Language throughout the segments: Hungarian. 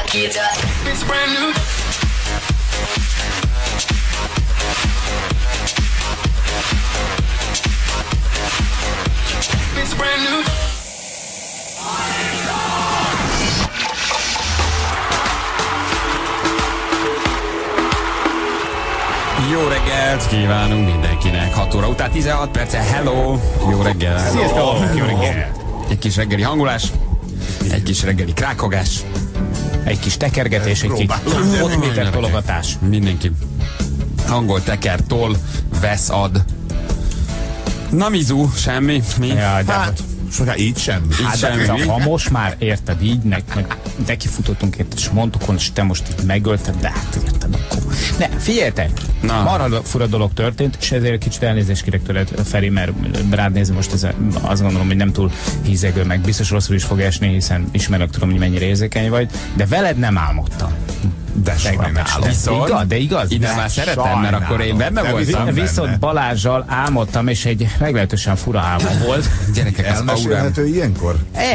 It's brand new. It's brand new. Jó reggelt kívánunk mindenkinek. 6 óra után 16 perce. Hello! Jó reggel! Sziasztok! Jó reggel! Egy kis reggeli hangulás, egy kis reggeli krákogás, egy kis tekergetés, egy kis 5 méter tologatás. Mindenki hangol, teker, tol, vesz, ad. Na mizu, semmi. Mi? Ja, de Hát, soká így semmi. hát semmi. ha most már érted így, nekifutottunk érted, és mondtuk volna, és te most itt megölted, de hát érted, akkor... Ne, figyeljetek! Marha fura dolog történt, és ezért egy kicsit elnézést kérek tőled, Feri, mert rád nézni most azt gondolom, hogy nem túl hízegő, meg biztos rosszul is fog esni, hiszen ismerek, tudom, hogy mennyire érzékeny vagy, de veled nem álmodtam. De sajnálom. Viszont, de igaz? Ide már szeretem, mert akkor én benne voltam. Viszont Balázsjal álmodtam, és egy meglehetősen fura álmom volt. Gyerekek, az aurám. Elmesélhető ilyenkor?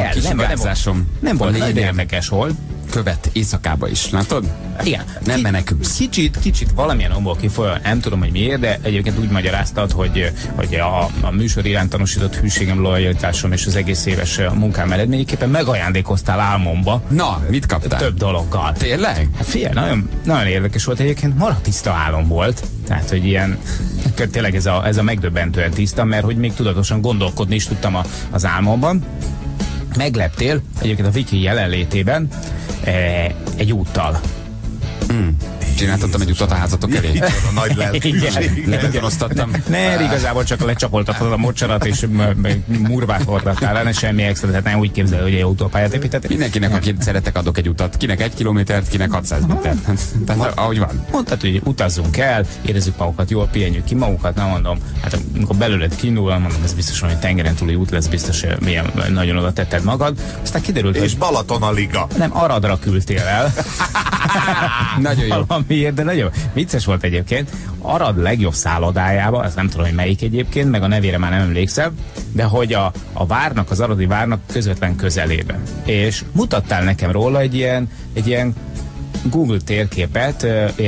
Nem volt, nagyon érdekes volt. Követ éjszakába is, látod? Igen. Nem menekülsz. Kicsit valamilyen okból kifolyólag, nem tudom, hogy miért, de egyébként úgy magyaráztad, hogy a műsor iránt tanúsított hűségem, lojalitásom és az egész éves munkám eredményeképpen megajándékoztál álmomba. Na, mit kaptál? Több dologgal. Tényleg? Hát figyelj, nagyon érdekes volt egyébként, marha tiszta álom volt. Tehát, hogy ilyen, tényleg ez a megdöbbentően tiszta, mert hogy még tudatosan gondolkodni is tudtam az álmomban. Megleptél egyébként a Viki jelenlétében egy úttal. Csináltattam egy utat a házatok elé. Itt van a nagy lelkűség. Lebetonoztattam. Ne, igazából csak lecsapoltatod a mocsarat, és murvát hordattál rá, semmi extra, tehát nem úgy képzel, hogy egy autópályát építettél. Mindenkinek, akit szeretek, adok egy utat. Kinek 1 kilométert, kinek 600 métert. Tehát ahogy van. Mondtad, hogy utazzunk el, érezzük magunkat jól, pihenjük ki magunkat, nem mondom. Hát amikor belőled kiindul, mondom, ez biztos, hogy tengeren túli út lesz, biztos, milyen nagyon oda tetted magad. Aztán kiderült, És hogy Balaton a liga. nem, Aradra küldtél el. Nagyon jó. Valamiért, de nagyon vicces volt egyébként. Arad legjobb szállodájába, ezt nem tudom, hogy melyik egyébként, meg a nevére már nem emlékszem, de hogy a várnak, az aradi várnak közvetlen közelében. És mutattál nekem róla egy ilyen Google térképet,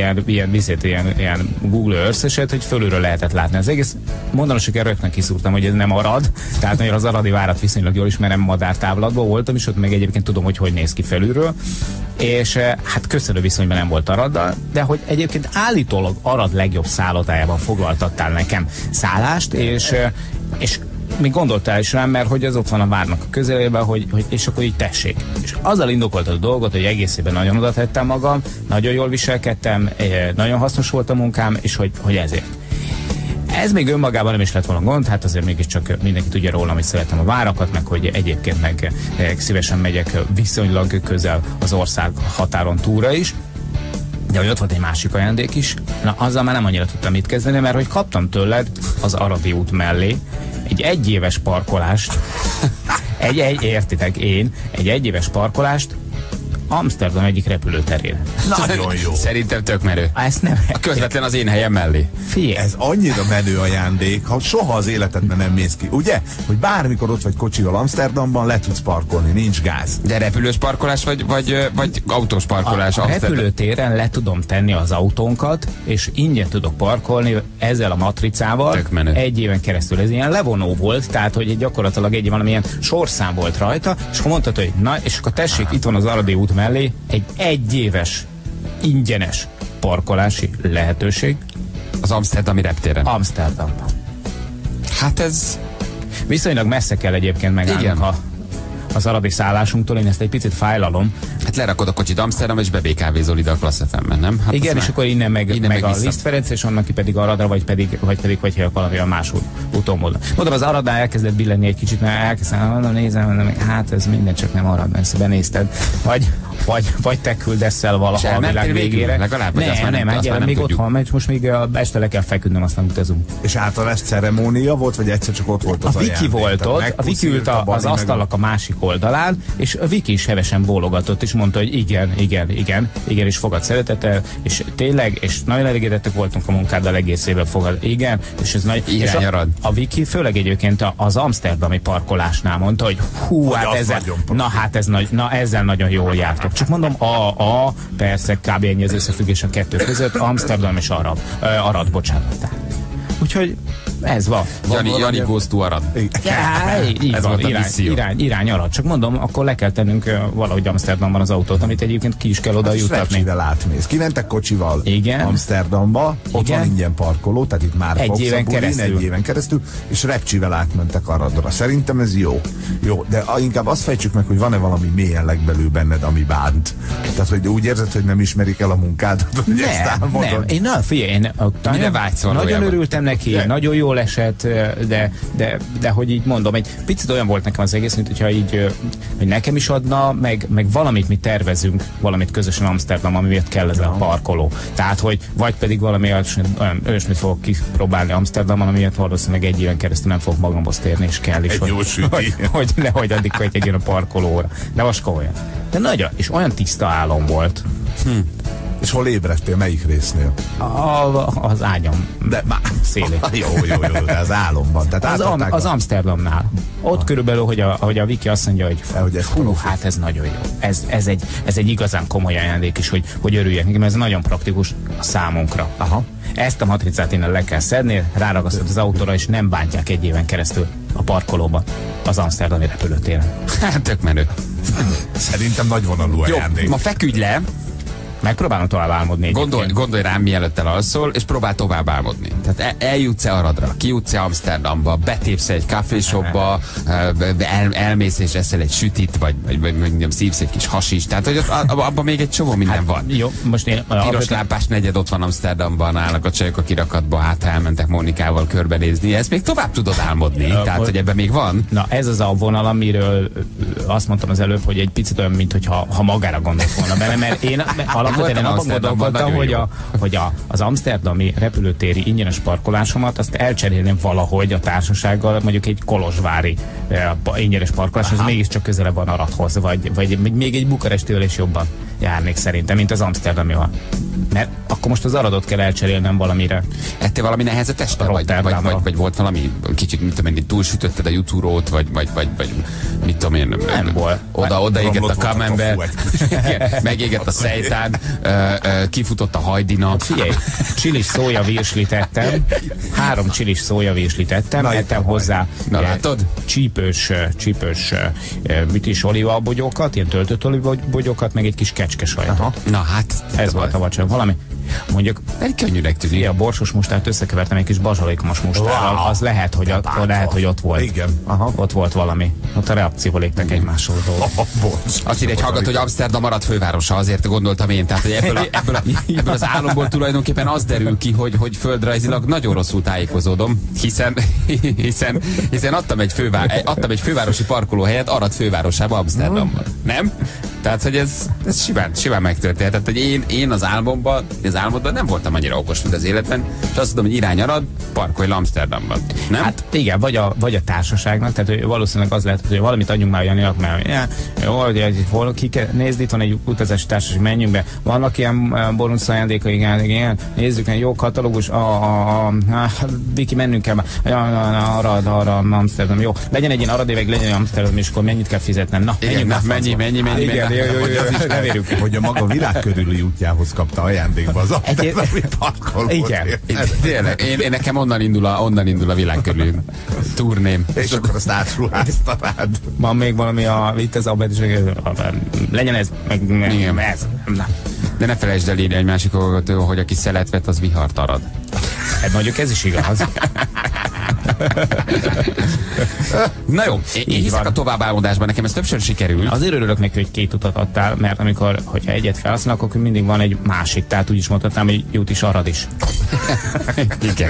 ilyen Google Earth-eset, hogy fölülről lehetett látni az egész. Mondanos, hogy rögtön kiszúrtam, hogy ez nem Arad, tehát nagyon az aradi várat viszonylag jól ismerem, madártávlatban voltam, és ott meg egyébként tudom, hogy néz ki felülről. És hát köszönő viszonyban nem volt Araddal, de hogy egyébként állítólag Arad legjobb szállodájában foglaltattál nekem szállást, és még gondoltál is rám, mert hogy az ott van a várnak a közelében, hogy és akkor így tessék. És azzal indokoltad a dolgot, hogy egészében nagyon oda tettem magam, nagyon jól viselkedtem, nagyon hasznos volt a munkám, és hogy ezért. Ez még önmagában nem is lett volna gond, hát azért mégiscsak mindenki tudja rólam, hogy szeretem a várakat, meg hogy egyébként meg szívesen megyek viszonylag közel az ország határon túlra is. De hogy ott volt egy másik ajándék is, na azzal már nem annyira tudtam mit kezdeni, mert hogy kaptam tőled az Aradi út mellé egy egyéves parkolást, értitek, egy egyéves parkolást Amsterdam egyik repülőterén. Nagyon jó. Szerintem tök menő. Ezt nem... A közvetlen az én helyem mellé. Figyelj. Ez annyira menő ajándék, ha soha az életedben nem mész ki. Ugye? Hogy bármikor ott vagy kocsival Amsterdamban, le tudsz parkolni, nincs gáz. De repülős parkolás vagy autós parkolás? A repülőtéren le tudom tenni az autónkat, és ingyen tudok parkolni ezzel a matricával. Egy éven keresztül. Ez ilyen levonó volt, tehát hogy gyakorlatilag egy valamilyen sorszám volt rajta, és akkor mondtad, hogy na, és akkor tessék, itt van az Aradi út mellé egy egyéves ingyenes parkolási lehetőség. Az amsterdami reptéren. Amsterdamban. Hát ez... Viszonylag messze kell egyébként megállnunk az aradi szállásunktól, én ezt egy picit fájlalom. Hát lerakod a kocsit Amsterdam, és BKV-zol ide a Class FM-ben, nem? Hát igen, és akkor innen meg a vissza. Liszt Ferenc, és onnan ki pedig Aradra, vagy pedig valamilyen más úton módon. Mondom, az Aradnál elkezdett billenni egy kicsit, mert elkezdtem, nézem, hát ez minden csak nem Arad, mert benézted. Vagy te küldesz el valaha a világ végére. Legalább, nem, még otthon megy, most még este le kell feküdnöm, aztán utazunk. És átalás ceremónia volt, vagy egyszer csak ott volt az ajándék? A Viki volt ott, a Viki ült az asztalnak a másik oldalán, és a Viki is hevesen bólogatott, és mondta, hogy igen, és fogad szeretettel, és tényleg, és nagyon elégedettek voltunk a munkáddal, egész évben fogad, igen, és ez nagy... És a Viki főleg egyébként az amsterdami parkolásnál mondta, hogy ezzel nagyon jól járt Csak mondom, persze kb. Ennyi az összefüggés a kettő között, Amsterdam és Arad, bocsánat. Úgyhogy ez van. Jani goes to Arad. Így Ez van, volt a misszió. irány Arad. Csak mondom, akkor le kell tennünk valahogy Amsterdamban az autót, amit egyébként ki is kell oda jutatni. Repcsivel átmész. Kimentek kocsival Igen. Amsterdamba, ott Igen. van ingyen parkoló, tehát itt már Egy éven keresztül, és repcsivel átmentek Aradra. Szerintem ez jó. Jó, de inkább azt fejtsük meg, hogy van-e valami mélyen legbelül benned, ami bánt. Tehát, hogy úgy érzed, hogy nem ismerik el a munkádat, hogy ezt álmodod. Nem. Én Mire vágysz nagyon valójában? örültem neki, nagyon jól esett, de hogy így mondom, egy picit olyan volt nekem az egész, mint hogyha így, hogy nekem is adna, meg valamit mi tervezünk, valamit közösen Amsterdam, ami miatt kell ez a parkoló. Tehát, hogy vagy pedig valami olyasmit fogok kipróbálni Amsterdamon, ami miatt valószínűleg egy éven keresztül nem fogok magamhoz térni, és kell is, Egy jó süti. hogy nehogy addig egy a parkolóra. De most komolyan. De nagyon, és olyan tiszta álom volt. És hol ébredtél, melyik résznél? Az ágyam De már szélén. jó, de az álomban. Tehát Az Amsterdamnál. Ott körülbelül, hogy a Viki azt mondja, hogy fú, hát ez nagyon jó. Ez egy igazán komoly ajándék is, hogy örüljek neki, mert ez nagyon praktikus a számunkra. Aha. Ezt a matricát innen le kell szedni, ráragasztod az autóra, és nem bántják egy éven keresztül a parkolóban, az amsterdami repülőtéren. Hát tök menő. Szerintem nagyvonalú Jó, ajándék. ma feküdj le, Megpróbálom tovább álmodni. gondolj rám, mielőtt elalszol, és próbál tovább álmodni. Tehát eljutsz-e Aradra, kijutsz-e Amsterdamba, betépsz egy kávéshopba, elmész és eszel egy sütit, vagy szívsz egy kis hasis. Tehát, hogy abban még egy csomó minden van. Jó, most én... Piros lámpás negyed ott van Amsterdamban, állnak a csajok a kirakatba, hátra elmentek Mónikával körbenézni. Ezt még tovább tudod álmodni. Tehát, hogy ebben még van. Na, ez az a vonal, amiről azt mondtam az előbb, hogy egy picit olyan, mint hogyha magára gondolt volna bele, mert én alapvetően abban gondolkodtam, hogy az amsterdami repülőtéri ingyenes parkolásomat azt elcserélném valahogy a társasággal, mondjuk egy kolozsvári ingyenes parkolás, az mégiscsak közelebb van Aradhoz, vagy még egy bukarestivel is jobban járnék szerintem, mint az amsterdamival. Mert akkor most az Aradot kell elcserélnem valamire. Ettél valami nehezet este? Vagy volt valami kicsit, mit tudom én, túlsütötted a juturót, vagy mit tudom én. Nem volt. Oda égett a camembert, megégett a szejtán, kifutott a hajdina. Figyelj, csilis szója virslit ettem, 3 csilis szója virslit ettem, ettem hozzá csípős mit is olívabogyókat, ilyen töltött olívabogyókat, meg egy kis kecskesajtot. Na hát, ez volt a vacsora. Valami, mondjuk, egy könnyűnek tűnik. A borsos mustárt összekevertem egy kis bazsalékomos mustárral, az lehet, hogy ott volt. Igen. Ott volt valami. Ott a reakcióval léptek egymásról dolgok. Azt ide egy hallgat, hogy Amsterdam Arad fővárosa, azért gondoltam én. Tehát, hogy ebből az álomból tulajdonképpen az derül ki, hogy földrajzilag nagyon rosszul tájékozódom, hiszen adtam egy fővárosi parkolóhelyet Arad fővárosába, Amsterdamban. Nem? Tehát, hogy ez simán megtörtént. Tehát, hogy én az álmodban nem voltam annyira okos, mint az életben, és azt tudom, hogy irány Arad, parkolj le Amsterdamban. Nem? Hát igen, vagy a társaságnak, tehát hogy valószínűleg az lehet, hogy valamit adjunk már Janinak, mert jó, hogy nézd, itt van egy utazási társaság, menjünk be. Vannak ilyen bonusz ajándéka, igen, nézzük, egy jó katalógus, Viki, mennünk kell már. Arad, Amsterdam, jó. Legyen egy ilyen Arad éveg, legyen egy Amsterdam, és akkor mennyit kell fizetnem? Na, mennyi. Hogy a maga világ körüli útjához kapta ajándékba az amsterdami parkolót. Igen. Tényleg, én nekem onnan indul a világ körül turném. És akkor azt átruházta rád. Van még valami itt az abban is, legyen ez, meg ez. Na. De ne felejtsd el írni egy másik hallgató, hogy aki szelet vett, az vihart arad. Hát mondjuk ez is igaz. Na jó, én hiszek a továbbálmodásban, nekem ez többször sikerül. Azért örülök neki, hogy 2 utat adtál, mert hogyha egyet felhasználok, akkor mindig van egy másik, tehát úgy is mondhatnám, hogy jut is Arad is. Igen.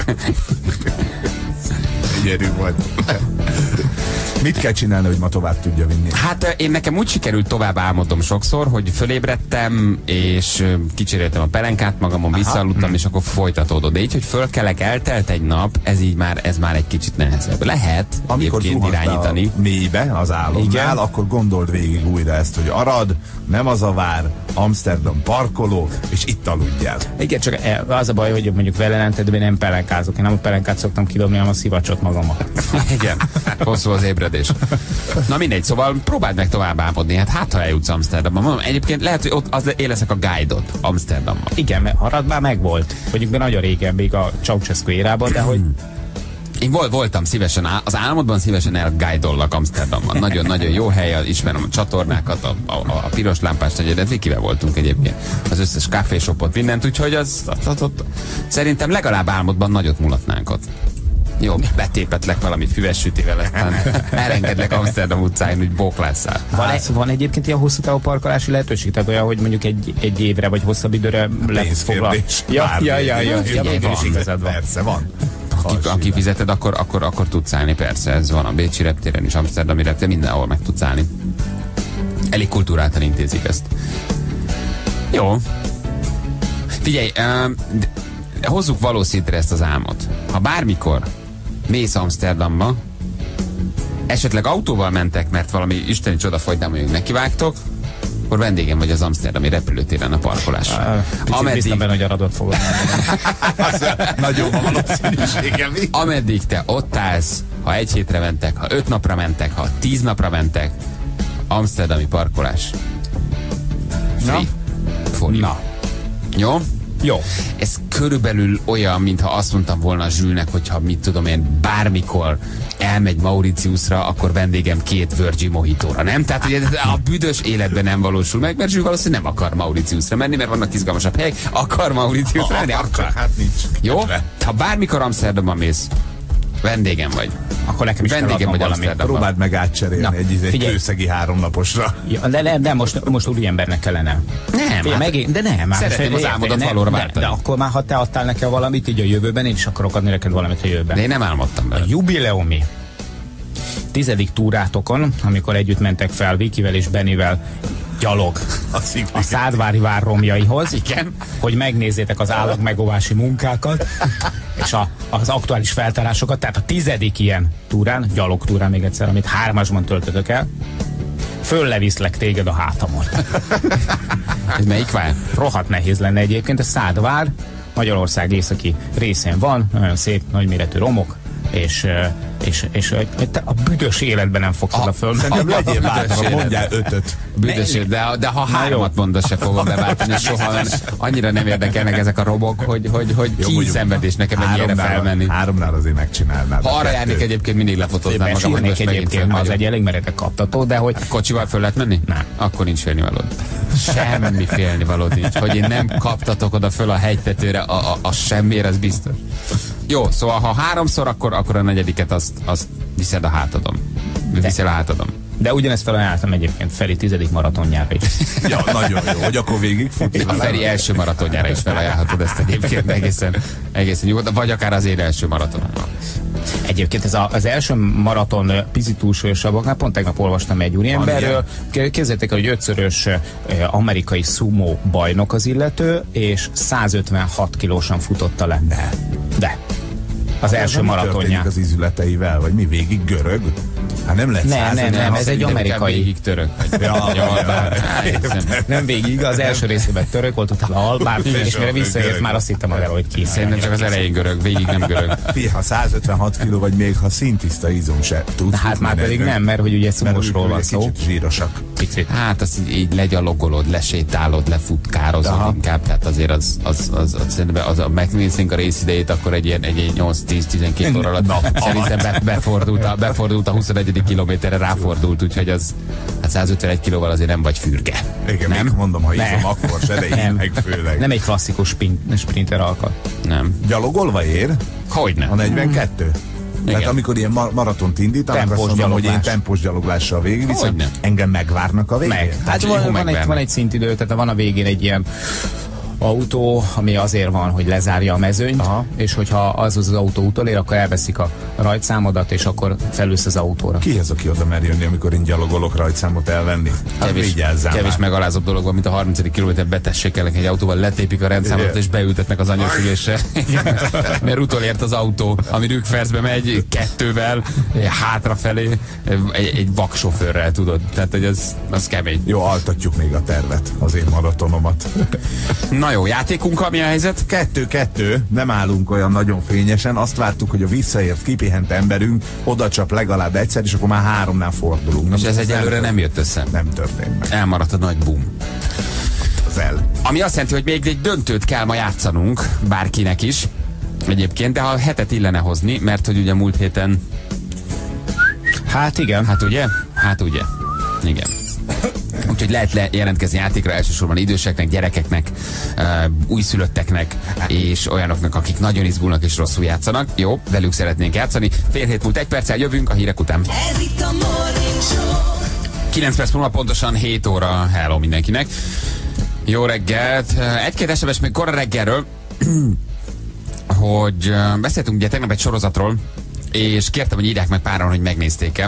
Gyerű vagy. Mit kell csinálni, hogy ma tovább tudja vinni? Hát nekem úgy sikerült tovább álmodom sokszor, hogy fölébredtem, és kicseréltem a pelenkát, magamon visszaaludtam, és akkor folytatódott. De így, hogy fölkelek, eltelt egy nap, ez már egy kicsit nehezebb. Lehet amikor irányítani. A mélybe, az álomnál, akkor gondold végig újra ezt, hogy Arad, nem az a vár, Amsterdam parkoló, és itt aludjál. Igen, csak az a baj, hogy mondjuk vele ellentétben nem pelenkázok. Én nem a pelenkát szoktam kidobni, hanem a szivacsot magammal. Igen, hosszú az ébredés. kérdés. Na mindegy, szóval próbáld meg tovább álmodni. Hát ha eljutsz Amsterdamba. Mondom, egyébként lehet, hogy ott én leszek a guide-ot Amsterdamba. Igen, mert Arad már megvolt. Mondjuk de nagyon régen, még a Ceausescu érában, de hogy Én voltam szívesen, az álmodban szívesen elguide-ollak Amsterdamban. Nagyon-nagyon jó hely, ismerem a csatornákat, a piros lámpás de Vikivel voltunk egyébként. Az összes kávéshopot, mindent, úgyhogy szerintem legalább álmodban nagyot mulatnánk ott. Jó, betépetlek valami füves sütivel, aztán elengedlek Amsterdam utcáin, úgy bóklásszál. van egyébként ilyen hosszú távú parkolási lehetőség? Tehát olyan, hogy mondjuk egy évre vagy hosszabb időre lehet foglalni. Ja, persze van. Ha kifizeted, akkor tudsz állni, persze, ez van a bécsi reptéren is, amsterdami reptéren, mindenhol meg tudsz állni. Elég kultúráltan intézik ezt. Jó. Figyelj, hozzuk valószínűre ezt az álmot. Ha bármikor mész Amsterdamba, esetleg autóval mentek, mert valami isteni csoda folytán mondjuk nekivágtok, akkor vendégem vagy az amsterdami repülőtéren a parkolás. Biztos benne, hogy Aradot fogom. Nagyon van valószínűségem. Ameddig te ott állsz, ha 1 hétre mentek, ha 5 napra mentek, ha 10 napra mentek, amsterdami parkolás. Free. Na. Jó? Jó. Ez körülbelül olyan, mintha azt mondtam volna Zsülnek, hogyha mit tudom én, bármikor elmegy Mauritiusra, akkor vendégem 2 Virgin Mojitóra, nem? Tehát ugye a büdös életben nem valósul meg, mert Zsül valószínűleg nem akar Mauritiusra menni, mert vannak izgalmasabb helyek, akar Mauritiusra menni, akar. Hát nincs. Jó? Ha bármikor Amsterdamban mész, vendégem vagy. Akkor nekem is vendégem vagy Amsterdamban. Próbáld meg átcserélni egy kőszegi 3 naposra. Ja, de most úriembernek kellene. Nem, de nem. Szeretném az álmodat valóra váltani. De akkor már, ha te adtál nekem valamit, így a jövőben, én is akarok adni neked valamit a jövőben. De én nem álmodtam A bele. jubileumi 10. túrátokon, amikor együtt mentek fel Vikivel és Bennivel gyalog a Szádvári vár romjaihoz, Igen. hogy megnézzétek az állagmegóvási munkákat, és az aktuális feltárásokat, tehát a 10. ilyen túrán, gyalogtúrán még egyszer, amit 3-asban töltötök el, fölleviszlek téged a hátamon. Ez melyik vár? Rohadt nehéz lenne egyébként, a Szádvár Magyarország északi részén van, nagyon szép, nagyméretű romok, és a büdös életben nem fogsz oda föl. Szerintem legyél bátran, mondjál 5-öt. Büdös, de ha 3-at mondasz, se fogom beváltani soha, mert annyira nem érdekelnek ezek a robok, hogy szenvedés nekem ennyire felmenni. 3-nál azért megcsinálnád. Ha arra járnék egyébként, mindig lefotóznám magam, hogy most megint egyébként, az egy elég meredek kaptató, de hogy... Kocsival föl lehet menni? Nem. Akkor nincs félnivalód. Semmi félnivalód nincs. Hogy én nem kaptatok oda föl a hegytetőre, a semmiért, az biztos. Jó, szóval ha 3-szor, akkor a 4. azt viszed a hátadon. Viszel a hátadon. De ugyanezt felajánlottam egyébként Feri 10. maratonjára is. Ja, nagyon jó, hogy akkor végig futni. A Feri első maratonjára is felajánlhatod ezt egyébként egészen nyugodtan, vagy akár az én első maratonommal. Egyébként ez az első maraton picit túlsúlyosabbaknál, pont tegnap olvastam egy úriemberről. Képzeljétek el, hogy 5-szörös amerikai sumo bajnok az illető, és 156 kilósan futotta le. De. Az első maratonján. Az izületeivel, vagy mi végig görög? Hát nem lehet nem, ez egy amerikai. Végig török. Nem végig, az első részében török volt, utána albán, és mire visszaért, már azt hittem magára, hogy ki. Szerintem csak az elején görög, végig nem görög. Ha 156 kiló vagy még, ha szintiszta izom se tudsz. Hát már pedig nem, mert hogy ugye szumosról van szó. Kicsit zsírosak. Picit. Hát azt így legyalogolod, lesétálod, lefutkározod inkább, tehát azért az szerintem a megnéznénk a részidejét, akkor egy ilyen 8-10-12 óra alatt szerintem befordult a 21. kilométerre, ráfordult, úgyhogy az 151 kilóval azért nem vagy fürge. Igen, nem? Mondom, ha izom, akkor se, de így meg főleg. Nem egy klasszikus sprinter alkat. Nem. Gyalogolva ér? Hogyne. A 42? Tehát Igen. amikor ilyen maratont indítanak, azt mondom, hogy én tempós gyaloglással végigviszem, engem megvárnak a végén. Hát van egy szintidő, tehát van a végén egy ilyen autó, ami azért van, hogy lezárja a mezőnyt, és hogyha az autó utolér, akkor elveszik a rajtszámodat, és akkor felülsz az autóra. Ki az, aki oda mer jönni, amikor én gyalogolok rajtszámot elvenni? Kevés megalázott dolog van, mint a 30. kilométer betessékelnek egy autóval, letépik a rendszámot és beültetnek az anyósülésre. Mert utolért az autó, ami Rükfercbe megy 2-vel, hátrafelé, egy vaksofőrrel, tudod. Tehát, hogy az kemény. Jó, altatjuk még a tervet, az én maratonomat. Na jó, játékunkkal mi a helyzet? 2-2, nem állunk olyan nagyon fényesen. Azt vártuk, hogy a visszaért, kipihent emberünk oda csap legalább egyszer, és akkor már 3-nál fordulunk. És ez egyelőre nem jött össze. Nem történt meg. Elmaradt a nagy boom. Az el. Ami azt jelenti, hogy még egy döntőt kell ma játszanunk, bárkinek is. Egyébként, de a hetet illene hozni, mert hogy ugye múlt héten... Hát igen. Hát ugye? Igen. Úgyhogy lehet jelentkezni játékra elsősorban időseknek, gyerekeknek, újszülötteknek és olyanoknak, akik nagyon izgulnak és rosszul játszanak. Jó, velük szeretnénk játszani. Fél hét múlt 1 perccel jövünk a hírek után. Ez itt a Morning Show. 9 perc múlva pontosan 7 óra. Hello mindenkinek. Jó reggelt. Egy-két SMS még kora reggelről, hogy beszéltünk ugye tegnap egy sorozatról, és kértem, hogy írják meg páran, hogy megnézték-e.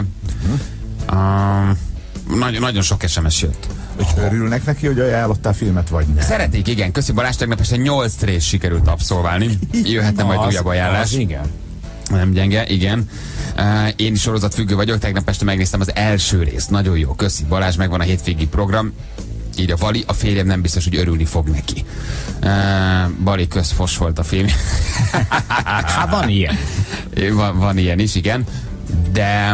Nagyon sok SMS jött. Hogy örülnek neki, hogy ajánlottál filmet, vagy nem? Szeretnék, igen. Köszi Balázs, tegnap este 8 rész sikerült abszolválni. Jöhetne majd újabb ajánlás. Igen. Nem gyenge, igen. Én is sorozatfüggő vagyok, tegnap este megnéztem az első részt. Nagyon jó, köszi Balázs, megvan a hétvégi program. Írja Vali, a férjem nem biztos, hogy örülni fog neki. Bali, közfos volt a film. Hát van ilyen. Van ilyen is, igen. De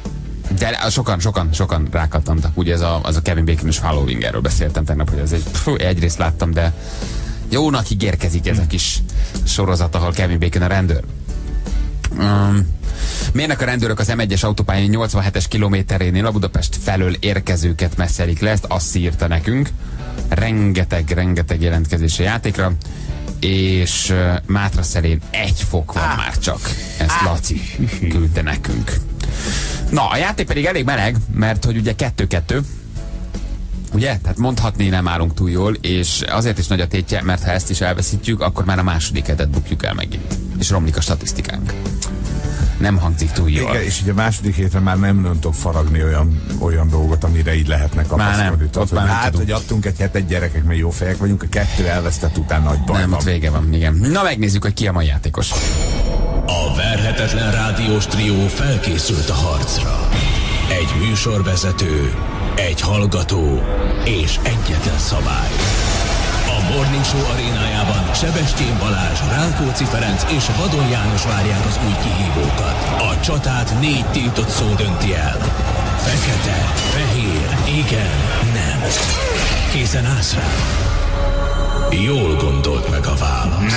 sokan rákattantak. Ugye az a Kevin Bacon-os Following, erről beszéltem tegnap, hogy ez egyrészt láttam, de jónak ígérkezik ez a kis sorozat, ahol Kevin Bacon a rendőr. Miérnek a rendőrök az M1-es autópályán 87-es kilométerénél a Budapest felől érkezőket messzelik le, ezt azt írta nekünk. Rengeteg jelentkezés a játékra, és Mátra szerén 1 fok van már csak. Ezt Laci küldte nekünk. Na, a játék pedig elég meleg, mert hogy ugye 2-2, ugye? Tehát mondhatni nem állunk túl jól, és azért is nagy a tétje, mert ha ezt is elveszítjük, akkor már a második hetet bukjuk el megint. És romlik a statisztikánk. Nem hangzik túl jól. Igen, és ugye a második hétre már nem tudok faragni olyan dolgot, amire így lehetnek kapaszkodni. Hát, hogy adtunk egy hetet gyerekek, mert jó fejek vagyunk, a 2 elvesztett után nagy baj nem, van. ott vége van, igen. Na, megnézzük, hogy ki a mai játékos. A verhetetlen rádiós trió felkészült a harcra. Egy műsorvezető, egy hallgató és egyetlen szabály. A Morning Show arénájában Sebestyén Balázs, Rákóczi Ferenc és Vadon János várják az új kihívókat. A csatát 4 tiltott szó dönti el. Fekete, fehér, igen, nem. Készen állsz rá? Jól gondolt meg a választ.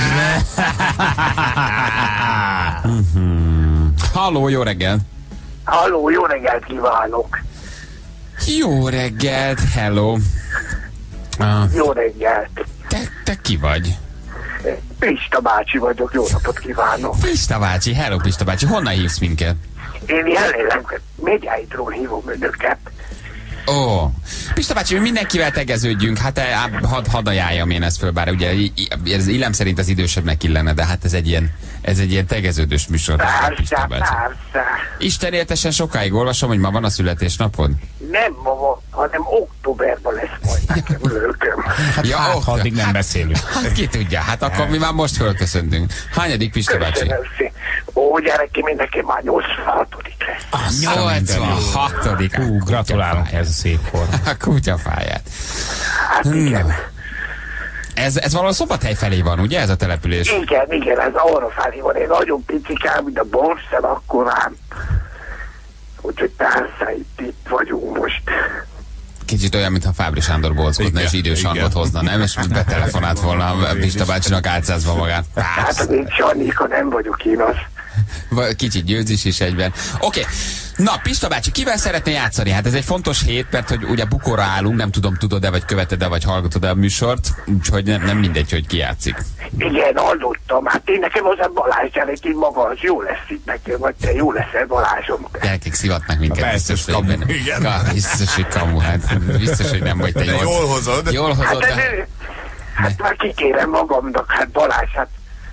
Halló, jó reggelt! Halló, jó reggelt kívánok! Jó reggelt, hello! Jó reggelt! Te ki vagy? Pista bácsi vagyok, jó napot kívánok! Pista bácsi, hello Pista bácsi, honnan hívsz minket? Én jelélem, Megyáitról hívom önöket. Ó, Pista bácsi, mi mindenkivel tegeződjünk, hát hadd ajánljam én ezt föl, bár ugye ez illem szerint az idősebbnek illene, de hát ez egy ilyen tegeződős műsor. Persze. Isten éltesen sokáig olvasom, hogy ma van a születésnapod? Nem ma van, hanem októberben lesz majd nekem lőköm. Hát, ja, ha addig nem beszélünk. Hát ki tudja, hát akkor mi már most fölköszöntünk. Hányadik Pista bácsi? Köszönöm szépen. Ó, gyereki, mindenki már 86. lesz. 86. Hú, gratulálunk ez a szép kor. A kutyafáját. Hát igen. Ez valahol Szombathely felé van, ugye ez a település? Igen, ez arra felé van. Én nagyon picikám, mint a borszel akkorám. Úgyhogy persze itt vagyunk most. Kicsit olyan, mintha Fábri Sándor bolckodna és idős hangot hozna, nem? És betelefonált volna a Pista bácsinak álcázva magát. Hát én Csanika, nem vagyok én az. Kicsit győzés is egyben. Oké. Na, Pista bácsi, kivel szeretné játszani? Hát ez egy fontos hét, mert hogy ugye bukóra állunk, nem tudom, tudod-e, vagy követed-e, vagy hallgatod-e a műsort, úgyhogy nem mindegy, hogy ki játszik. Igen, hallottam. Hát én nekem az a Balázs gyerek, így maga az jó lesz itt nekem, vagy te jó leszel Balázsom. Gyerekek szívatnak minket, biztos, hogy kamu, benne. igen. Biztos, hogy kamu, hát biztos, hogy nem vagy te De jól hozod. Jól hozod, Hát már kikérem magamnak, hát Balázs, hát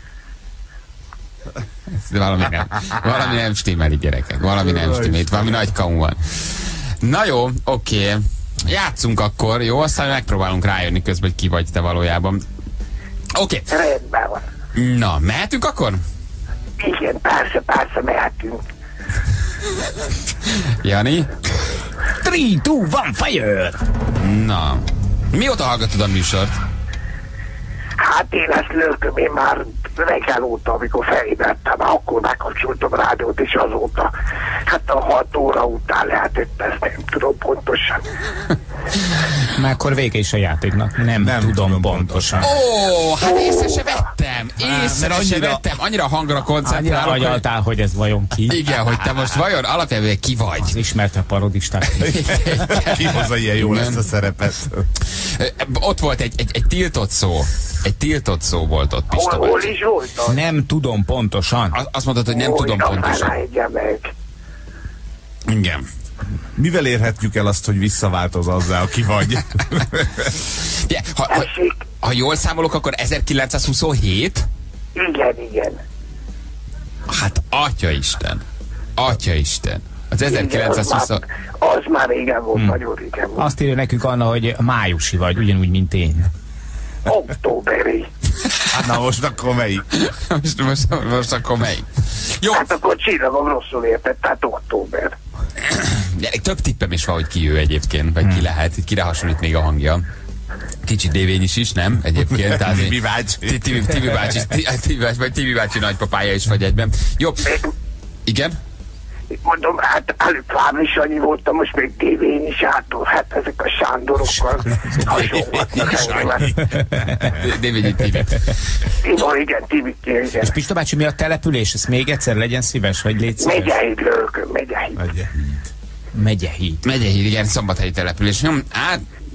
valami nem stimmel, gyerekek. Valami nem stimmel. Itt valami nagy kamu van. Na jó, oké. Játszunk akkor, jó? Aztán megpróbálunk rájönni közben, hogy ki vagy te valójában. Oké. rendben van. Na, mehetünk akkor? Igen, persze, mehetünk. Jani? 3, 2, 1, fire! Na. Mióta hallgatod a műsort? Hát én ezt lőköm, én már reggel óta, amikor felébredtem, akkor megkapcsoltam a rádiót, és azóta, hát a 6 óra után lehetett, ezt nem tudom pontosan. Már akkor vége is a játéknak. Nem tudom pontosan. Ó, hát észre se vettem. Észre se vettem. Annyira hangra Annyira koncentrálok, hogy... agyaltál, hogy ez vajon ki? Igen, hogy te most vajon alapvetően ki vagy. Az ismerte parodisták. Ki hozza ilyen jól ezt a szerepet? Ott volt egy tiltott szó. Egy tiltott szó volt ott, Pista Hol bácsi. is voltam? Nem tudom pontosan. Azt mondtad, hogy nem tudom pontosan. Meg. Igen. Mivel érhetjük el azt, hogy visszaváltoz azzal, aki vagy? Ja, ha jól számolok, akkor 1927? Igen. Hát Atyaisten. Atyaisten. Az 1920... Az már régen volt, nagyon régen volt. Azt írja nekünk Anna, hogy májusi vagy, ugyanúgy, mint én. Októberi. Hát na most akkor melyik? most akkor melyik? Jó, Hát akkor csillagom rosszul értett, tehát október. több tippem is van, hogy ki ő egyébként, vagy ki lehet, kire hasonlít még a hangja. Kicsit dévényis is, nem? Egyébként. Tehát Tibi bácsi. Tibi bácsi nagypapája is vagy egyben. Jó. Igen? Mondom, hát előbb Fábris Annyi voltam, most még tévén is átul, hát ezek a Sándorokkal hasonlatnak engem. Dévényi Tibi. Igen, Tibi, igen. És Pista bácsi, mi a település? Ezt még egyszer legyen szíves, vagy légy szíves? Megyehíd Lőkön, Megyehíd. Megyehíd. Megyehíd, igen, szombathelyi település. Jó, hát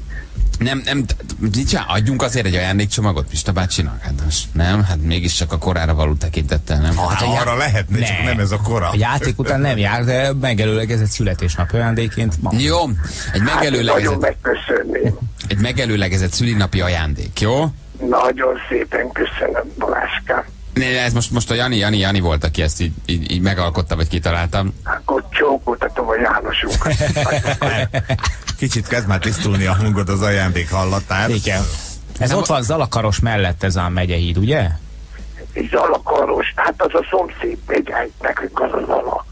nincs, adjunk azért egy ajándékcsomagot Pista bácsinak? Hát most nem, hát mégiscsak a korára való tekintettel, nem? Hát arra lehetne, csak nem ez a kora. A játék után nem jár, de megelőlegezett születésnap ajándékként ma. Jó, Nagyon megköszönném. egy megelőlegezett szülinapi ajándék, jó? Nagyon szépen köszönöm, Baláskám. Ez most a Jani volt, aki ezt így megalkotta, vagy kitaláltam. Akkor csókoltatom a Jánosunkat. Kicsit kezd már tisztulni a hangod az ajándék hallatán. Igen. Ez ott van Zalakaros mellett, ez a Megyehíd, ugye? És Zalakaros, hát az a szomszéd Megyehíd, nekünk az a Zala.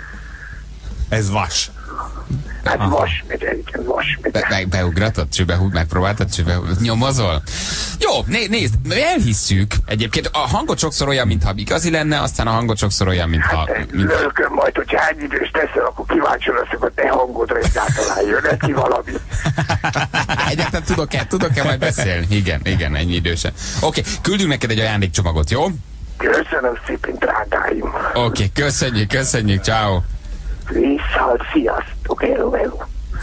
Ez vas. Hát Vas megye, igen, Vas megye. Beugratod? Megpróbáltad? Nyomozol? Jó, nézd, elhisszük. Egyébként a hangot sokszor olyan, mintha igazi lenne, aztán a hangot sokszor olyan, mintha... Lőkön majd, hogyha hány idős teszel, akkor kíváncsi leszek a te hangodra, és általán jön ki valami. Egyáltalán tudok-e majd beszélni? Igen, ennyi idősen. Oké, küldünk neked egy ajándékcsomagot, jó? Köszönöm szépen, drágáim. Oké, köszönjük, ciao. Viszont, sziasztok, hello.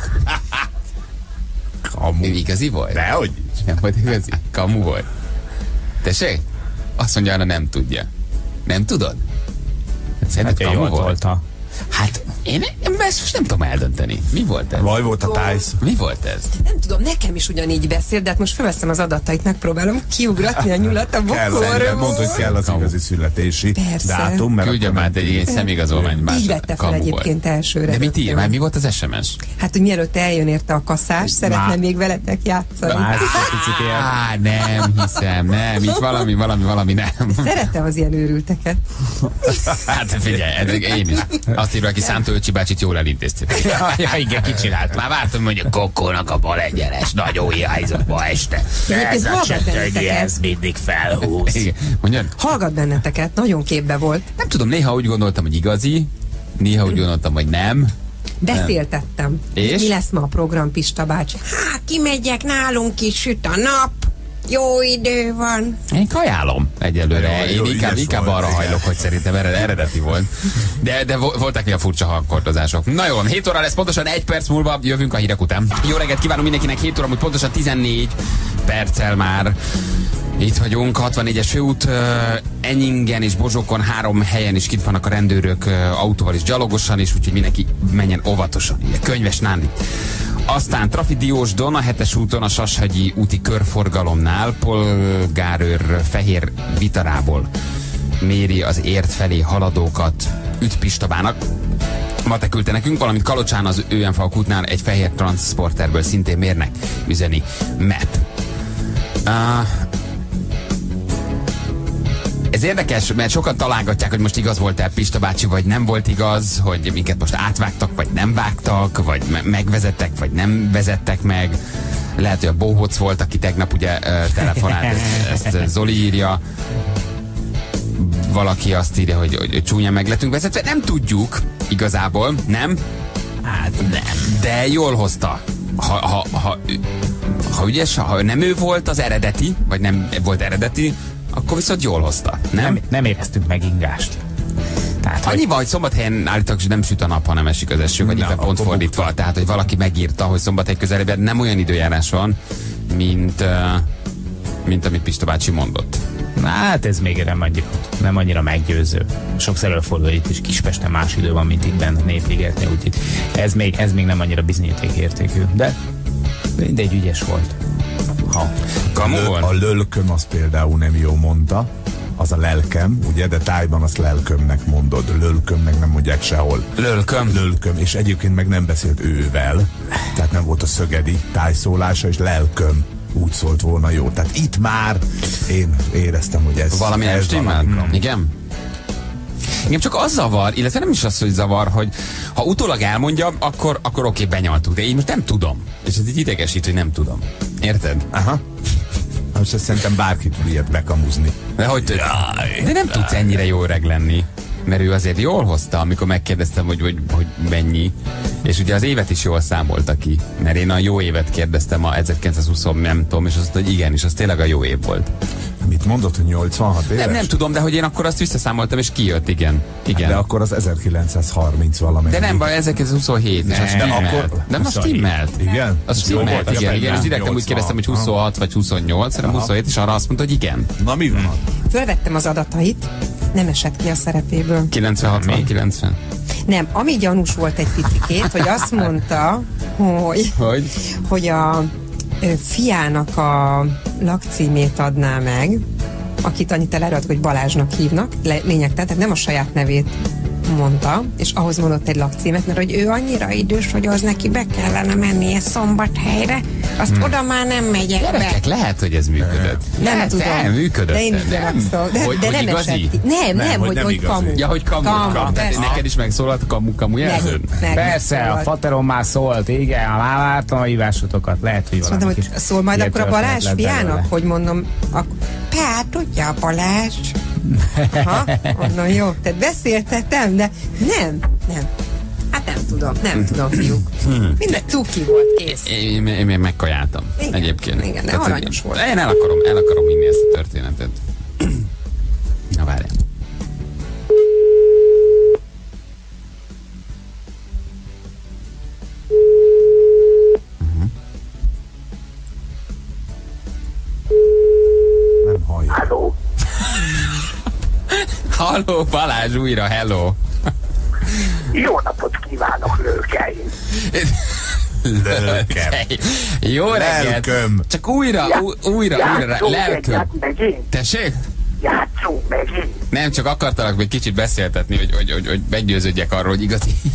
Kamu. Igazi volt? Dehogy. Nem volt igazi? Kamu volt. Tessék? Azt mondja, Anna nem tudja. Nem tudod? Szerinted kamu volt? Hát én ezt most nem tudom eldönteni. Mi volt ez? Vaj volt a tájsz. Mi volt ez? Nem tudom, nekem is ugyanígy beszél, de hát most felveszem az adatait, megpróbálom kiugratni a nyulat a bokorról. Mondd, hogy kell az igazi születési Persze. dátum. Mert Küldjön már egy ilyen személyigazolványt. Így vette fel egyébként elsőre. De mit ír? Már mi volt az SMS? Hát, hogy mielőtt eljön érte a kaszás, szeretne még veletek játszani. Nem hiszem, nem. Itt valami nem. Szeretem az ilyen őrülteket. Hát figyelj, én is. Azt írva, aki Szántó Öcsi bácsit jól elintéztétek. Ja, igen, kicsinált. Már vártam, hogy a Kokónak a bal egyenes nagyon hiányzott ma este. Ez a Ez mindig felhúz. Mondjad? Hallgat benneteket, nagyon képbe volt. Nem tudom, néha úgy gondoltam, hogy igazi, néha úgy gondoltam, hogy nem. Beszéltettem. És? Mi lesz ma a program, Pista bácsi? Kimegyek, nálunk is süt a nap. Jó idő van. Én kajálom egyelőre. Jó, Én inkább volt, arra igen. hajlok, hogy szerintem eredeti volt. De voltak ilyen furcsa hangkordozások. Na jó, 7 óra lesz, pontosan 1 perc múlva jövünk a hírek után. Jó reggelt kívánunk mindenkinek, 7 óra, úgy pontosan 14 perccel már. Itt vagyunk, 64-es főút, Enyingen és Bozsókon 3 helyen is kint vannak a rendőrök autóval és gyalogosan is, úgyhogy mindenki menjen óvatosan. Ugye, Könyves Nándi. Aztán Trafi Diósdon, a 7-es úton, a Sashagyi úti körforgalomnál polgárőr fehér vitarából méri az ért felé haladókat. Üt Pistabának. Mate küldte nekünk, valamint Kalocsán az ÖMFAK útnál egy fehér transporterből szintén mérnek, üzeni MAP. Ez érdekes, mert sokan találgatják, hogy most igaz volt-e Pista bácsi, vagy nem volt igaz, hogy minket most átvágtak, vagy nem vágtak, vagy megvezettek, vagy nem vezettek meg. lehet, hogy a Bohóc volt, aki tegnap ugye telefonált, ezt Zoli írja. Valaki azt írja, hogy csúnyán meg lettünk vezetve. Nem tudjuk igazából, nem? Hát nem. De jól hozta. Ha ügyes, ha nem ő volt az eredeti, vagy nem volt eredeti, akkor viszont jól hozta, nem? Nem éreztünk meg ingást. Tehát, Annyi van, hogy Szombathely állítólag nem süt a nap, hanem esik az eső, vagy éppen pont fordítva. Tehát, hogy valaki megírta, hogy Szombathely közelében nem olyan időjárás van, mint amit Pista bácsi mondott. Hát ez még nem annyira meggyőző. Sokszor előfordul, itt is Kispesten más idő van, mint itt bent Népligetnél, úgyhogy ez még nem annyira bizonyítékértékű. De mindegy, ügyes volt. A lölköm az például nem jó mondta, az a lelkem, ugye, de tájban azt lelkömnek mondod. Lölkömnek nem mondják sehol. Lölköm, és egyébként meg nem beszélt ővel, tehát nem volt a szögedi tájszólása, és lelköm úgy szólt volna jó. Tehát itt már én éreztem, hogy ez valami nem stimmel? Igen? Engem csak az zavar, illetve nem is az, hogy zavar, hogy ha utólag elmondja, akkor oké, benyaltuk, de én most nem tudom. És ez így idegesít, hogy nem tudom. Érted? Aha. Most ezt szerintem bárki tud ilyet bekamuzni. De nem tudsz ennyire jó öreg lenni. Mert ő azért jól hozta, amikor megkérdeztem, hogy mennyi. És ugye az évet is jól számolta ki. Mert én a jó évet kérdeztem, a 1920, nem tudom, és azt mondta, hogy igen, és az tényleg a jó év volt. Mit mondod, hogy 86 éves? Nem tudom, de hogy én akkor azt visszaszámoltam, és kijött, igen. Hát de akkor az 1930 valamennyi. De nem, baj, 1927, és az stimmelt. De most stimmelt. Igen? Az stimmelt, igen. És direkt nem úgy kérdeztem, hogy 26 vagy 28, hanem 27, és arra azt mondta, hogy igen. Na mi van? Fölvettem az adatait, nem esett ki a szerepéből. 90. Nem, ami gyanús volt egy picikét, hogy azt mondta, hogy a fiának a lakcímét adná meg, akit annyit eladott, hogy Balázsnak hívnak, lényegtelen, tehát nem a saját nevét mondta, és ahhoz mondott egy lakcímet, mert hogy ő annyira idős, hogy az neki be kellene mennie Szombathelyre, azt oda már nem megyek be. Gyerekek, lehet, hogy ez működött. Nem tudom. Működött. De én így gyanakszom. De nem igazi? Nem, hogy kamu. Ja, hogy kamu. Neked is megszólalt a kamu jelzőn? Persze, a faterom már szólt, igen, már láttam a hívásotokat, lehet, hogy valami mondom, kis... hogy szól majd akkor a Balázs fiának, hogy mondom, Pál, tudja a Balázs? Ha? Mondom, jó, tehát beszéltetem, de nem. Hát nem tudom, fiúk. Minden cuki volt, kész. Én megkajáltam. Igen, egyébként. Igen, de aranyos volt. Én el akarom hinni ezt a történetet. Na várjál. Nem hallja. Halló, Balázs, újra, hello. Jó napot kívánok, lőkeim! Lelkem. Jó reggelt! Lelköm. Csak újra, lelköm. Tessék? Játszunk megint! Nem, csak akartalak még kicsit beszéltetni, hogy meggyőződjek arról, hogy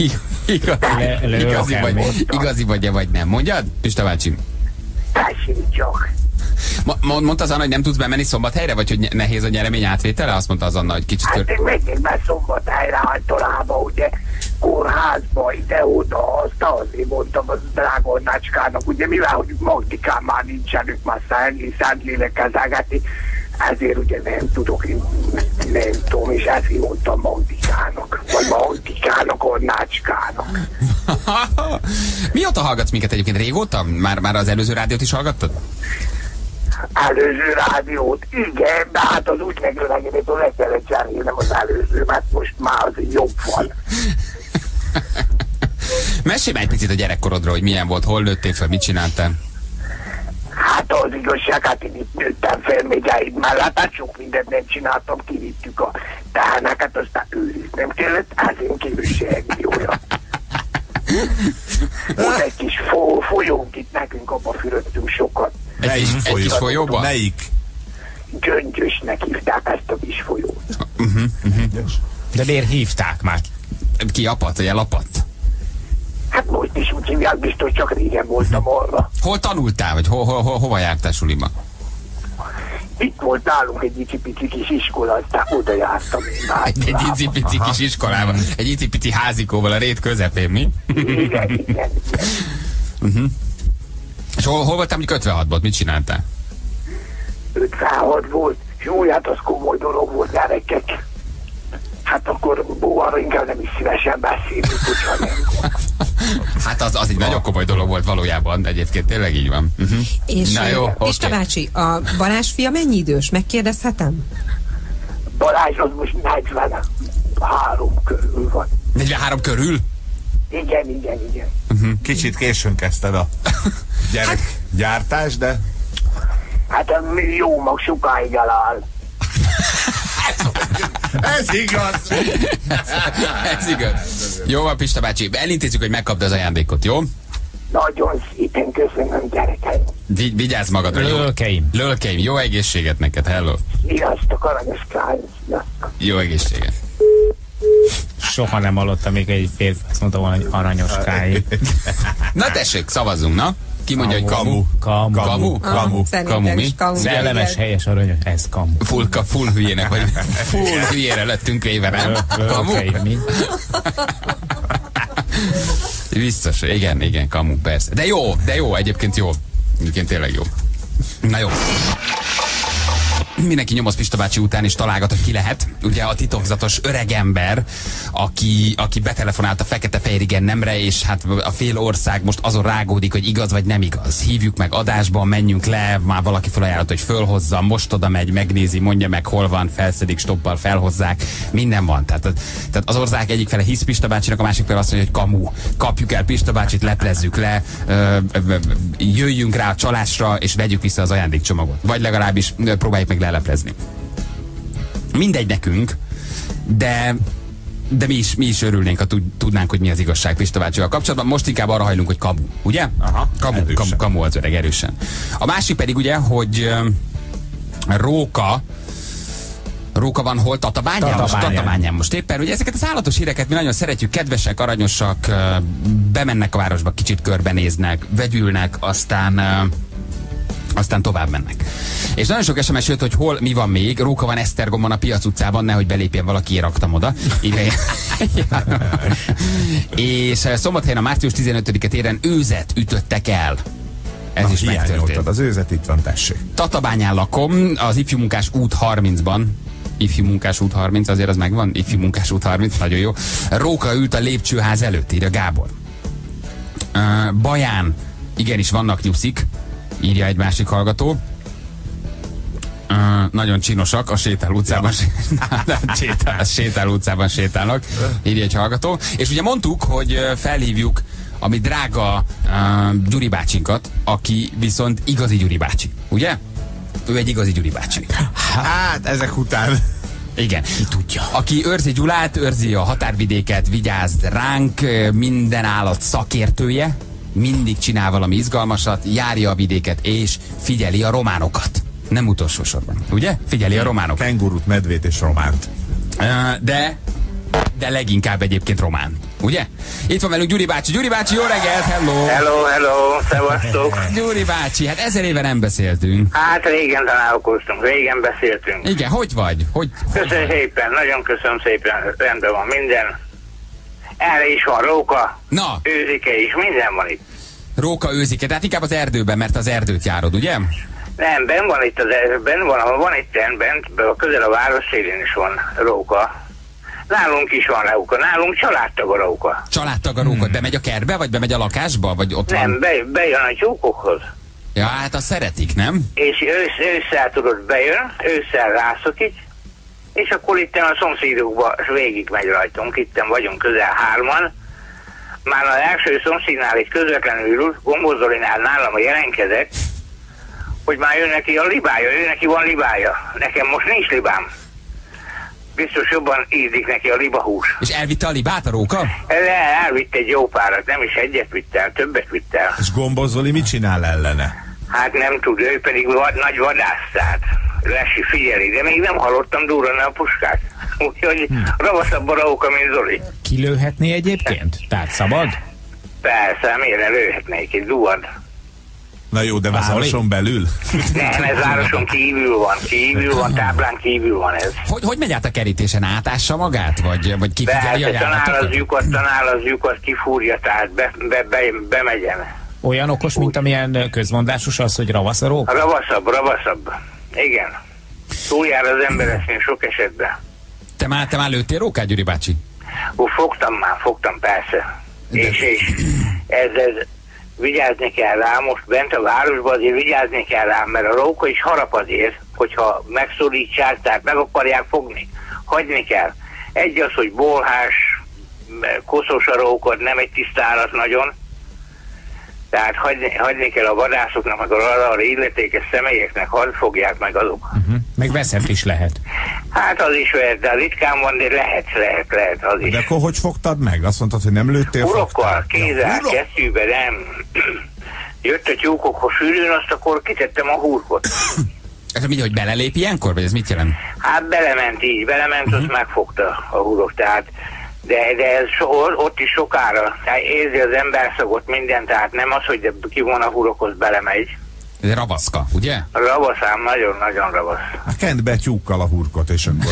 igazi vagy-e vagy nem. Mondjad, Pista bácsi? Tessék csak! Mondta az Anna, hogy nem tudsz bemenni Szombathelyre, vagy hogy nehéz a nyeremény átvétele? Azt mondta az Anna, hogy kicsit... Hát én megyek be Szombathelyre általában, ugye, kórházba, ide-oda, azt azért mondtam az drága Annácskának, ugye, mivel, hogy Magdikán már nincsen, ők már Szentlélek kezelgeti, ezért ugye nem tudok, nem tudom, és ezért mondtam Magdikának, vagy Magdikának, Annácskának. Mióta hallgatsz minket egyébként? Régóta? Már az előző rádiót is hallgattad? Előző rádiót, igen, de hát az úgy megöregedett, hogy le kellett cserélnem az előző, mert most már az jobb van. Mesélj már egy picit a gyerekkorodról, hogy milyen volt, hol nőttél fel, mit csináltál? Hát az igazság, hát én itt nőttem fel még mellett, hát sok mindent nem csináltam, kivittük a teheneket, aztán őriznem kellett, ezért kívül se egniója. Volt egy kis folyónk itt nekünk, abba fürödtünk sokat. Egy kis folyóba? Melyik? Gyöngyösnek hívták ezt a kis folyót. De miért hívták már? Ki apadt, vagy elapadt? Hát most is úgy hívják, biztos csak régen voltam arra. Hol tanultál, vagy hova jártál suliba? Itt volt nálunk egy icipici kis iskola, aztán oda jártam én már. Egy icipici kis iskolában, egy icipici házikóval a rét közepén, mi? Igen. És hol voltál, mondjuk 56-ban? Mit csináltál? 56 volt, és úgy, hát az komoly dolog volt, gyerekek. Hát akkor búval inkább nem is szívesen beszélünk, úgyhogy nem. Hát az egy nagyon komoly dolog volt valójában, egyébként tényleg így van. És na jó, Pista bácsi, a Balázs fia mennyi idős? Megkérdezhetem? Balázs az most 43 körül van. 43 körül? Igen. Kicsit későn kezdted a gyártás, de... Hát jó mag sokáig eláll. Ez igaz! Ez igaz. Jó van, Pista bácsi, elintézzük, hogy megkapd az ajándékot, jó? Nagyon szépen köszönöm, gyerekeim. Vigyázz magadra, jó? Lölkeim, jó egészséget neked, hello. Sziasztok, aranyos kány, sziasztok. Jó egészséget. Soha nem hallottam még egy férfi, azt mondta volna, hogy aranyos káj. Na tessék, szavazzunk, na? Ki mondja, hogy kamu? Kamu. Szerintem is kamu. Szellemes, helyes, aranyos, ez kamu. Full hülyének vagy. Full hülyére lettünk véve, nem? Kamu? Biztos, igen, kamu, persze. De jó, egyébként jó. Egyébként tényleg jó. Na jó. Mindenki nyomoz Pista bácsi után is találgat, hogy ki lehet. Ugye a titokzatos öregember, aki betelefonált a Fekete-Fehér Igennemre, és hát a fél ország most azon rágódik, hogy igaz vagy nem igaz. Hívjuk meg adásba, menjünk le, már valaki felajánlott, hogy fölhozza, most oda megy, megnézi, mondja meg, hol van, felszedik, stoppal, felhozzák, minden van. Tehát az ország egyik fele hisz Pista bácsinak, a másik fele azt mondja, hogy kamu. Kapjuk el Pista bácsit, leplezzük le, jöjjünk rá a csalásra, és vegyük vissza az ajándékcsomagot. Vagy legalábbis próbáljuk meg leleplezni. Mindegy nekünk, de mi is örülnénk, ha tudnánk, hogy mi az igazság Pista bácsival kapcsolatban. Most inkább arra hajlunk, hogy kamu, ugye? Aha, kamu az öreg, erősen. A másik pedig ugye, hogy Róka van hol? Tatabányán most éppen. Ugye ezeket az állatos híreket mi nagyon szeretjük, kedvesek, aranyosak, bemennek a városba, kicsit körbenéznek, vegyülnek, aztán tovább mennek. És nagyon sok SMS jött, hogy hol, mi van még. Róka van Esztergomban a Piac utcában, nehogy belépjen valaki, én raktam oda. És Szombathelyen a március 15-e téren őzet ütöttek el. Ez is megtörtént. Az őzet itt van, tessék. Tatabányán lakom, az Ifjú Munkás út 30-ban. Ifjú Munkás út 30, azért az megvan? Ifjú Munkás út 30, nagyon jó. Róka ült a lépcsőház előtt, írja Gábor. Baján, igenis vannak nyuszik, írja egy másik hallgató. Nagyon csinosak, a Sétál utcában Sétál utcában sétálnak, írja egy hallgató. És ugye mondtuk, hogy felhívjuk a mi drága Gyuri bácsinkat, aki viszont igazi Gyuri bácsi, ugye? Ő egy igazi Gyuri bácsi. Hát ezek után. Igen. Ki tudja. Aki őrzi Gyulát, őrzi a határvidéket, vigyáz ránk, minden állat szakértője, mindig csinál valami izgalmasat, járja a vidéket és figyeli a románokat. Nem utolsó sorban, ugye? Figyeli a románokat. Kengurut, medvét és románt. De leginkább egyébként román, ugye? Itt van velünk Gyuri bácsi. Gyuri bácsi, jó reggelt, hello! Hello, szevasztok! Gyuri bácsi, hát 1000 éve nem beszéltünk. Hát régen találkoztunk, régen beszéltünk. Igen, hogy vagy? Köszönöm szépen, nagyon köszönöm szépen, rendben van minden. Erre is van róka, na, őzike is, minden van itt. Róka, őzike, tehát inkább az erdőben, mert az erdőt járod, ugye? Nem, benn van itt van itt bent, közel a város szélén is van róka. Nálunk is van róka, nálunk családtag a róka. Családtag a róka, bemegy a kertbe, vagy bemegy a lakásba, vagy ott nem, van? bejön a tyúkokhoz. Ja, hát azt szeretik, nem? És ősszel tudod bejön, ősszel rászokik, és akkor itten a szomszédokba végig megy rajtunk, itten vagyunk közel 3-an. Már az első szomszédnál itt közvetlenül, Gombóc Zolinál nálam a jelenkezett, hogy már ő neki a libája, ő neki van libája. Nekem most nincs libám. Biztos jobban ízik neki a libahús. És elvitte a libát a róka? Elvitte egy jó párat, nem is egyet vitt el, többet vitt el. És Gombóc Zoli mit csinál ellene? Hát nem tud, ő pedig nagy vadászát. Lesi figyeli, de még nem hallottam durrani a puskát. Úgyhogy ravaszabb a róka, mint Zoli. Kilőhetné egyébként? Tehát szabad? Persze, miért ne lőhetnék, egy duad. Na jó, de városon belül? Nem, ez városon kívül van, táblán kívül van ez. Hogy megy át a kerítésen? Átássa magát? Vagy kifigyeli a járatokat? Tanál az lyukat kifúrja, tehát bemegyen. Olyan okos, mint amilyen közmondásos az, hogy ravasz a róka? Ravaszabb. Igen. Túljár az ember eszén sok esetben. Te már lőttél rókát, Gyuri bácsi? Fogtam persze. És ez vigyázni kell rá, most bent a városban azért vigyázni kell rá, mert a róka is harap azért, hogyha megszólítsák, tehát meg akarják fogni. Hagyni kell. Egy az, hogy bolhás, koszos a róka, nem egy tisztálat nagyon, tehát hagyni kell a vadászoknak, meg arra illetékes személyeknek, hadd fogják meg azok. Meg veszett is lehet. Hát az is lehet, de ritkán van, de lehet az is. De akkor hogy fogtad meg? Azt mondtad, hogy nem lőttél? Urokkal, kézzel, kesztyűbe, nem. Jött a tyúkokhoz sűrűn, azt akkor kitettem a hurkot. Ez mindegy, hogy belelép ilyenkor, vagy ez mit jelent? Hát belement, azt megfogta a hurok, tehát de ez ott is sokára, tehát érzi az ember szagot minden, tehát nem az, hogy ki van a hurokhoz belemegy. Ez ravaszka, ugye? A ravaszám nagyon ravasz. Kent be tyúkkal a hurkot, és akkor...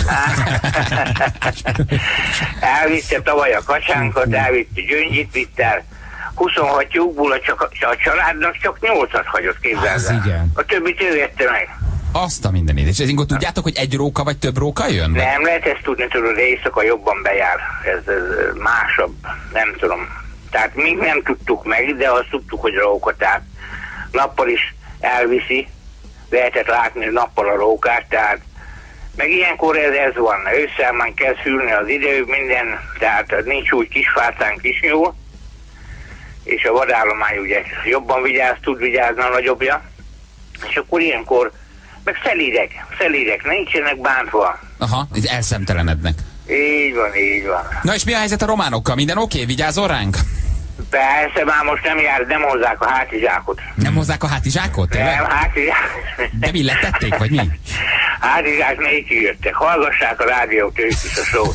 Elvitte tavaly a kacsánkat, elvitte Gyöngyit, vitt el. 26 tyúkból a családnak csak 8-at hagyott, képzeld el. A többit ő vette meg. Azt a mindenit. És ezért tudjátok, hogy egy róka vagy több róka jön? Nem lehet ezt tudni, tudod, éjszaka jobban bejár. Ez másabb, nem tudom. Tehát mi nem tudtuk meg, de azt tudtuk, hogy róka, tehát nappal is elviszi, lehetett látni nappal a rókát, tehát meg ilyenkor ez van. Ősszel már kezd hűlni az idő, minden, tehát nincs úgy kisfácán kisnyúl, és a vadállomány ugye jobban tud vigyázni a nagyobbja, és akkor ilyenkor meg szelídek, nincsenek bántva. Aha, elszemtelenednek. Így van. Na és mi a helyzet a románokkal? Minden oké? Vigyázol ránk? Persze, már most nem hozzák a hátizsákot. Nem hozzák a hátizsákot? Nem, hátizsákot. De mi letették, vagy mi? Hátizsák még kijöttek. Hallgassák a rádiót, ők is a szót.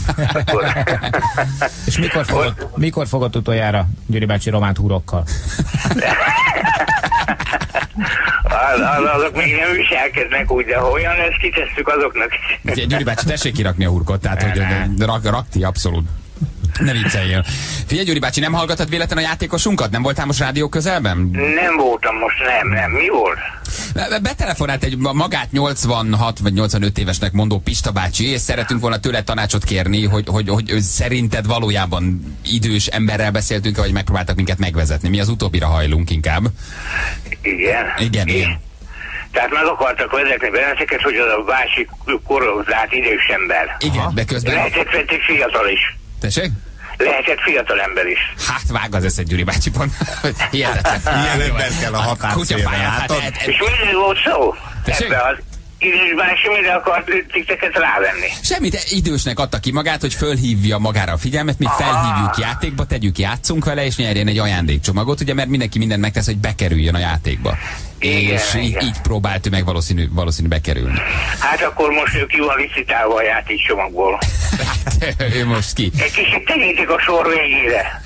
És mikor fogod utoljára Gyuri bácsi románt húrokkal? Azok még nem viselkednek úgy, de ha olyan lesz, kitesszük azoknak. Gyuri bácsi, tessék kirakni a hurkot, tehát hogy rakti abszolút. Ne vicceljél. Figyelj, Gyuri bácsi, nem hallgattad véletlen a játékosunkat? Nem voltál most rádió közelben? Nem voltam most, nem. Mi volt? Betelefonált egy magát 86 vagy 85 évesnek mondó Pista bácsi, és szeretünk volna tőle tanácsot kérni, hogy szerinted valójában idős emberrel beszéltünk, vagy megpróbáltak minket megvezetni. Mi az utóbbira hajlunk inkább. Igen. Tehát meg akartak vezetni benneteket, hogy az a másik korozált idős ember. Igen, de közben... Lehetett fiatal is. Tessék? Lehetett fiatal ember is. Hát vág az eszed, Gyuri bácsi, pont. Hihetetlen. Ilyen ember kell a határszélre. És mindig volt szó. Ebbe az idősben mire akart titeket rávenni. Semmit, idősnek adta ki magát, hogy fölhívja magára a figyelmet, mi felhívjuk játékba, játszunk vele, és nyerjen egy ajándékcsomagot, ugye, mert mindenki mindent megtesz, hogy bekerüljön a játékba. Igen, és így próbált ő meg valószínű bekerülni. Hát akkor most ő ki van licitálva a játékcsomagból. Ő most ki? Egy kicsit tegyétek a sor végére.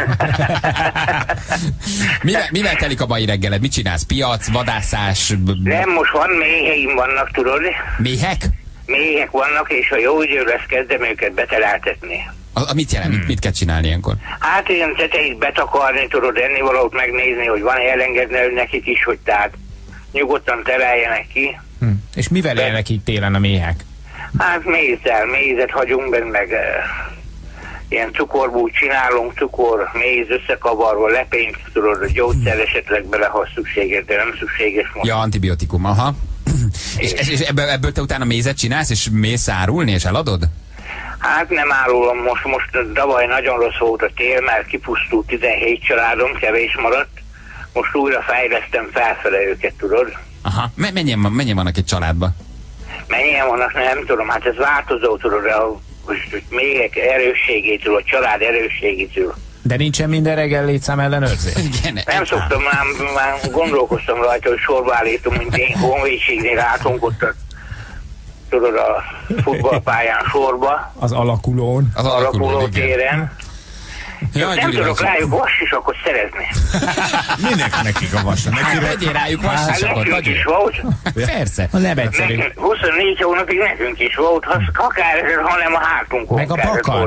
Mivel telik a mai reggeled? Mit csinálsz? Piac, vadászás? Nem, most van méheim vannak, tudod? Méhek? Méhek vannak, és ha jó idő lesz, kezdem őket beteleltetni. Mit jelent? Mit kell csinálni ilyenkor? Hát ilyen tetejét betakarni, tudod, ennivalót megnézni, hogy van elengedni nekik is, hogy tehát nyugodtan teleljenek ki. És mivel élnek így télen a méhek? Hát mézet hagyunk benne, meg ilyen cukorbút csinálunk, cukor, méz összekavarva, lepényt, tudod, a gyógyszer esetleg bele, ha szükséges, de nem szükséges most. Ja, antibiotikum, aha. És ebből te utána mézet csinálsz, és mész árulni, és eladod? Hát nem árulom, most tavaly nagyon rossz volt a tél, mert kipusztult 17 családom, kevés maradt. Most újra fejlesztem felfele őket, tudod? Aha, mennyien vannak egy családba? Mennyien vannak, nem tudom, hát ez változó, tudod, a méhek erősségétől, a család erősségétől. De nincsen minden reggel létszám ellenőrzés? Nem szoktam, már gondolkoztam rajta, hogy sorba állítom, mint én honvédségnél álltunk ott tudod, a futballpályán sorba. Az alakulón. Az alakuló téren. Ja, nem tudok rájuk vassisakot szerezni. Minek nekik a vas? Vegyél rájuk vassisakot. Nekünk is volt. Persze. A nem egyszerű. 24 hónapig nekünk is volt, akár, hanem a hátunkon. Meg a pakancs.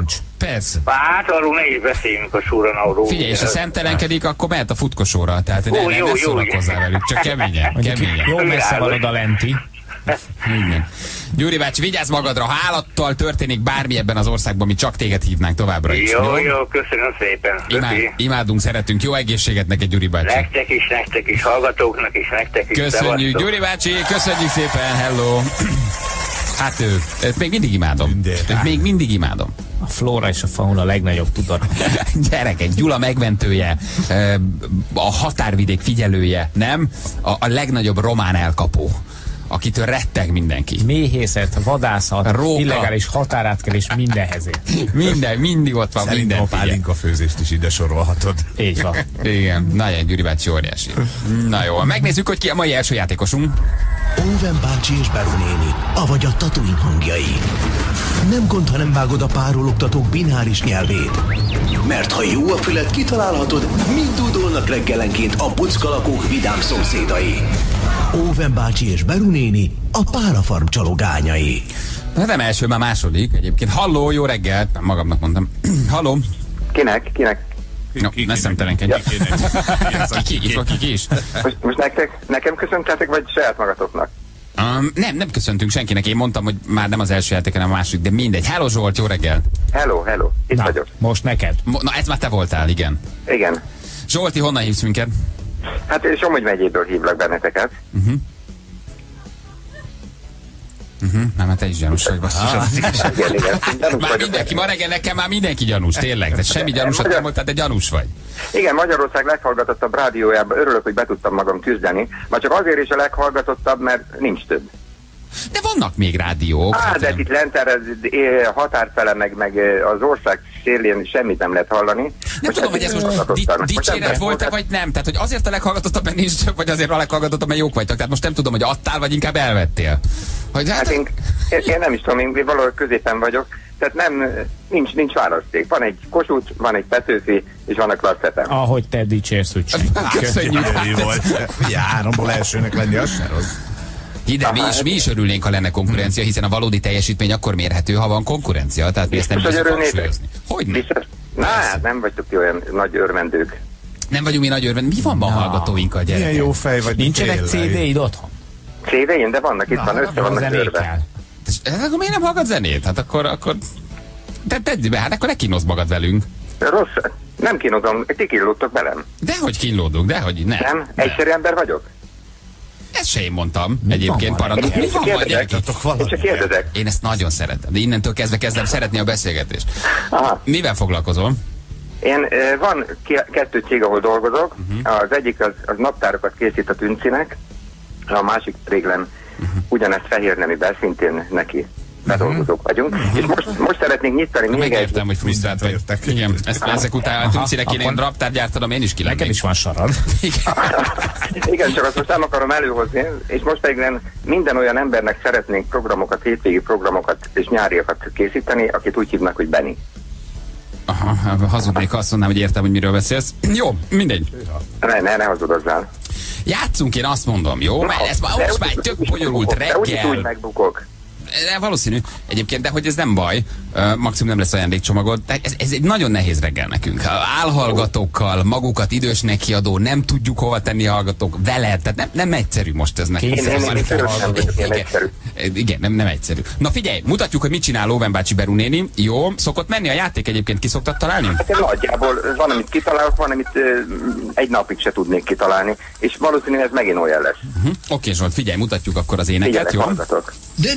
persze. Hát arról ne is beszéljünk a Súranauról. Figyelj, és ha szemtelenkedik, akkor mehet a futkosóra. Tehát ne szórakozzál velük, csak keményen. Jó messze van oda lenti. Igen. Gyuri bácsi, vigyázz magadra, ha állattal történik bármi ebben az országban, mi csak téged hívnánk továbbra is. Jó, köszönöm szépen. Imádunk, szeretünk. Jó egészséget neked, Gyuri bácsi. Nektek is, hallgatóknak is, nektek is. Köszönjük, Gyuri bácsi, köszönjük szépen, hello. Hát őt még mindig imádom. Még mindig imádom. A flóra és a fauna a legnagyobb tudat. Gyerekek, Gyula megmentője, a határvidék figyelője, nem? A legnagyobb román elkapó, akitől retteg mindenki. Méhészet, vadászat, róka, illegális határátkelés, mindenhez ért. Mindig ott van. Szerintem a pálinka főzést is ide sorolhatod. Így van. Igen, nagyon Gyuri bácsi óriási. Na jó, megnézzük, hogy ki a mai első játékosunk. Óven bácsi és Beru néni, avagy a Tatooine hangjai. Nem gond, ha nem vágod a párologtatók bináris nyelvét. Mert ha jó a fület, kitalálhatod, mit dúdolnak reggelenként a buckalakók vidám szomszédai. Óven bácsi és Beru néni, a párafarm csalogányai. Na nem első, már második egyébként. Halló, jó reggelt! Magamnak mondtam. Halló! Kinek? No, ne szemtelenkedj. Ki is? Most nekem köszöntetek, vagy saját magatoknak? Nem köszöntünk senkinek. Én mondtam, hogy már nem az első játék, hanem a második, de mindegy. Hello Zsolt, jó reggel! Hello, itt vagyok. Most neked. Na, ez már te voltál, igen. Igen. Zsolti, honnan hívsz minket? Hát én Somogy megyéből hívlak benneteket. Nem, hát te is gyanús vagy, basszus. Már mindenki, ma reggel nekem már mindenki gyanús, tényleg. Tehát semmi gyanúsat nem mondtál, de gyanús vagy. Igen, Magyarország leghallgatottabb rádiójában örülök, hogy be tudtam magam küzdeni. Már csak azért is a leghallgatottabb, mert nincs több. De vannak még rádiók. De itt lent erre határfele, meg az ország szélén semmit nem lehet hallani. Nem tudom, hogy ez most dicséret volt-e, vagy nem. Tehát, hogy azért a leghallgatottabb, mert nincs több, vagy azért a leghallgatottabb, mert jók vagytok. Tehát most nem tudom, hogy adtál, vagy inkább elvettél. Én nem is tudom, én valahol középen vagyok. Tehát nincs választék. Van egy Kossuth, van egy Petőfi, és van a Klasszetem. Ahogy te dicsérsz, úgy sem. Köszönjük. Háromból elsőnek lenni, az se rossz. De mi is örülnénk, ha lenne konkurencia, hiszen a valódi teljesítmény akkor mérhető, ha van konkurencia. Tehát mi ezt nem tudjuk hangsúlyozni. Hogyne? Hát nem vagytok ti olyan nagy örvendők. Nem vagyunk mi nagy örvendők. Mi van ma a hallgatóinkkal, gyerekek? Milyen jó fej vagy. Nincsenek CD-id otthon? CD-n, de vannak, itt van, össze vannak törve. Hát akkor miért nem hallgat zenét? Hát akkor tedd be, hát akkor ne kínozd magad velünk. Rossz, nem kínozom, ti kínlódtok velem. Dehogy kínlódunk, dehogy nem. Nem? Egyszerű ember vagyok? Ezt se én mondtam. Egyébként paradok. Én csak kérdezek. Én ezt nagyon szeretem, de innentől kezdem szeretni a beszélgetést. Aha. Mivel foglalkozol? Én van 2 cég, ahol dolgozok. Az egyik az naptárokat készít a Tüncinek, a másik réglen ugyanezt Fehérneműben, szintén neki bedolgozók vagyunk. És most szeretnénk nyitani még egy... Megértem, hogy frusztrált vagy. Igen, ezek után a Tüncinek kéne én naptárt gyártanom, én is ki lennék. Neked is van sarad. Igen, csak azt most nem akarom előhozni, és most pedig minden olyan embernek szeretnénk programokat, hétvégi programokat és nyáriakat készíteni, akit úgy hívnak, hogy Benni. Aha, hazudnék, azt mondnám, hogy értem, hogy miről beszélsz. Jó, mindegy. Ne hazudozzál. Játszunk, én azt mondom, jó? Mert ez most már egy tök bonyolult reggel. De úgyis úgy megbukok. De valószínű. Egyébként, de hogy ez nem baj, maximum nem lesz ajándékcsomagod. Ez egy nagyon nehéz reggel nekünk. Álhallgatókkal, magukat idősnek kiadó, nem tudjuk hova tenni a hallgatók, veled, tehát nem egyszerű most ez nekünk. Igen, nem egyszerű. Na figyelj, mutatjuk, hogy mit csinál Óven bácsi, Beru néni. Jó, szokott menni a játék egyébként, ki szoktad találni? Hát nagyjából van, amit kitalálok, van, amit egy napig se tudnék kitalálni, és valószínűleg ez megint olyan lesz. Oké, Zsolt, figyelj, mutatjuk akkor az éneket, jó? De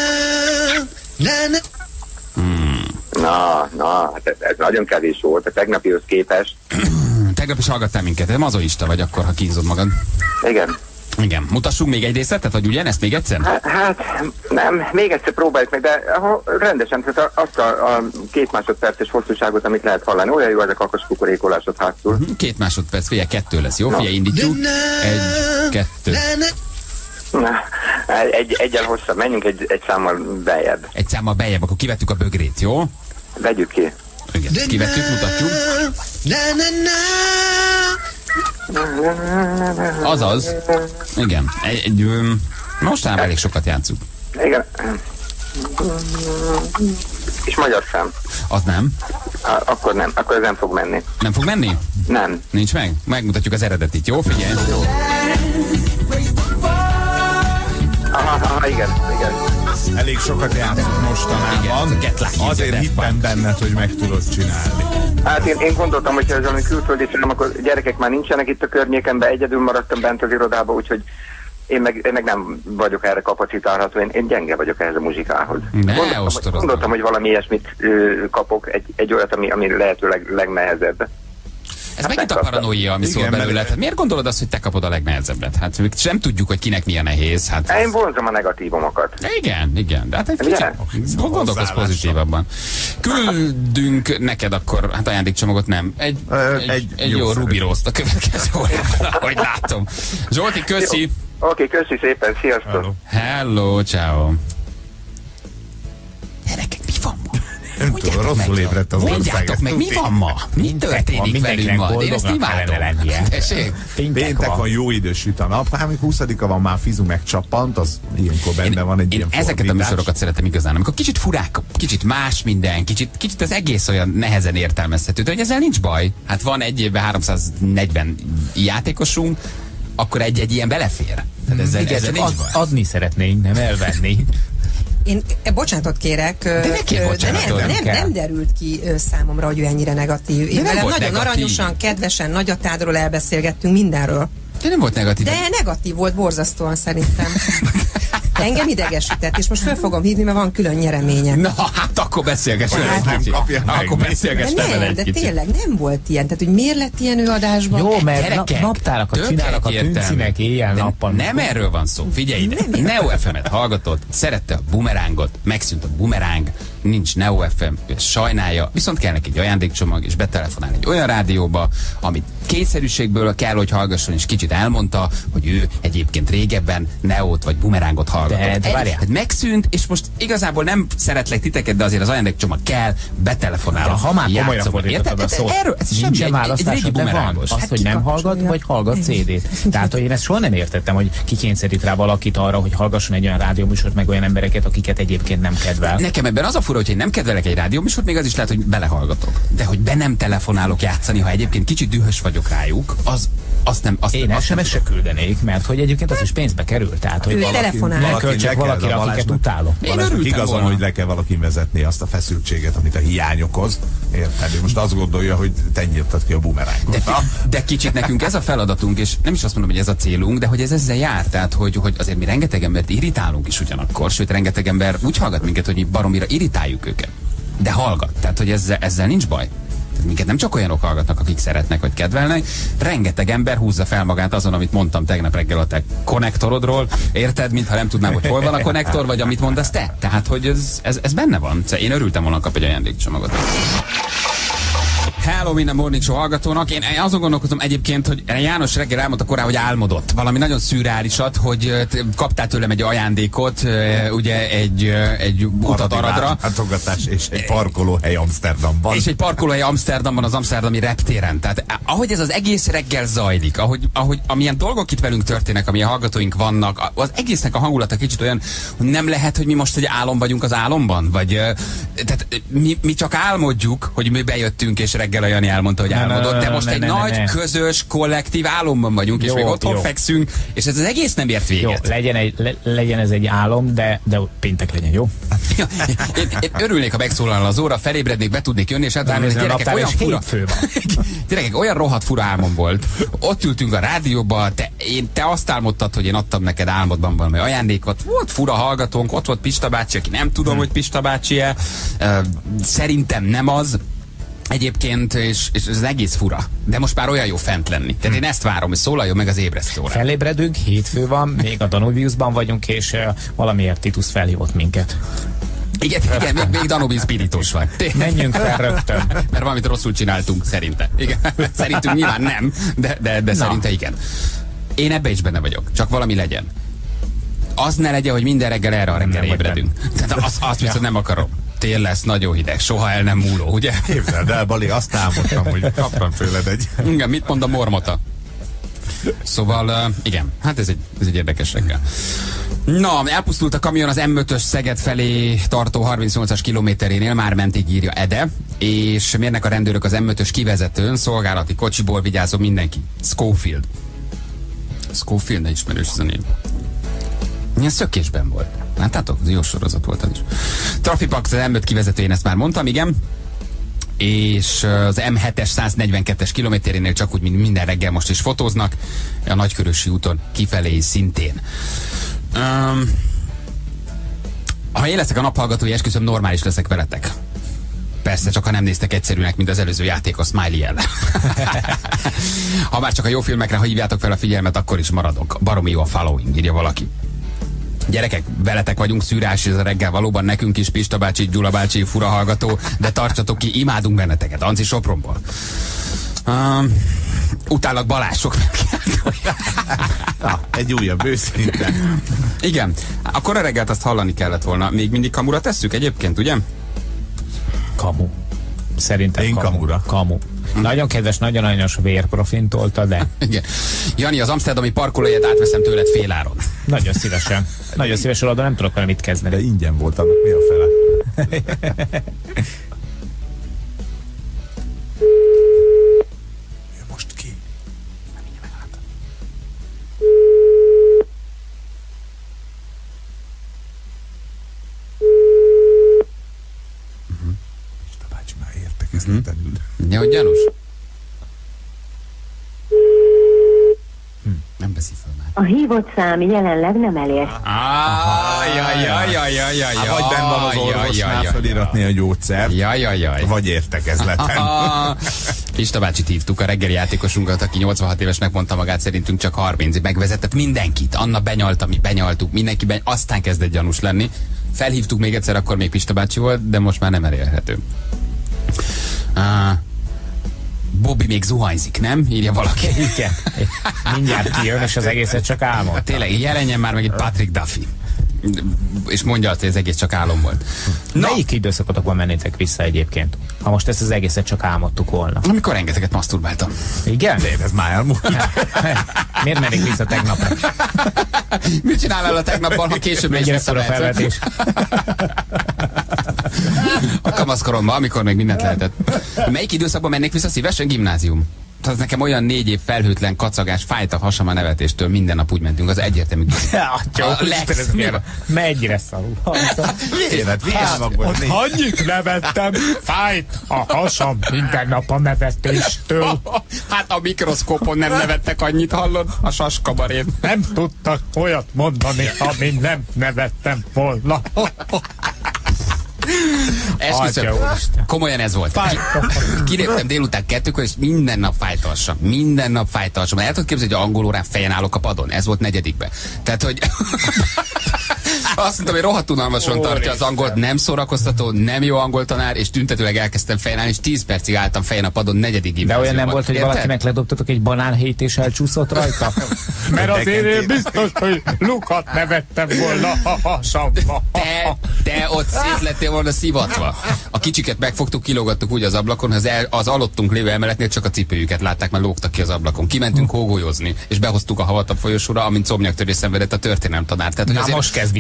Na, hát ez nagyon kevés volt, a tegnapihoz képest. Tegnap is hallgattál minket, te mazoista vagy akkor, ha kínzod magad. Igen, mutassunk még egy részletet, vagy ugyanezt még egyszer? Hát nem, még egyszer próbáljuk meg, de rendesen, tehát azt a 2 másodperces hosszúságot, amit lehet hallani, olyan jó ez a kakas kukorékolásod hátul. 2 másodperc, figyelj, 2 lesz, jó? Figyelj, indítjuk. 1, 2. Egyel hosszabb, menjünk egy számmal beljebb. Egy számmal beljebb, akkor kivettük a bögrét, jó? Vegyük ki. Igen, ezt kivettük, mutatjuk. Azaz. Igen. Mostanában elég sokat játszunk. Igen. És magyar szám. Az nem? Akkor nem, akkor ez nem fog menni. Nem fog menni? Nem. Nincs meg? Megmutatjuk az eredetit, jó? Figyelj! Jó. Aha, igen. Elég sokat játszott mostanában. Azért hittem benned, hogy meg tudod csinálni. Hát én gondoltam, hogy ez valami külföldi film, akkor gyerekek már nincsenek itt a környékenben, egyedül maradtam bent az irodába, úgyhogy én meg nem vagyok erre kapacitálható, én gyenge vagyok ehhez a muzsikához. Gondoltam, hogy valami ilyesmit kapok, egy olyat, ami lehetőleg legnehezebb. Ez hát megint a paranoia, ami szól belőle. Hát miért gondolod azt, hogy te kapod a legnehezebbet? Hát sem tudjuk, hogy kinek milyen nehéz. Hát én vonzom a negatívumokat. Igen. De hát egy kicsit gondolkozz pozitívabban. Küldünk neked akkor, hát ajándékcsomagot nem. Egy jó Ruby Rose-t a következő órában, ahogy látom. Zsolti, köszi! Oké, köszi szépen, sziasztok! Hello, ciao. Gyerekek, mi van ma? Nem tudom, rosszul ébredt az ország. Meg, mi van ma? Mi történik velünk ma? Én ezt imádom. Péntek van, jó idős süt a nap, hát 20-a van, már fizu megcsappant, az ilyenkor benne van egy ilyen ezeket fordítás. a műsorokat szeretem igazán, amikor kicsit furák, kicsit más minden, kicsit az egész olyan nehezen értelmezhető, de hogy ezzel nincs baj. Hát van egy évben 340 játékosunk, akkor egy ilyen belefér. Ezzel nincs baj. Adni szeretnénk, nem elvenni. Én bocsánatot kérek, de nem derült ki számomra, hogy ő ennyire negatív. Én velem nagyon aranyosan, kedvesen, nagyatádról elbeszélgettünk mindenről. De nem volt negatív. De negatív volt borzasztóan szerintem. Engem idegesített, és most föl fogom hívni, mert van külön nyereménye. Na, hát akkor beszélgess vele egy kicsit. Akkor beszélgess vele egy kicsit. De tényleg nem volt ilyen. Tehát, hogy miért lett ilyen ő adásban? Jó, mert naptárakat csinálnak a tüncinek éjjel-nappal. Nem erről van szó. Figyelj ide. Neo FM-et hallgatod, szerette a bumerángot, megszűnt a bumeráng, nincs Neo FM, ő sajnálja, viszont kell neki egy ajándékcsomag, és betelefonál egy olyan rádióba, amit kényszerűségből kell, hogy hallgasson, és kicsit elmondta, hogy ő egyébként régebben Neót vagy bumerángot hallgatott. De megszűnt, és most igazából nem szeretlek titeket, de azért az ajándékcsomag kell, betelefonál. Ha már komolyan fordítottad a szót, nincsen választásod, de van. Azt, hogy nem hallgat, vagy hallgat CD-t. Tehát, hogy én ezt soha nem értettem, hogy kikényszerít rá valakit arra, hogy hallgasson egy olyan rádióműsort, meg olyan embereket, akiket egyébként nem kedvel. Nekem ebben az a fura, hogy nem kedvelek egy rádióműsort, még az is lehet, hogy belehallgatok. De hogy be nem telefonálok játszani, ha egyébként kicsit dühös vagyok rájuk, én SMS-re küldenék, mert hogy egyébként az is pénzbe kerül. Tehát, hogy valaki akiket utálok. Én örültem igazán, hogy le kell valakin vezetni azt a feszültséget, amit a hiány okoz. Érted? Ő most azt gondolja, hogy te nyírtad ki a bumerángot. De kicsit nekünk ez a feladatunk, és nem is azt mondom, hogy ez a célunk, de hogy ez ezzel jár. Tehát, hogy azért mi rengeteg embert irritálunk is ugyanakkor, sőt, rengeteg ember úgy hallgat minket, hogy mi baromira irritáljuk őket. De hallgat. Tehát, hogy ezzel nincs baj. Minket nem csak olyanok hallgatnak, akik szeretnek vagy kedvelnek, rengeteg ember húzza fel magát azon, amit mondtam tegnap reggel a te konnektorodról, érted, mintha nem tudnám, hogy hol van a konnektor, vagy amit mondasz te. Tehát, hogy ez benne van. Én örültem volna, kap egy ajándékcsomagot. Hello minden Morning Show hallgatónak. Én azon gondolkozom egyébként, hogy János reggel elmondta korán, hogy álmodott. Valami nagyon szürreálisat, hogy kaptál tőlem egy ajándékot, ugye egy utat Aradra. Látogatás és egy parkolóhely Amsterdamban. És egy parkolóhely Amsterdamban, az amsterdami reptéren. Tehát ahogy ez az egész reggel zajlik, amilyen dolgok itt velünk történnek, amilyen hallgatóink vannak, az egésznek a hangulata kicsit olyan, hogy nem lehet, hogy mi most egy álom vagyunk az álomban, vagy tehát mi csak álmodjuk, hogy mi bejöttünk és reggel a Jani elmondta, hogy álmodott, de most egy nagy, közös, kollektív álomban vagyunk, és még otthon fekszünk, és ez az egész nem ért véget. Jó, legyen ez egy álom, de péntek legyen, jó? Én örülnék, ha megszólalna az óra, felébrednék, be tudnék jönni, és általában gyerekek olyan fura. Gyerekek, olyan rohadt fura álmom volt. Ott ültünk a rádióba, te azt álmodtad, hogy én adtam neked álmodban valami ajándékot. Volt fura hallgatónk, ott volt Pista bácsi, aki nem tudom, hogy Pista bácsi-e. Szerintem nem az. Egyébként, és ez egész fura. De most már olyan jó fent lenni. Tehát én ezt várom, hogy szólaljon meg az ébresztőre. Felébredünk, hétfő van, még a Danubiusban vagyunk, és valamiért Titus felhívott minket. Igen, még Danubius spiritus van. Menjünk fel rögtön. Mert valamit rosszul csináltunk, szerinte. Igen. Szerintünk nyilván nem, de szerinte igen. Én ebbe is benne vagyok. Csak valami legyen. Az ne legyen, hogy minden reggel erre a reggel ébredünk. Tehát azt viszont nem akarom. Tél lesz, nagyon hideg, soha el nem múló, ugye? Képzeld el, Bali, azt álmodtam, hogy kaptam tőled egy... Igen, mit mond a mormota? Szóval, igen, hát ez egy érdekes reggel. Na, elpusztult a kamion az M5-ös Szeged felé tartó 38-as kilométerénél, már mentig, írja Ede, és mérnek a rendőrök az M5-ös kivezetőn, szolgálati kocsiból, vigyázom mindenki. Schofield. Schofield, ne ismerős ez a név. Milyen szökésben volt. Láttátok? Ez jó sorozat volt az is. Trafipax az M5 kivezetőjén, ezt már mondtam, igen. És az M7-es 142-es kilométerénél csak úgy, mint minden reggel most is fotóznak, a Nagykörösi úton kifelé szintén. Ha én leszek a naphallgatói, esküszöm, normális leszek veletek. Persze, csak ha nem néztek egyszerűnek, mint az előző játék a Smiley-jel. Ha már csak a jó filmekre, ha hívjátok fel a figyelmet, akkor is maradok. Baromi jó a following, írja valaki. Gyerekek, veletek vagyunk, szűrás ez a reggel valóban, nekünk is, Pista bácsi, Gyula bácsi, fura hallgató, de tartsatok ki, imádunk benneteket. Anci Sopronból. Utállak Balázsok. Egy újabb őszinte. Igen, akkor a reggelt azt hallani kellett volna. Még mindig kamura tesszük egyébként, ugye? Kamu. Szerintem én kamura. Kamu. Nagyon kedves, nagyon aranyos vérprofint tolta, de... Igen. Jani, az amsterdami parkolóját átveszem tőled féláron. Nagyon szívesen. Nagyon szívesen oda, nem tudok vele mit kezdeni. De ingyen volt, annak mi a fele? Most ki? Pista bácsi, már értekezletlenül. Ja, hogy gyanús? Nem beszél fel már. A hívott szám jelenleg nem elért. Vagy benn van az orvosnál feliratni a gyógyszert, vagy értekezleten. Pista bácsit hívtuk, a reggeli játékosunkat, aki 86 évesnek mondta magát, szerintünk csak 30, megvezetett mindenkit. Anna benyalt, mi benyaltuk, mindenki aztán kezdett gyanús lenni. Felhívtuk még egyszer, akkor még Pista bácsi volt, de most már nem elérhető. Bobby még zuhanyzik, nem? Írja valaki. Igen. Mindjárt kijön, és az egészet csak álmod. Tényleg, jelenjen már meg itt Patrick Duffy. És mondja azt, hogy ez egész csak álom volt. Melyik időszakotokban mennétek vissza egyébként? Ha most ezt az egészet csak álmodtuk volna. Amikor rengeteget maszturbáltam. Igen? De ez már elmúlt. Miért mennék vissza tegnapra? Mit csinálnál a tegnapban, ha később is felvetés? A kamaszkoromban, amikor még mindent lehetett. Melyik időszakban mennék vissza szívesen? Gimnázium. Az nekem olyan 4 év felhőtlen kacagás, fájt a hasam a nevetéstől, minden nap úgy mentünk, az egyértelmű. Mennyire szarul. Ott annyit nevettem, fájt a hasam minden nap a nevetéstől. Hát a mikroszkópon nem nevettek annyit, hallod? A saskabarén. Nem tudtak olyat mondani, amin nem nevettem volna. Esküszöm, komolyan ez volt. Kiléptem délután 2-kor, és minden nap fájtalsam. Minden nap fájtalsam. El tudod képzelni, hogy angol órán fejen állok a padon? Ez volt 4-be. Tehát, hogy azt mondtam, hogy rohadt unalmasan tartja az angolt, nem szórakoztató, nem jó angol tanár, és tüntetőleg elkezdtem fejen állni, és 10 percig álltam fejen a padon 4. De olyan nem volt, hogy valakinek ledobtatok egy banánhéjt, és elcsúszott rajta? Mert azért biztos, hogy lukat nevettem volna a hasamba. Te ott szét lettél volna szivatva. A kicsiket megfogtuk, kilógattuk úgy az ablakon, hogy az alottunk lévő emeletnél csak a cipőjüket látták, mert lógtak ki az ablakon. Kimentünk hógolyozni, és behoztuk a havatabb folyosóra, amint szomnyaktörés szenvedett a történelemtanár. Tehát, hogy most kezd.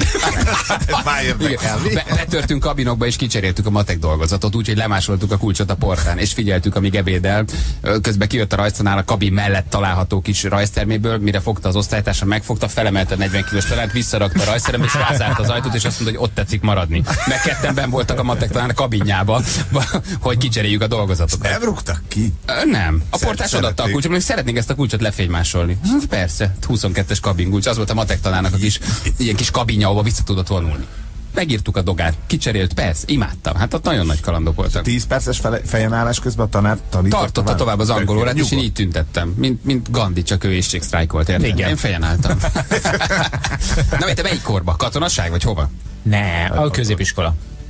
Betörtünk kabinokba, és kicseréltük a matek dolgozatot, úgyhogy lemásoltuk a kulcsot a portán, és figyeltük, amíg ebédel. Közben kijött a rajztanár a kabin mellett található kis rajzterméből, mire fogta az osztálytársa, megfogta, felemelte a 40 kilós tanárt, visszarakta a rajzterembe, és rázárt az ajtót, és azt mondta, hogy ott tetszik maradni. Meg ketten benn voltak a matek tanár kabinjába, hogy kicseréljük a dolgozatokat. Nem rúgtak ki? Nem. A portás odaadta a kulcsot, hogy szeretnénk ezt a kulcsot lefénymásolni. Persze, 22-es kabinkulcs, az volt a matek tanárnak a ilyen kis kabinja, ahova vissza tudott vonulni. Megírtuk a dogát, kicserélt, persze, imádtam. Hát ott nagyon nagy kalandok voltak. 10 perces fejenállás közben a tanár tanította tartotta tovább az angol órát, és én így tüntettem. Mint Gandhi, csak ő éhségsztrájkolt, érted? Igen. Én fejen álltam. Na, te melyik korba? Katonaság, vagy hova? Ne, a középiskola.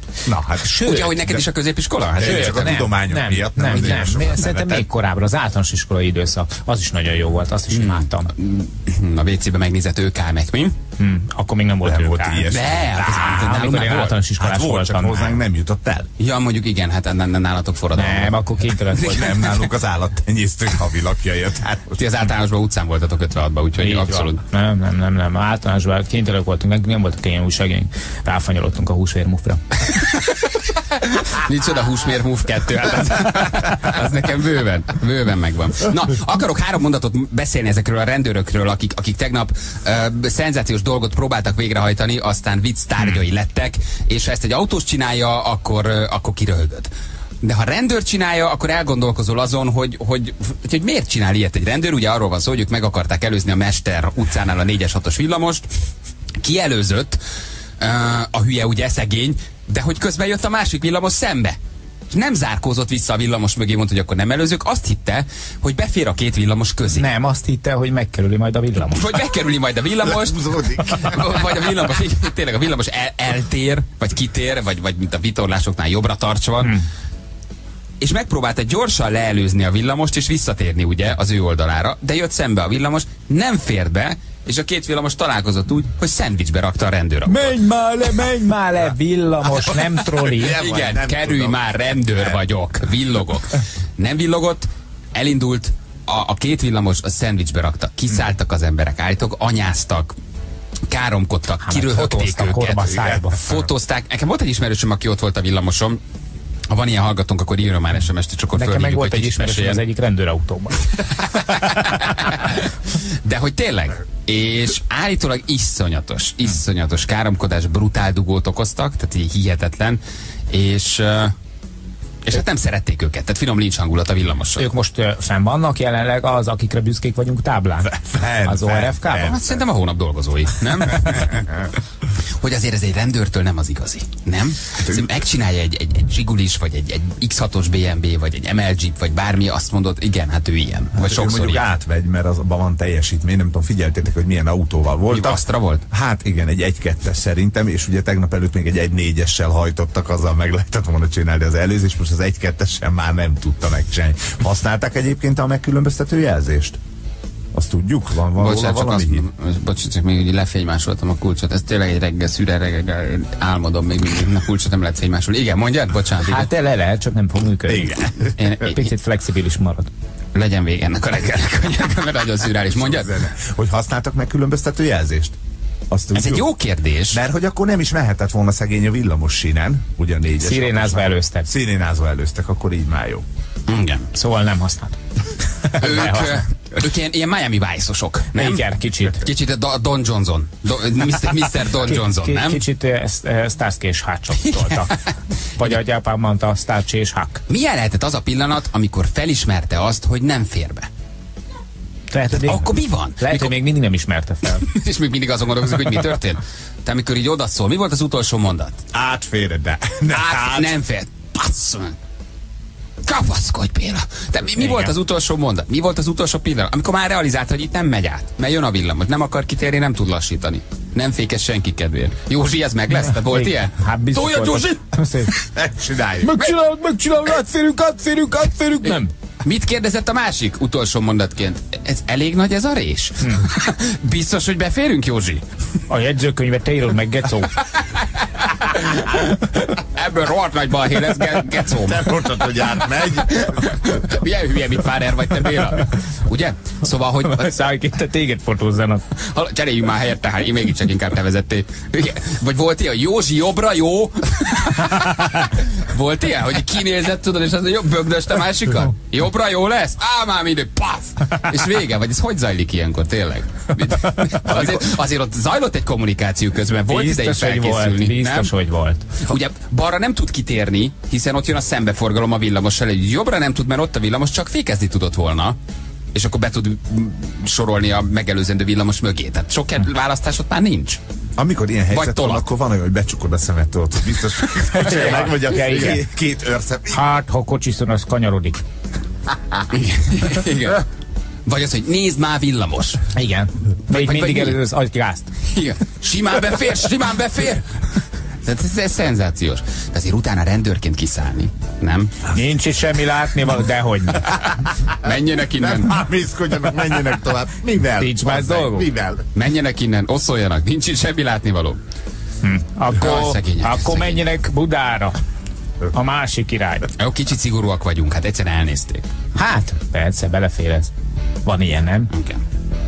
Na, hát sőt, ugye, hogy neked is a középiskola? Hát csak a tudományok miatt. Nem. Szerintem még korábban az általános iskolai időszak, az is nagyon jó volt, azt is imádtam. A WC-be megnézett ÖK meg, mi? Akkor még nem volt ÖK. De, amikor én általános iskolás voltam. Csak hozzánk nem jutott el. Ja, mondjuk igen, hát nálatok forradalom. Nem, akkor kénytelen volt. Nem, nálunk az állattenyésztők havilapja jött. Ti az általánosban utcán voltatok 56-ban, úgyhogy abszolút. Nem. Általánosban kénytelenek voltunk, nem voltak ilyen újságénk. Ráfanyolottunk a húsvérmufra. Micsoda húsvérmuf 2, hát az nekem bőven megvan. Na, akarok 3 mondatot beszélni ezekről a rendőrökről, akik tegnap szenzációs dolgot próbáltak végrehajtani, aztán vicc tárgyai lettek, és ha ezt egy autós csinálja, akkor kiröhögöd. De ha rendőr csinálja, akkor elgondolkozol azon, hogy miért csinál ilyet egy rendőr. Ugye arról van szó, hogy ők meg akarták előzni a Mester utcánál a 4-es 6-os villamost, kielőzött a hülye, ugye szegény, de hogy közben jött a másik villamos szembe. Nem zárkózott vissza a villamos mögé, mondta, hogy akkor nem előzök. Azt hitte, hogy befér a 2 villamos közé. Nem, azt hitte, hogy megkerüli majd a villamos. Vagy megkerüli majd a villamos. Vagy a villamos, tényleg a villamos eltér, vagy kitér, vagy mint a vitorlásoknál jobbra tarts van. És megpróbálta gyorsan leelőzni a villamost, és visszatérni ugye az ő oldalára, de jött szembe a villamos, nem fért be, és a 2 villamos találkozott úgy, hogy szendvicsbe rakta a rendőrautót. Menj már le, villamos, nem troli. Igen, nem kerülj tudom. Már, rendőr vagyok, villogok. Nem villogott, elindult, a 2 villamos a szendvicsbe rakta. Kiszálltak az emberek, állítók, anyáztak, káromkodtak, kiröhögték őket, fotózták. Nekem volt egy ismerősöm, aki ott volt a villamoson. Ha van ilyen hallgatónk, akkor írjon már SMS-t, csak akkor nekem meg volt egy ismerősöm az egyik rendőrautóban. De hogy tényleg? És állítólag iszonyatos káromkodás, brutál dugót okoztak, tehát így hihetetlen, és hát nem szerették őket, tehát finom lincs hangulat a villamoson. Ők most fenn vannak jelenleg az, akikre büszkék vagyunk táblán? Az ORFK-ban? Hát szerintem a hónap dolgozói, nem? Hogy azért ez egy rendőrtől nem az igazi, nem? Megcsinálja egy Zsigulis, vagy egy X6-os BMW, vagy egy ML Jeep, vagy bármi, azt mondod, igen, hát ő ilyen. Hát vagy sokszor mondjuk ilyen. Átvegy, mert azban van teljesítmény, nem tudom, figyeltétek, hogy milyen autóval voltak. Astra volt? Hát igen, egy 1.2-es szerintem, és ugye tegnap előtt még egy 1.4-essel hajtottak, azzal meg lehetett volna csinálni az előzés, most az 1.2-essel már nem tudta megcsinálni. Használták egyébként a megkülönböztető jelzést? Azt tudjuk? Van valami bocsánat, csak még lefénymásoltam a kulcsot. Ez tényleg egy reggel, szüre reggel, álmodom még mindig. A kulcsot nem lehet fénymásolni. Igen, mondjad? Bocsánat. Hát le lehet, csak nem fog működni. Igen. Picit flexibilis marad. Legyen vége ennek a reggelnek, mert nagyon szürális. Mondjad? Hogy használtak megkülönböztető jelzést? Ez egy jó kérdés. Mert hogy akkor nem is mehetett volna szegény a villamos sínen, ugye 4-es. Szirénázva előztek, akkor így már jó. Igen. Szóval nem használt. Ők ilyen Miami Vice-osok, nem? Igen, kicsit. Kicsit Don Johnson. Mr. Don Johnson, nem? Kicsit Starsky és Hutch toltak. Vagy ahogy apám mondta, Starsky és Hutch. Milyen lehetett az a pillanat, amikor felismerte azt, hogy nem fér be? Akkor mi van? Lehet, hogy még mindig nem ismerte fel. És még mindig azon gondolkozik, hogy mi történt. Te amikor így odaszól, mi volt az utolsó mondat? Átfér, de nem fér. Passzol. Kapaszkodj, Béla! De mi volt az utolsó mondat? Mi volt az utolsó pillanat? Amikor már realizálta, hogy itt nem megy át. Mert jön a villamos, nem akar kitérni, nem tud lassítani. Nem fékez senki kedvéért. Józsi, ez meg lesz? Te volt ilyen? Hát biztos. Tolja, Józsi! Megcsináljuk, átférünk, nem. Mit kérdezett a másik utolsó mondatként? Ez elég nagy ez a rés? Biztos, hogy beférünk, Józsi? A jegyzőkönyvet te írod meg, gecó. Ebből rohadt nagy balhé lesz, gecó. Te mondtad, hogy átmegy. Milyen hülye, mint Fárer vagy te, Béla? Ugye? Szóval, hogy... Szálljuk, te téged fotózzanak. Cseréljünk már helyette, hát mégiscsak inkább te vezettél. Vagy volt ilyen, Józsi jobbra, jó? Volt ilyen, hogy kinézett, tudod, és az jobb bögdöst a másikat? Jobbra jó lesz? Már mindegy, paf! És vége, vagy ez hogy zajlik ilyenkor, tényleg? Azért ott zajlott egy kommunikáció közben, volt idején felkészülni. Biztos, hogy volt. Ugye balra nem tud kitérni, hiszen ott jön a szembeforgalom a villamossal, egy jobbra nem tud, mert ott a villamos csak fékezni tudott volna, és akkor be tud sorolni a megelőzendő villamos mögé. Tehát sok választás ott már nincs. Amikor ilyen helyzet van, akkor van olyan, hogy becsukod a szemettől, ott biztos, hogy meg vagy a két őrszem. Hát, ha kocsiszon, az kanyarodik. Igen. Vagy az, hogy nézd már villamos. Igen. Még mindig előz, adj gázt. Igen. Simán befér! Ez szenzációs. De azért utána rendőrként kiszállni, nem? Nincs is semmi látnivaló, dehogy nem. Menjenek innen. Nem hámészkodjanak, menjenek tovább. Mivel? Nincs más dolgok. Mivel? Menjenek innen, oszoljanak, nincs is semmi látnivaló. Akkor menjenek Budára. A másik irány. Jó, kicsit szigorúak vagyunk, hát egyszerűen elnézték. Hát, persze, belefér ez. Van ilyen, nem? Okay.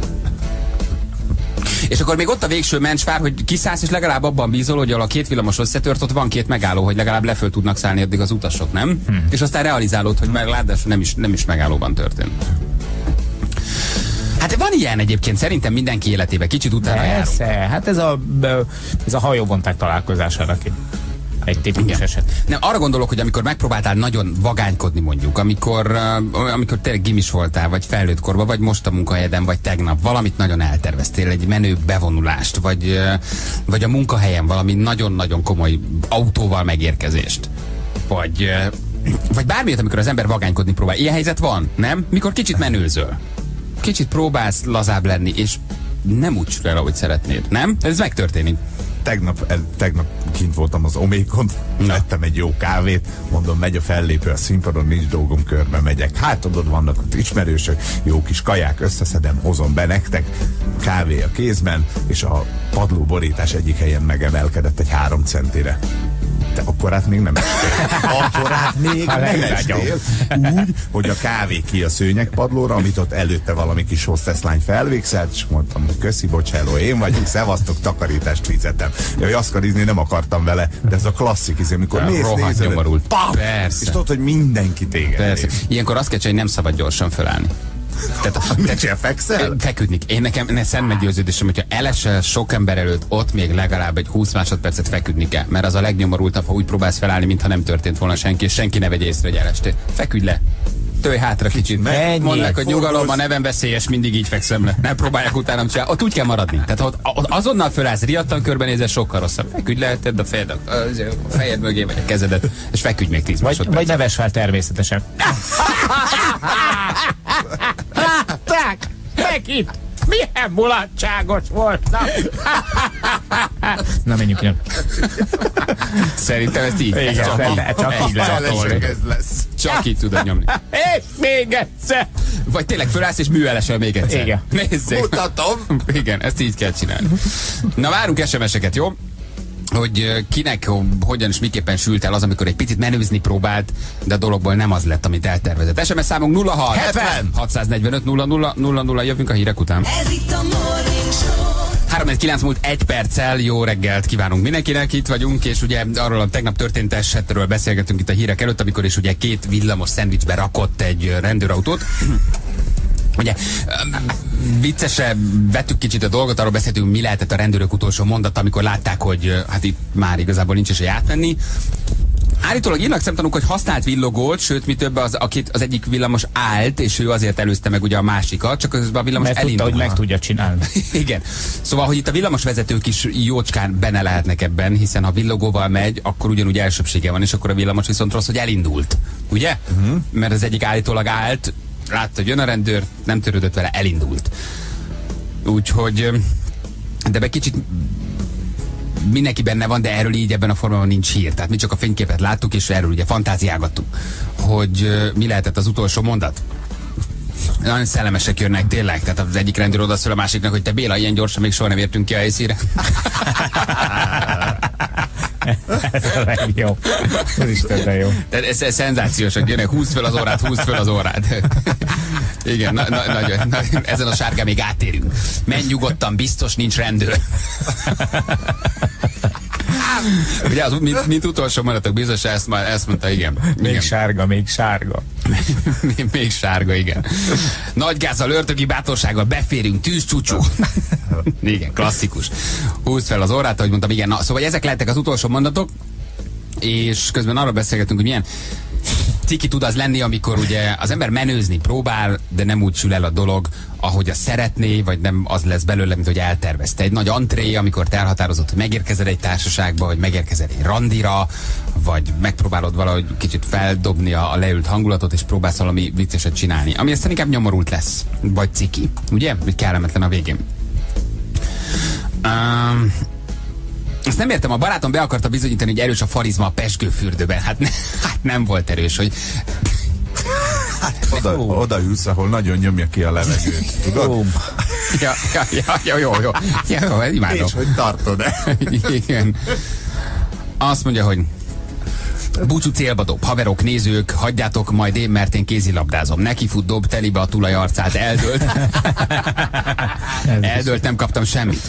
És akkor még ott a végső mencsvár, hogy kiszállsz, és legalább abban bízol, hogy a két villamos összetört, ott van két megálló, hogy legalább leföl tudnak szállni addig az utasok, nem? És aztán realizálod, hogy ráadásul nem is megállóban történt. Hát van ilyen egyébként, szerintem mindenki életében, kicsit utána persze, járunk. hát ez a hajóbonták találkozására ki. Egy tipikus eset. Nem, arra gondolok, hogy amikor megpróbáltál nagyon vagánykodni mondjuk, amikor tényleg gimis voltál, vagy felnőtt korban, vagy most a munkahelyeden, vagy tegnap, valamit nagyon elterveztél, egy menő bevonulást, vagy a munkahelyen valami nagyon-nagyon komoly autóval megérkezést. Vagy bármilyet, amikor az ember vagánykodni próbál. Ilyen helyzet van, nem? Mikor kicsit menőzöl. Kicsit próbálsz lazább lenni, és nem úgy sül el, ahogy szeretnéd, nem? Ez megtörténik. Tegnap kint voltam az Omékon, vettem egy jó kávét, mondom, megy a fellépő a színpadon, nincs dolgom, körbe megyek. Hát odod vannak ott ismerősök, jó kis kaják, összeszedem, hozom be nektek, kávé a kézben, és a padlóborítás egyik helyen megemelkedett egy 3 centire. Te akkorát még nem estél. Akkorát még nem estél. Úgy, hogy a kávé ki a szőnyegpadlóra, amit ott előtte valami kis hostesslány felvégzelt, és mondtam, hogy köszi, bocs, hello, én vagyok, szevasztok, takarítást fizetem. Jaj, aszkarizni nem akartam vele, de ez a klasszik, amikor rohadt nyomorult. Persze. És tudod, hogy mindenki téged. Persze. Ilyenkor azt kell, hogy nem szabad gyorsan fölállni. Te fekszel? Feküdni. Én nekem szent meggyőződésem, hogyha elesel sok ember előtt, ott még legalább egy 20 másodpercet feküdni kell. Mert az a legnyomorultabb, ha úgy próbálsz felállni, mintha nem történt volna senki, és senki ne vegye észre, hogy elestél. Feküdj le. Tölj hátra kicsit. Mondd meg, hogy nyugalom, a nevem veszélyes, mindig így fekszem le. Nem próbálják utánam csinálni. Ott úgy kell maradni. Tehát ha azonnal fölállsz, riadtan körbenézel, sokkal rosszabb. Feküdj le, tedd a fejed mögé, vagy a kezedet, és feküdj még 10 másodpercet. Vagy neves fel természetesen. Látták! Megint! Milyen mulatságos voltam! Na, menjünk innen. Szerintem ezt így. Csak így lehet. Csak így tudod nyomni. És még egyszer! Vagy tényleg fölállsz és művelesel még egyszer. Igen. Nézzék. Mutatom! Igen, ezt így kell csinálni. Na, várunk SMS-eket, jó? Hogy kinek, hogyan és miképpen sült el az, amikor egy picit menőzni próbált, de a dologból nem az lett, amit eltervezett. SMS számunk 06 70 645 00 00, jövünk a hírek után. Ez itt a Morning Show. 3-9 múlt 1 perccel, jó reggelt kívánunk mindenkinek, itt vagyunk, és ugye arról a tegnap történt esetről beszélgetünk itt a hírek előtt, amikor is ugye 2 villamos szendvicsbe rakott egy rendőrautót. Ugye, viccesen vettük kicsit a dolgot, arról beszéltünk, mi lehetett a rendőrök utolsó mondata, amikor látták, hogy hát itt már igazából nincs is átmenni. Állítólag írnak szemtanúk, hogy használt villogót, sőt, mi több az egyik villamos állt, és ő azért előzte meg ugye a másikat, csak közben a villamos elindult. Tudta, hogy meg tudja csinálni. Igen. Szóval, hogy itt a villamosvezetők is jócskán benne lehetnek ebben, hiszen ha villogóval megy, akkor ugyanúgy elsőbsége van, és akkor a villamos viszont rossz, hogy elindult. Ugye? Mert az egyik állítólag állt, látta, hogy jön a rendőr, nem törődött vele, elindult. Úgyhogy, de be kicsit mindenki benne van, de erről így ebben a formában nincs hír. Tehát mi csak a fényképet láttuk, és erről ugye fantáziálgattuk, hogy mi lehetett az utolsó mondat. Nagyon szellemesek jönnek tényleg, tehát az egyik rendőr odaszól a másiknak, hogy te Béla, ilyen gyorsan még soha nem értünk ki a helyszínre. Ez a legjobb. Ez is tényleg jó. Tehát ez szenzációsak, jönnek, húzd föl az órát, húzd föl az órát. Igen, ezen a sárgán még átérünk. Menj nyugodtan, biztos nincs rendőr. Ugye az, mint utolsó mondatok, biztos ezt mondta, igen. Még igen. sárga, még sárga. Még sárga, igen. Nagy gázzal, ördögi bátorsággal beférünk, tűzcsúcsú. Igen, klasszikus. Húzd fel az órát, ahogy mondtam, igen. Na, szóval ezek lehettek az utolsó mondatok, és közben arról beszélgetünk, hogy milyen ciki tud az lenni, amikor ugye az ember menőzni próbál, de nem úgy sül el a dolog, ahogy azt szeretné, vagy nem az lesz belőle, mint hogy eltervezte. Egy nagy antré, amikor te elhatározott, hogy megérkezel egy társaságba, vagy megérkezel egy randira, vagy megpróbálod valahogy kicsit feldobni a leült hangulatot, és próbálsz valami vicceset csinálni. Ami aztán inkább nyomorult lesz, vagy ciki. Ugye? Hogy kellemetlen a végén. Ezt nem értem, a barátom be akarta bizonyítani, hogy erős a farizma a pezsgőfürdőben. Hát nem volt erős, hogy... Hát oda ülsz, ahol nagyon nyomja ki a levegőt, tudod? Jó, imádom. És hogy tartod-e? Igen. Azt mondja, hogy búcsú célba dob, haverok, nézők, hagyjátok majd én, mert én kézilabdázom. Neki fut, dob, telibe a tulaj arcát, eldőlt. Eldőlt, nem kaptam semmit.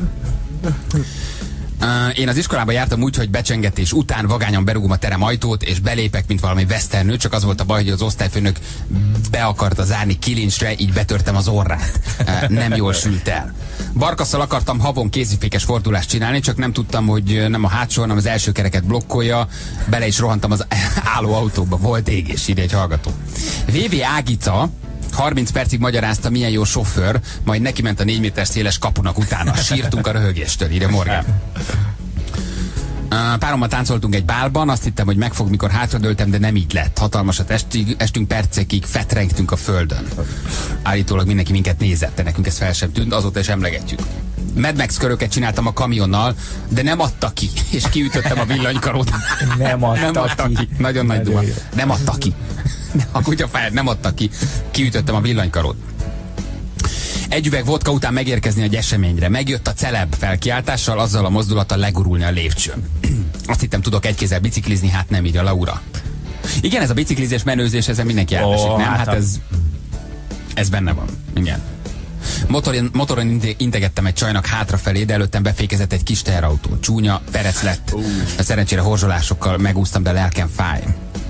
Én az iskolába jártam úgy, hogy becsengetés után vagányan berúgom a terem ajtót, és belépek, mint valami westernő, csak az volt a baj, hogy az osztályfőnök be akarta zárni kilincsre, így betörtem az orrát. Nem jól sült el. Barkasszal akartam havon kézifékes fordulást csinálni, csak nem tudtam, hogy nem a hátsó, hanem az első kereket blokkolja. Bele is rohantam az álló autóba. Volt égés, írja egy hallgató. VV Ágica 30 percig magyarázta, milyen jó sofőr, majd neki ment a 4 méter széles kapunak utána. Sírtunk a röhögéstől, írja Morgan. Párommal táncoltunk egy bálban, azt hittem, hogy megfog, mikor hátradőltem, de nem így lett. Hatalmasat estünk percekig, fetrengtünk a földön. Állítólag mindenki minket nézett, de nekünk ez fel sem tűnt, azóta is emlegetjük. Mad Max köröket csináltam a kamionnal, de nem adta ki, és kiütöttem a villanykarót. Nem adta ki. Nagyon nagy duma. Nem adta ki. A kutyafáját nem adta ki. Kiütöttem a villanykarót. Egy üveg vodka után megérkezni egy eseményre. Megjött a celeb felkiáltással, azzal a mozdulattal legurulni a lépcsőn. Azt hittem, tudok egy kézzel biciklizni, hát nem, így a Laura. Igen, ez a biciklizés, menőzés, ezen mindenki elmesik, nem? Hát ez benne van. Igen. Motoron integettem egy csajnak hátrafelé, de előttem befékezett egy kis teherautó. Csúnya, perec lett. Szerencsére horzsolásokkal megúsztam, de a lelkem fáj.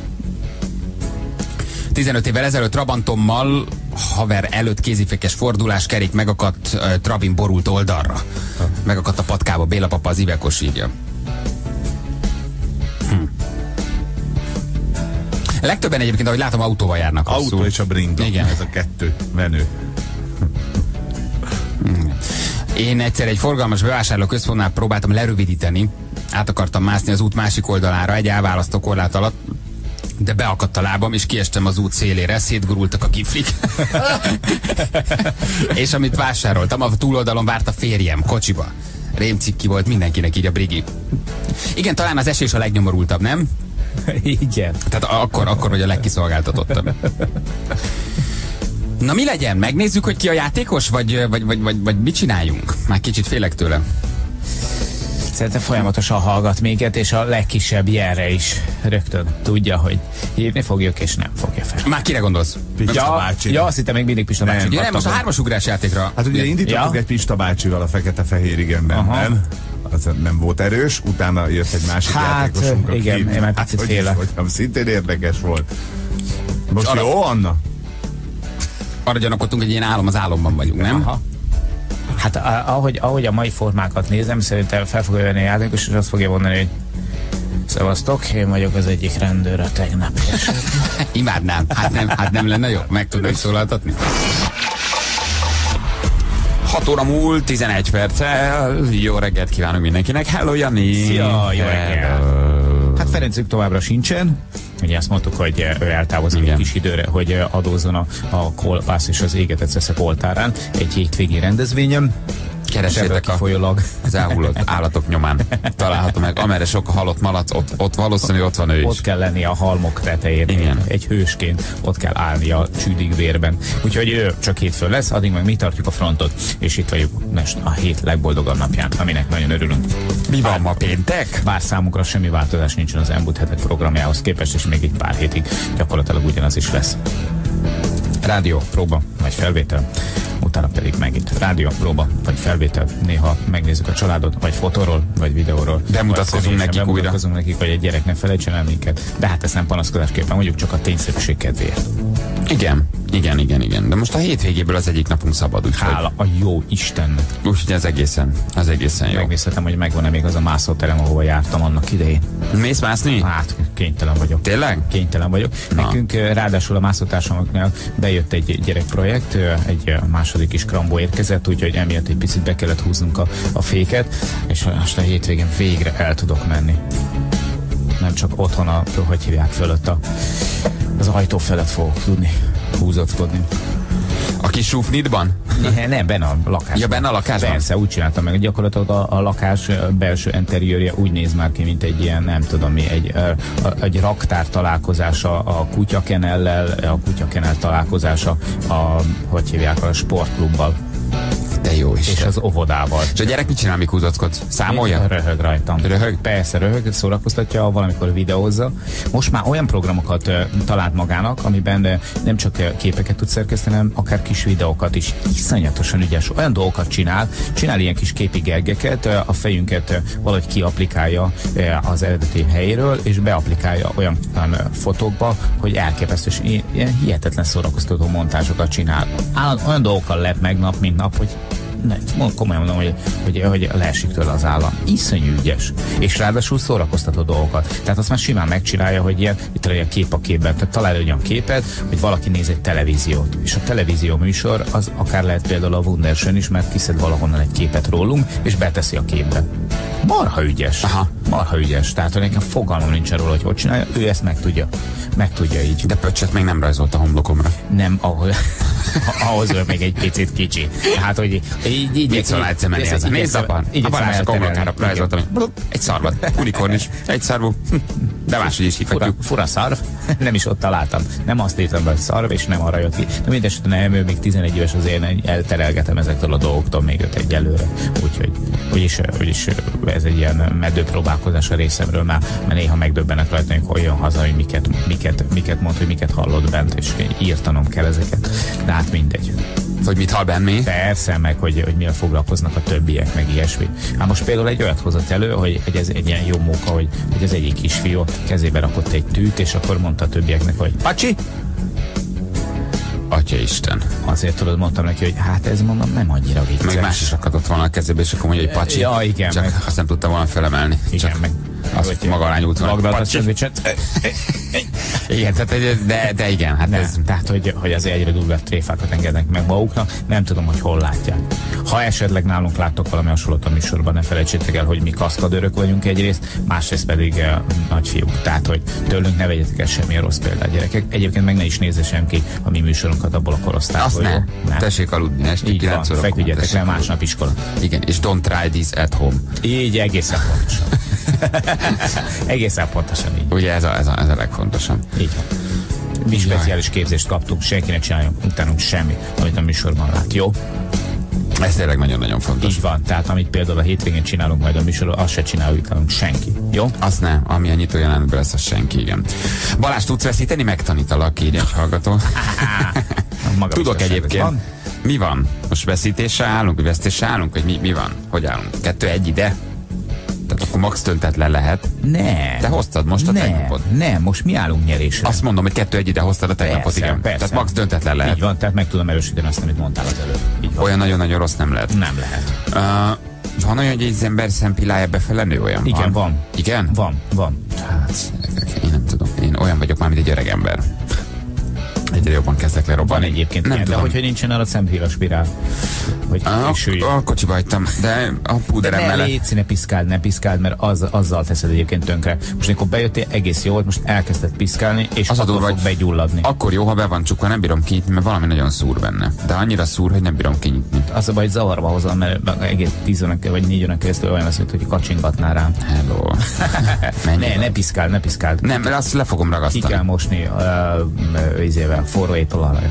15 évvel ezelőtt Trabantommal haver előtt kézifékes fordulás, kerék megakadt, Trabin borult oldalra. Megakadt a patkába, Béla papa az Ivekos írja. Legtöbben egyébként, ahogy látom, autóval járnak. Autó és a bringa. Igen. Ez a kettő menő. Én egyszer egy forgalmas bevásárlóközpontnál próbáltam lerövidíteni. Át akartam mászni az út másik oldalára egy elválasztó korlát alatt, de beakadt a lábam, és kiestem az út szélére, szétgurultak a kiflik. És amit vásároltam, a túloldalon várt a férjem, kocsiba. Rémcikki volt mindenkinek, így a brigi. Igen, talán az esés a legnyomorultabb, nem? Igen. Tehát akkor hogy a legkiszolgáltatottabb. Na mi legyen? Megnézzük, hogy ki a játékos? Vagy mit csináljunk? Már kicsit félek tőle. Szerintem folyamatosan hallgat minket, és a legkisebb jelre is rögtön tudja, hogy hívni fogjuk, és nem fogja fel. Már kire gondolsz? Pista bácsi. Ja, azt hittem még mindig Pista bácsi. Nem, most a 3-as ugrás játékra. Hát ugye indítottuk egy Pista bácsival a Fekete-Fehér igenben, nem? Az nem volt erős, utána jött egy másik játékosunk, aki igen, én már picit félek. Hogy szintén érdekes volt. Most jó, Anna? Arra gyanakodtunk, hogy ilyen álom az álomban vagyunk, nem? Aha. Hát ahogy a mai formákat nézem, szerintem fel fogja venni a játékos, és azt fogja mondani, hogy szevasztok, én vagyok az egyik rendőr a tegnap. Imádnám. Hát nem lenne jó? Meg tudnak szólaltatni? 6 óra múlt, 11 perccel. Jó reggelt kívánok mindenkinek. Hello, Jani! Szia, jó reggelt! Hát Ferencük továbbra sincsen. Ugye azt mondtuk, hogy ő eltávozik egy kis időre, hogy adózzon a kolbász és az égetett szeszek oltárán egy hétvégi rendezvényen. Keresétek az elhullott állatok nyomán. Található meg, amerre sok a halott malac, ott valószínűleg ott van ő is. Ott kell lenni a halmok tetején. Igen. Egy hősként ott kell állni a csüdig vérben. Úgyhogy ő csak hétfőn lesz, addig meg mi tartjuk a frontot. És itt vagyunk most a hét legboldogabb napján, aminek nagyon örülünk. Mi van ma, péntek? Bár számunkra semmi változás nincsen az elmúlt hetek programjához képest, és még egy pár hétig gyakorlatilag ugyanaz is lesz. Rádió, próba, vagy felvétel, utána pedig megint rádió, próba, vagy felvétel. Néha megnézzük a családot, vagy fotóról, vagy videóról. Bemutatkozunk nekik újra. Bemutatkozunk nekik, hogy egy gyerek ne felejtsen el minket. De hát ezt nem panaszkodásképpen mondjuk, csak a tényszerűség kedvéért. Igen. De most a hétvégéből az egyik napunk szabad, úgyhogy... Hála a jó Istennek. Úgyhogy ez egészen jó. Megnézhetem, hogy megvan-e még az a mászóterem, ahova jártam annak idején. Mész mászni? Hát, kénytelen vagyok. Tényleg? Kénytelen vagyok. Na. Nekünk ráadásul a mászótársamoknál bejött egy gyerekprojekt, egy második is Krambó érkezett, úgyhogy emiatt egy picit be kellett húznunk a féket, és most a hétvégén végre el tudok menni. Nem csak otthon hogy hívják fölött az ajtó felett fogok tudni húzockodni. A kis Sufnitban? Nem, benne a lakásban. Ja, benne a lakásban? Persze, úgy csináltam meg. Gyakorlatilag a lakás belső interiőrje úgy néz már ki, mint egy ilyen, nem tudom mi, egy raktár találkozása a kutyakenellel, a kutyakenel találkozása hogy hívják, a sportklubbal. De jó is. És az óvodával. És a gyerek mit csinál, mikor kutatkodsz? Számolja? Röhög rajtam. Röhög? Persze, röhög, szórakoztatja, valamikor videózza. Most már olyan programokat talált magának, amiben nem csak képeket tud szerkeszteni, hanem akár kis videókat is. Iszonyatosan ügyes. Olyan dolgokat csinál ilyen kis képi gergeket, a fejünket valahogy kiaplikálja az eredeti helyéről, és beaplikálja olyan fotókba, hogy elképesztő, és ilyen hihetetlen szórakoztató montázsokat csinál. Olyan dolgokkal lep meg nap, mint nap, hogy komolyan mondom, hogy leesik tőle az állam. Iszonyú ügyes. És ráadásul szórakoztató dolgokat. Tehát azt már simán megcsinálja, hogy itt a kép a képben. Tehát talál egy olyan képet, hogy valaki néz egy televíziót. És a televízió műsor az akár lehet például a Wunderschön is, mert kiszed valahonnan egy képet rólunk, és beteszi a képbe. Marha ügyes. Aha. Marha ügyes. Tehát nekem fogalmam nincs róla, hogy csinálja. Ő ezt meg tudja így. De Pöccsöt még nem rajzolt a homlokomra. Nem, ahhoz még egy picit kicsi. Hát, hogy így mit szól egyszer menni ezen? Nézd abban! Abban a másik homlokára rajzoltam. Egy szarvat. Unikornis. Egy szarvú. De máshogy is hívhatjuk. Fura szarv. Nem is ott találtam. Nem azt írtam be, hogy szarv, és nem arra jött ki. De mindesetre nem, ő még 11 éves, azért elterelgetem ezektől a dolgoktól még őt egyelőre. Úgyis ez egy ilyen meddőpróbálkozás a részemről, mert néha megdöbbenek rajta, hogy jön haza, hogy miket mond, hogy miket hallott bent, és írtanom kell ezeket. De hát mindegy. Hogy mit hall benn? Persze, meg hogy mivel foglalkoznak a többiek, meg ilyesmi. Hát most például egy olyat hozott elő, hogy ez egy ilyen jó móka, hogy az egyik kisfiú kezébe rakott egy tűt, és akkor mondta a többieknek, hogy Pacsi! Atyaisten. Azért tudod, mondtam neki, hogy hát ez mondom nem annyira vicces. Meg más is rakadott volna a kezébe, és akkor mondja, hogy Pacsi. Ja, igen. Csak azt nem tudtam volna felemelni. Igen, csak meg azt maga alá nyújt volna. Magdalt a szendvicset. Igen, de igen. Hát ez... Tehát, hogy azért egyre durvább tréfákat engednek meg maguknak, nem tudom, hogy hol látják. Ha esetleg nálunk láttok valami hasonlót a műsorban, ne felejtsétek el, hogy mi kaszkadőrök vagyunk egyrészt, másrészt pedig nagyfiúk. Tehát, hogy tőlünk ne vegyetek el semmilyen rossz példát, gyerekek. Egyébként meg ne is nézze senki a mi műsorunkat abból a korosztályból. Azt ne. Tessék aludni este 9 órakor. Feküdjetek le, másnap iskola. Igen, és don't try this at home. Így egészen pontosan. Egészen pontosan így. Ugye ez a legfontosabb. Így van. Mi speciális képzést kaptunk, senki ne csináljon utánunk semmi, amit a műsorban lát, jó? Ez tényleg nagyon-nagyon fontos. Így van, tehát amit például a hétvégén csinálunk majd a műsorban, azt se csináljuk utánunk senki, jó? Azt nem, ami a nyitó jelenetben lesz, az senki, igen. Balázs, tudsz veszíteni? Megtanítalak, így egy hallgató. Tudok egyébként. Van? Mi van? Most veszítésre állunk, vagy vesztésre állunk, vagy mi van? Hogy állunk? 2-1 ide? Tehát akkor max döntetlen lehet. Nem. Te hoztad most a tegnapot? Nem, most mi állunk nyerésre. Azt mondom, hogy 2-1 ide hoztad a tegnapot, igen. Persze. Tehát max döntetlen lehet. Így van, tehát meg tudom erősíteni azt, amit mondtál az előbb. Olyan nagyon-nagyon rossz nem lehet. Nem lehet. Van olyan, hogy egy ember szempillája befele nő olyan? Igen, van. Igen? Van. Hát, én nem tudom. Én olyan vagyok már, mint egy öreg ember. Egyre jobban kezdek lerobbanni. Van egyébként nem ilyen, de hogyha nincsen arra szemhíra spirál. Hogy a kocsiba hagytam, de a púderem mellett. Léci, ne piszkáld, mert azzal teszed egyébként tönkre. Most amikor bejöttél, egész jó volt, most elkezdett piszkálni, és az akkor fog begyulladni. Akkor jó, ha be van csukva, nem bírom kinyitni, mert valami nagyon szúr benne. De annyira szúr, hogy nem bírom kinyitni. Az a baj, hogy zavarba hozom, mert egész 10 vagy 4 óra keresztül olyan lesz, hogy kacsingatnál rám. Hello. ne piszkáld. Nem, mert azt le fogom ragasztani. Ki kell mosni forró étolajjal.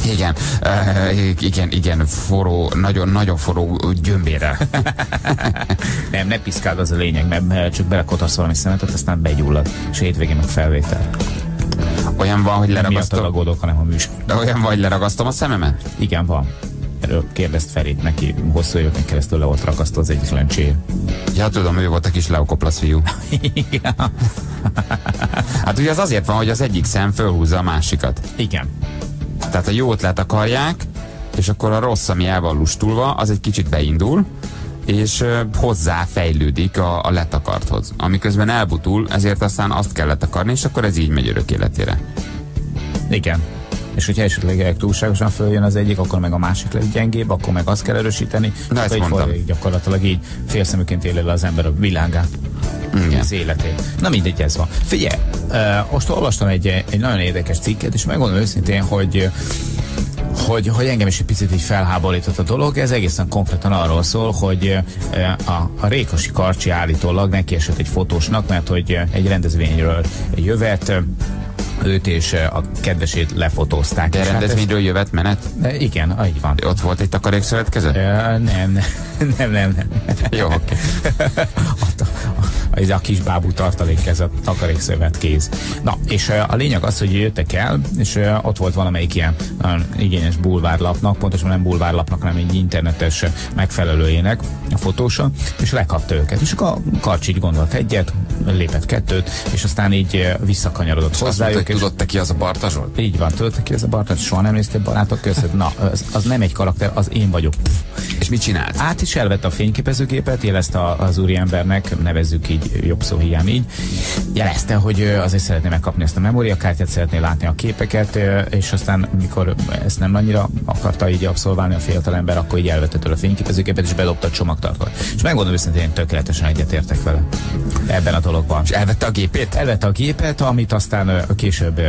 Igen, forró, nagyon forró gyömbérrel. Nem, ne piszkáld, az a lényeg, mert csak belekotasz valami szemetet, aztán begyullad, és hétvégén meg felvétel. Olyan van, hogy leragasztom. Nem aggódok, hanem a műsor. De olyan van, hogy leragasztom a szememet? Igen, van. Erről kérdezt Ferit, neki hosszú éveken keresztül le volt ragasztva az egyik lencséje. Ja, tudom, ő volt a kis Leokoplasz fiú. Igen. Hát ugye az azért van, hogy az egyik szem fölhúzza a másikat. Igen. Tehát a jót letakarják, és akkor a rossz, ami el van lustulva, az egy kicsit beindul, és hozzá fejlődik a letakarthoz. Amiközben elbutul, ezért aztán azt kell letakarni, és akkor ez így megy örök életére. Igen. És hogyha esetleg túlságosan följön az egyik, akkor meg a másik lesz gyengébb, akkor meg azt kell erősíteni. Na, ezt mondtam. Gyakorlatilag így félszeműként él el az ember a világát. Igen. Az életét. Na mindegy, ez van. Figyelj, most olvastam egy nagyon érdekes cikket, és megmondom őszintén, hogy hogy engem is egy picit így felháborított a dolog. Ez egészen konkrétan arról szól, hogy a Rékosi Karcsi állítólag nekiesett egy fotósnak, mert hogy egy rendezvényről jövet, őt és a kedvesét lefotózták. De rendezvényről jövet menet? Igen, így van. Ott volt egy takarékszövetkezet? Nem. Jó, oké. Ez a kis bábú tartalék, ez a takarékszövetkéz. Na, és a lényeg az, hogy jöttek el, és ott volt valamelyik ilyen igényes bulvárlapnak, pontosan nem bulvárlapnak, hanem egy internetes megfelelőjének a fotósa, és lekapta őket. És akkor a Karcsi így gondolt egyet, lépett kettőt, és aztán így visszakanyarodott hozzájuk. Tudod ki az a Barta Zsolt? Így van, tudod ki az a Barta, soha nem néztél Barátok között? Na, az nem egy karakter, az én vagyok. És mit csinált? Át is elvette a fényképezőgépet, jelezte az úriembernek, nevezzük így, jobb szó hiány így, jelezte, hogy azért szeretné megkapni ezt a memóriakártyát, szeretné látni a képeket, és aztán, mikor ezt nem annyira akarta így abszolválni a fiatalember, akkor így elvette tőle a fényképezőgépet, és bedobta a csomagtartót. És megmondom őszintén, én tökéletesen egyetértek vele ebben a dologban. És elvette a gépét? Elvette a gépet, amit aztán később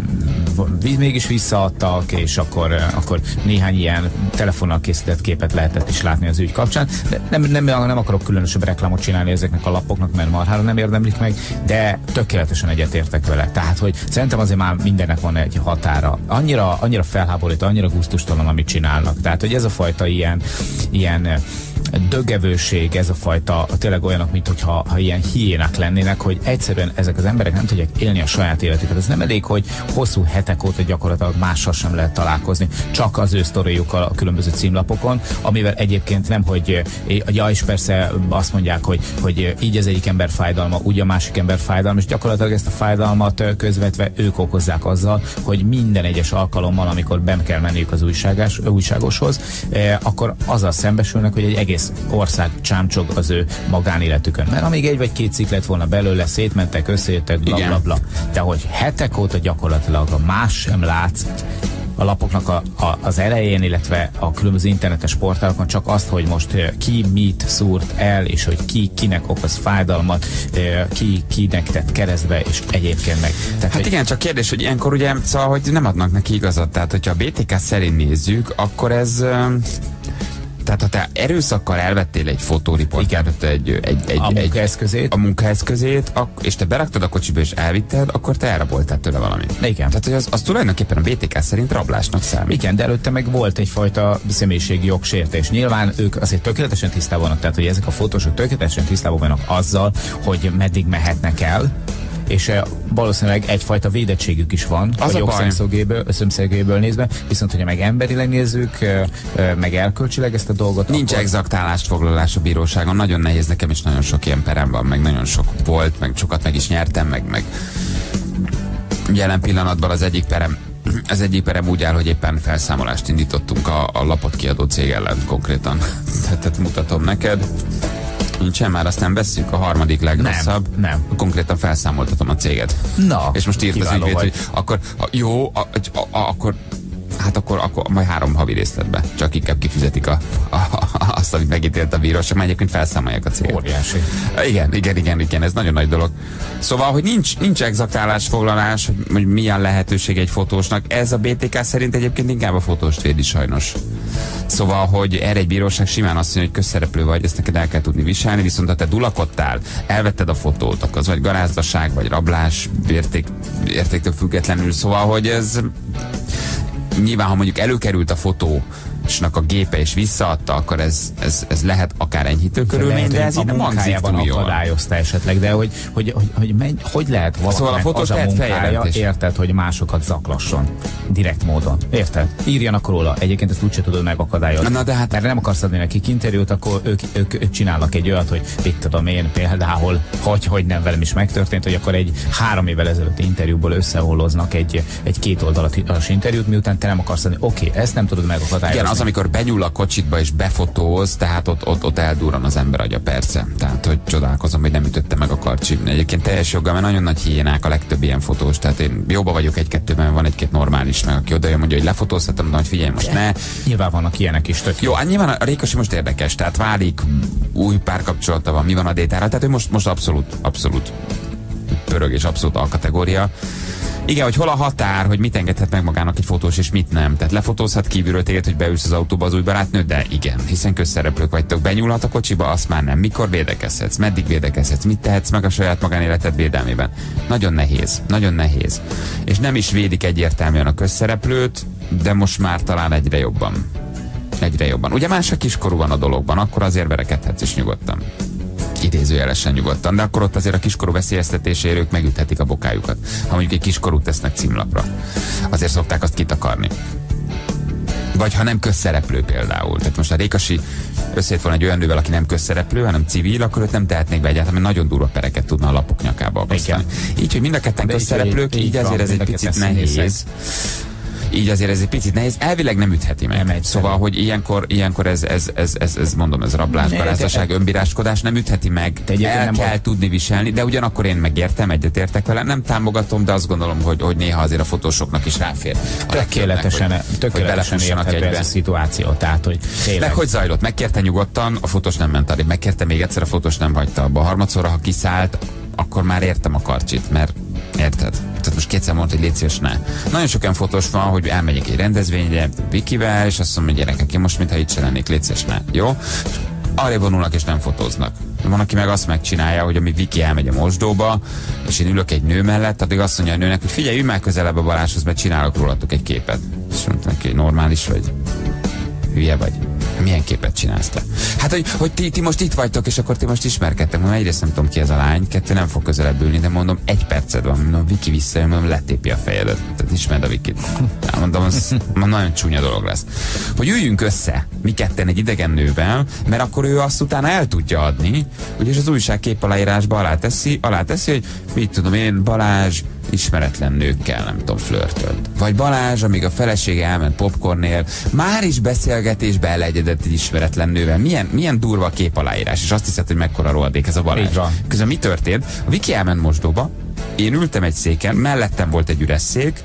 mégis visszaadtak, és akkor néhány ilyen telefonnal készített képet lehetett is látni az ügy kapcsán. De nem akarok különösebb reklámot csinálni ezeknek a lapoknak, mert marhára nem érdemlik meg, de tökéletesen egyetértek vele. Tehát, hogy szerintem azért már mindennek van egy határa. Annyira felháborító, annyira gusztustalan, amit csinálnak. Tehát, hogy ez a fajta ilyen dögevőség, ez a fajta tényleg olyanok, mint hogyha ilyen hiénák lennének, hogy egyszerűen ezek az emberek nem tudják élni a saját életüket. Ez nem elég, hogy hosszú hetek óta gyakorlatilag mással sem lehet találkozni, csak az ő sztoriukkal a különböző címlapokon, amivel egyébként nem, hogy és persze azt mondják, hogy így az egyik ember fájdalma, úgy a másik ember fájdalma, és gyakorlatilag ezt a fájdalmat közvetve ők okozzák azzal, hogy minden egyes alkalommal, amikor bent kell menniük az újságoshoz, akkor azzal szembesülnek, hogy egy egész ország csámcsog az ő magánéletükön. Mert amíg egy vagy két cikk lett volna belőle, szétmentek, összejöttek, blablabla. De hogy hetek óta gyakorlatilag a más sem látsz a lapoknak az elején, illetve a különböző internetes portálokon, csak azt, hogy most ki mit szúrt el, és hogy ki kinek okoz fájdalmat, ki kinek tett keresztbe, és egyébként meg. Tehát, hát igen, csak kérdés, hogy ilyenkor ugye, szóval, hogy nem adnak neki igazat. Tehát, hogyha a BTK szerint nézzük, akkor ez... Tehát ha te erőszakkal elvettél egy fotóriportert, a munkaeszközét, és te beraktad a kocsiba és elvitted, akkor te elraboltál tőle valamit. Igen. Tehát hogy az tulajdonképpen a BTK szerint rablásnak számít. Igen, de előtte meg volt egyfajta személyiségi jogsértés. Nyilván ők azért tökéletesen tisztában vannak, tehát hogy ezek a fotósok tökéletesen tisztában vannak azzal, hogy meddig mehetnek el, és valószínűleg egyfajta védettségük is van az a jogszemszögéből nézve, viszont hogyha meg emberileg nézzük, meg erkölcsileg ezt a dolgot, nincs akkor... exakt állásfoglalás a bíróságon, nagyon nehéz, nekem is nagyon sok ilyen perem van, meg nagyon sok volt, meg sokat meg is nyertem, meg jelen pillanatban az egyik perem úgy áll, hogy éppen felszámolást indítottunk a lapot kiadó cég ellen konkrétan. Tehát mutatom neked. Nincsen már, azt nem vesszük, a harmadik legrosszabb. Nem. Konkrétan felszámoltatom a céget. Na, és most írt az ügyvéd, hogy akkor majd 3 havi részletbe. Csak inkább kifizetik azt, amit megítélt a bíróság, mert egyébként felszámolják a céget. Óriási. Igen, ez nagyon nagy dolog. Szóval, hogy nincs exakt állásfoglalás, hogy milyen lehetőség egy fotósnak. Ez a BTK szerint egyébként inkább a fotóst védi sajnos. Szóval, hogy erre egy bíróság simán azt mondja, hogy közszereplő vagy, ezt neked el kell tudni viselni, viszont ha te dulakodtál, elvetted a fotót, akkor az vagy garázdaság, vagy rablás, értéktől függetlenül. Szóval, hogy ez nyilván, ha mondjuk előkerült a fotósnak a gépe és visszaadta, akkor ez lehet akár enyhítő körülmény, de ez így nem hangzik túl jól. Akadályozta esetleg, de hogy lehet valakinek szóval a fotós az a munkája, érted, hogy másokat zaklasson direkt módon. Érted? Írjanak róla. Egyébként ezt úgyse tudod megakadályozni. Na, de hát... Mert nem akarsz adni nekik interjút, akkor ők csinálnak egy olyat, hogy mit tudom én például, hogy nem velem is megtörtént, hogy akkor egy 3 évvel ezelőtti interjúból összeholloznak egy 2 oldalas interjút, miután te nem akarsz adni. Oké, ezt nem tudod megakadályozni. Igen, az, amikor benyúl a kocsitba és befotóz, tehát ott eldurran az ember agya, persze. Tehát, hogy csodálkozom, hogy nem ütötte meg a Karcsi. Egyébként teljes joggal, mert nagyon nagy hiénák a legtöbb ilyen fotós. Tehát én jóba vagyok 1-2-ben, van 1-2 normális, meg aki odajön, mondja, hogy lefotóztatom, de hogy figyelj, most ne. Nyilván vannak ilyenek is, tök jó. Nyilván a Rékosi most érdekes, tehát válik, új párkapcsolata van, mi van a détára, tehát ő most abszolút pörög és abszolút alkategória. Igen, hogy hol a határ, hogy mit engedhet meg magának egy fotós, és mit nem. Tehát lefotózhat kívülről téged, hogy beülsz az autóba az új barátnőd, de igen, hiszen közszereplők vagytok. Benyúlhat a kocsiba, azt már nem. Mikor védekezhetsz? Meddig védekezhetsz? Mit tehetsz meg a saját magánéleted védelmében? Nagyon nehéz, nagyon nehéz. És nem is védik egyértelműen a közszereplőt, de most már talán egyre jobban. Egyre jobban. Ugye más a kiskorú van a dologban, akkor azért verekedhetsz is nyugodtan. Idézőjelesen nyugodtan, de akkor ott azért a kiskorú veszélyeztetésére ők megüthetik a bokájukat. Ha mondjuk egy kiskorút tesznek címlapra. Azért szokták azt kitakarni. Vagy ha nem közszereplő például. Tehát most a Rékasi összejött volna egy olyan nővel, aki nem közszereplő, hanem civil, akkor őt nem tehetnék be egyáltalán, mert nagyon durva pereket tudna a lapok nyakába akasztani. Így, hogy mind a ketten közszereplők, így azért ez egy picit nehéz. Így azért ez egy picit nehéz. Elvileg nem ütheti meg. Szóval, hogy ilyenkor ez mondom, ez rablás, garázdaság, önbíráskodás nem ütheti meg. El kell tudni viselni, de ugyanakkor én megértem, egyetértek vele. Nem támogatom, de azt gondolom, hogy néha azért a fotósoknak is ráfér. Tökéletesen érthető ez a szituáció. Tehát, hogy tényleg. Hogy zajlott? Megkérte nyugodtan, a fotós nem ment arra. Megkérte még egyszer, a fotós nem hagyta abba. Harmadszorra, ha kiszállt, akkor már értem a karcsit, mert érted? Tehát most kétszer mondta, hogy légy szíves, ne. Nagyon sok olyan fotós van, hogy elmegyek egy rendezvényre, Vikivel, és azt mondom, hogy gyerekek, én most mintha itt se lennék, légy szíves, ne. Jó? Arra vonulnak és nem fotóznak. Van, aki meg azt megcsinálja, hogy ami Viki elmegy a mosdóba, és én ülök egy nő mellett, addig azt mondja a nőnek, hogy figyelj, ülj már közelebb a Balázshoz, mert csinálok rólatok egy képet. És mondtam neki, hogy normális vagy? Hülye vagy? Milyen képet csinálsz te? Hát, hogy ti most itt vagytok, és akkor ti most ismerkedtek. Mondom, egyrészt nem tudom ki ez a lány, kettő nem fog közelebb ülni, de mondom, 1 perced van, mondom, Viki visszajön, mondom, letépi a fejedet. Tehát ismerd a Vikit. Mondom, az nagyon csúnya dolog lesz. Hogy üljünk össze, mi ketten egy idegen nővel, mert akkor ő azt utána el tudja adni, ugyanis az újság képaláírásba alá teszi, hogy mit tudom én, Balázs ismeretlen nőkkel, nem tudom, flörtölt. Vagy Balázs, amíg a felesége elment popcornnél, már is beszélgetésbe elegyedett egy ismeretlen nővel. Milyen durva a képaláírás, és azt hiszed, hogy mekkora rohadék ez a Balázs. Közben mi történt? A Viki elment mosdóba, én ültem egy széken, mellettem volt egy üres szék,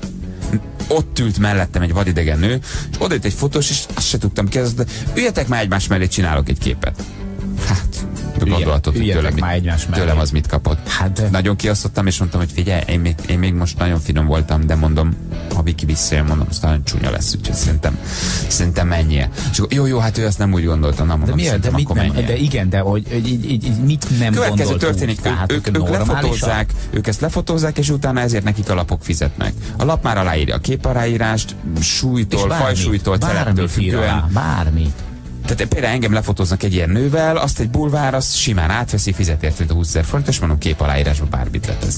ott ült mellettem egy vadidegen nő, és odajött egy fotós, és azt se tudtam ki, üljetek már egymás mellé, csinálok egy képet. Hát, gondolhatod, hogy tőlem az mit kapott. Hát, nagyon kiosztottam, és mondtam, hogy figyelj, én még most nagyon finom voltam, de mondom, ha Viki visszajön, mondom, azt nagyon csúnya lesz, úgyhogy szerintem menjél. És akkor, jó, hát ő azt nem úgy gondolta, nem mondom, de mit nem, de igen, de hogy így mit nem következő történik, ők lefotózzák, ők ezt lefotózzák, és utána ezért nekik a lapok fizetnek. A lap már aláírja a képaláírást, súlytól, fajsúlytól, teleptől függően. Bármi. Tehát például engem lefotóznak egy ilyen nővel, azt egy bulvár, azt simán átveszi, fizet érte 20 000 forint, és mondom, képaláírásba bármit letesz.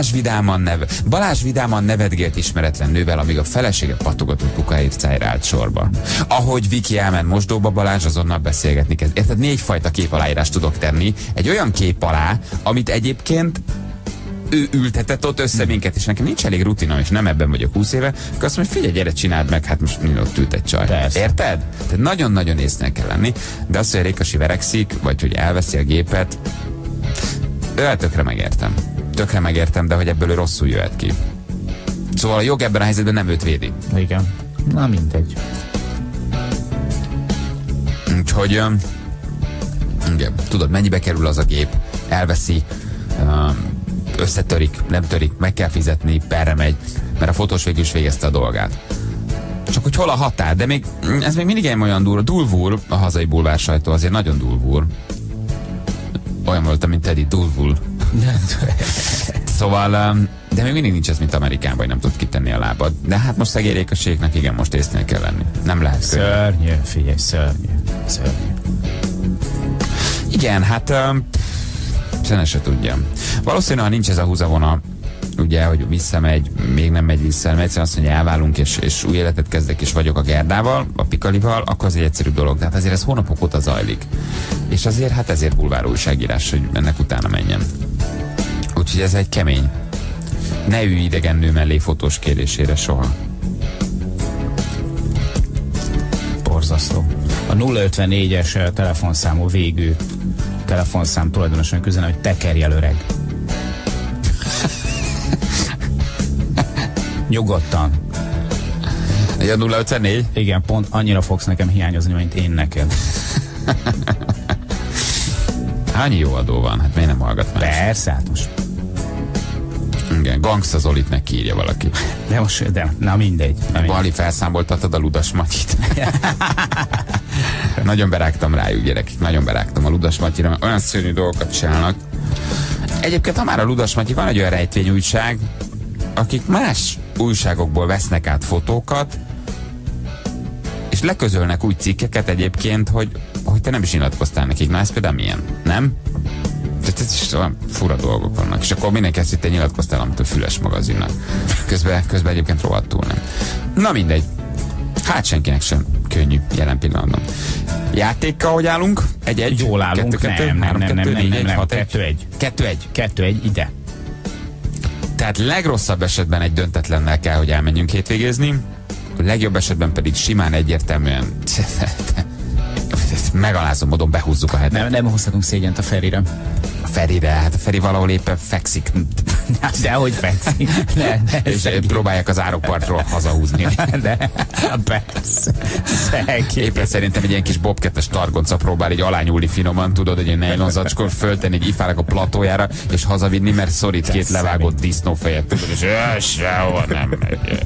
Balázs vidáman nevetgélt ismeretlen nővel, amíg a felesége patogatott kukaírcájára állt sorba. Ahogy Viki elment mosdóba, Balázs azonnal beszélgetni kezd. Érted, 4 fajta képaláírást tudok tenni egy olyan kép alá, amit egyébként ő ültetett ott össze minket, és nekem nincs elég rutinom, és nem ebben vagyok 20 éve, akkor azt mondja, figyelj, gyere, csináld meg, hát most ott ült egy csaj. Persze. Érted? Tehát nagyon-nagyon észnél kell lenni, de azt, hogy a Rékasi verekszik, vagy hogy elveszi a gépet, tökre megértem, de hogy ebből ő rosszul jöhet ki. Szóval a jog ebben a helyzetben nem őt védi. Igen. Na mindegy. Úgyhogy igen, tudod, mennyibe kerül az a gép, elveszi, összetörik, nem törik, meg kell fizetni, perre megy, mert a fotós végül is végezte a dolgát. Csak hogy hol a határ, de még, ez még mindig egy olyan durva, dulvul a hazai bulvár sajtó, azért nagyon dulvul. Olyan voltam, mint Teddy, dulvul. Szóval, de még mindig nincs ez, mint Amerikánban, hogy nem tud kitenni a lábad. De hát most szegény Rékaségnek igen, most észnél kell lenni. Nem lehet szörnyű, figyelj, szörnyű. Igen, hát ne se tudjam. Valószínűleg, ha nincs ez a húzavona, ugye, hogy visszamegy, még nem megy vissza, mert egyszerűen azt mondja, elválunk, és új életet kezdek, és vagyok a Gerdával, a Pikalival, akkor az egy egyszerű dolog. Tehát azért ez hónapok óta zajlik. És azért, hát ezért bulvár újságírás, hogy ennek utána menjen. Úgyhogy ez egy kemény. Ne ülj idegen nő mellé fotós kérésére soha. Borzasztó. A 054-es telefonszámú végű telefonszám tulajdonosan üzene, hogy tekerjel öreg. Nyugodtan. A 054? Igen, pont annyira fogsz nekem hiányozni, mint én neked. Annyi jó adó van, hát miért nem hallgat más? Persze, hát most. Igen. Igen, Gangsta Zolit megkírja valaki. Na mindegy. Bali, felszámoltattad a Ludas Matyit. Nagyon berágtam rájuk, gyerekek, nagyon berágtam a Ludas Matyira, mert olyan szörnyű dolgokat csinálnak. Egyébként, ha már a Ludas Matyi, van egy olyan rejtvényújság, akik más újságokból vesznek át fotókat, és leközölnek úgy cikkeket egyébként, hogy te nem is nyilatkoztál nekik. Na, ez például milyen? Nem? Tehát ez is olyan fura dolgok vannak. És akkor mindenki ezt, hogy te nyilatkoztál, amit a Füles magazinnak. Közben egyébként rohadtul nem. Na mindegy. Hát senkinek sem könnyű jelen pillanatban. Játékkal hogy állunk? 1-1? Jól állunk, 2-2? Nem, 2-1? 2-1 ide. Tehát legrosszabb esetben egy döntetlennel kell, hogy elmenjünk hétvégézni, a legjobb esetben pedig simán egyértelműen megalázó módon behúzzuk a hetet. Nem hozhatunk szégyent a Ferire. A Ferire? Hát a Feri valahol éppen fekszik. Dehogy fekszik. És próbálják az árokpartról hazahúzni. De, persze. Éppen szerintem egy ilyen kis bobkettes targonca próbál így alányulni finoman, tudod, egy nejlonzacskor föltenni egy ifának a platójára, és hazavinni, mert szorít két levágott disznófejet, tudod, és sehova nem megy.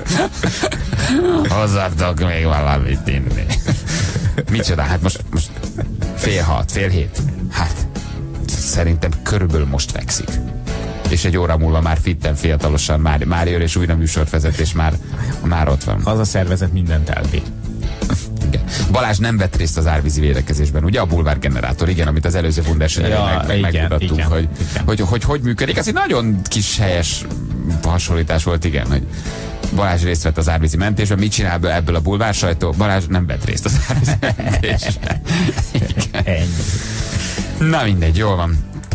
Hozzátok még valamit inni. Micsoda, hát most 5:30, 5:30. Hát szerintem körülbelül most fekszik. És egy óra múlva már fitten, fiatalosan, már jön, és újra műsorvezetés, már ott van. Hazaszervezett mindent elbír. Igen. Balázs nem vett részt az árvízi védekezésben, ugye a bulvár generátor, igen, amit az előző Wunderschönerben megmutattunk, hogy működik. Ez egy nagyon kis helyes hasonlítás volt, igen, hogy Balázs részt vett az árvízi mentésben, mit csinál ebből a bulvár sajtó? Balázs nem vett részt az árvízi mentésben. Na mindegy, jól van.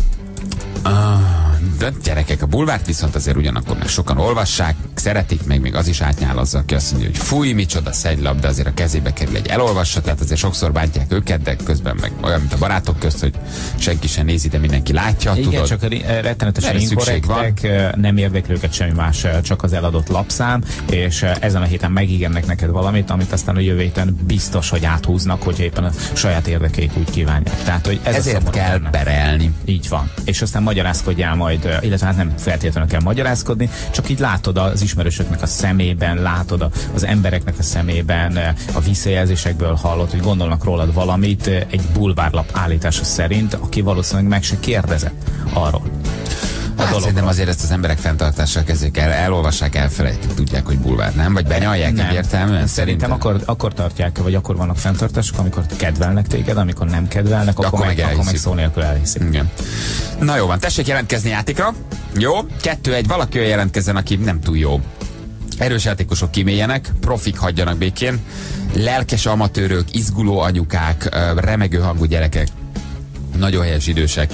De gyerekek, a bulvárt viszont azért ugyanakkor meg sokan olvassák, szeretik, meg még az is átnyálazza, aki azt mondja, hogy fúj, micsoda szegylabda, azért a kezébe kerül egy elolvassa, tehát azért sokszor bántják őket, de közben meg olyan, mint a barátok közt, hogy senki sem nézi, de mindenki látja. Igen, tudod? Csak a rettenetesen inkorrektek, nem érdekli őket semmi más, csak az eladott lapszám, és ezen a héten megígérnek neked valamit, amit aztán a jövő héten biztos, hogy áthúznak, hogyha éppen a saját érdekeik úgy kívánják. Tehát, hogy ez ezért kell perelni. Így van. És aztán magyarázkodjál majd, illetve hát nem feltétlenül kell magyarázkodni, csak így látod az ismerősöknek a szemében, látod az embereknek a szemében, a visszajelzésekből hallod, hogy gondolnak rólad valamit egy bulvárlap állítása szerint, aki valószínűleg meg se kérdezett arról. Hát szerintem azért ezt az emberek fenntartással kezdjék el, elolvassák, elfelejtik, tudják, hogy bulvár, nem? Vagy benyalják egyértelműen? Szerintem akkor tartják, vagy akkor vannak fenntartások, amikor kedvelnek téged, amikor nem kedvelnek, akkor meg szó nélkül elhiszik. Igen. Na jó van, tessék jelentkezni játékra. Jó, 2-1, valaki olyan jelentkezzen, aki nem túl jó. Erős játékosok kiméljenek, profik hagyjanak békén, lelkes amatőrök, izguló anyukák, remegő hangú gyerekek, nagyon helyes idősek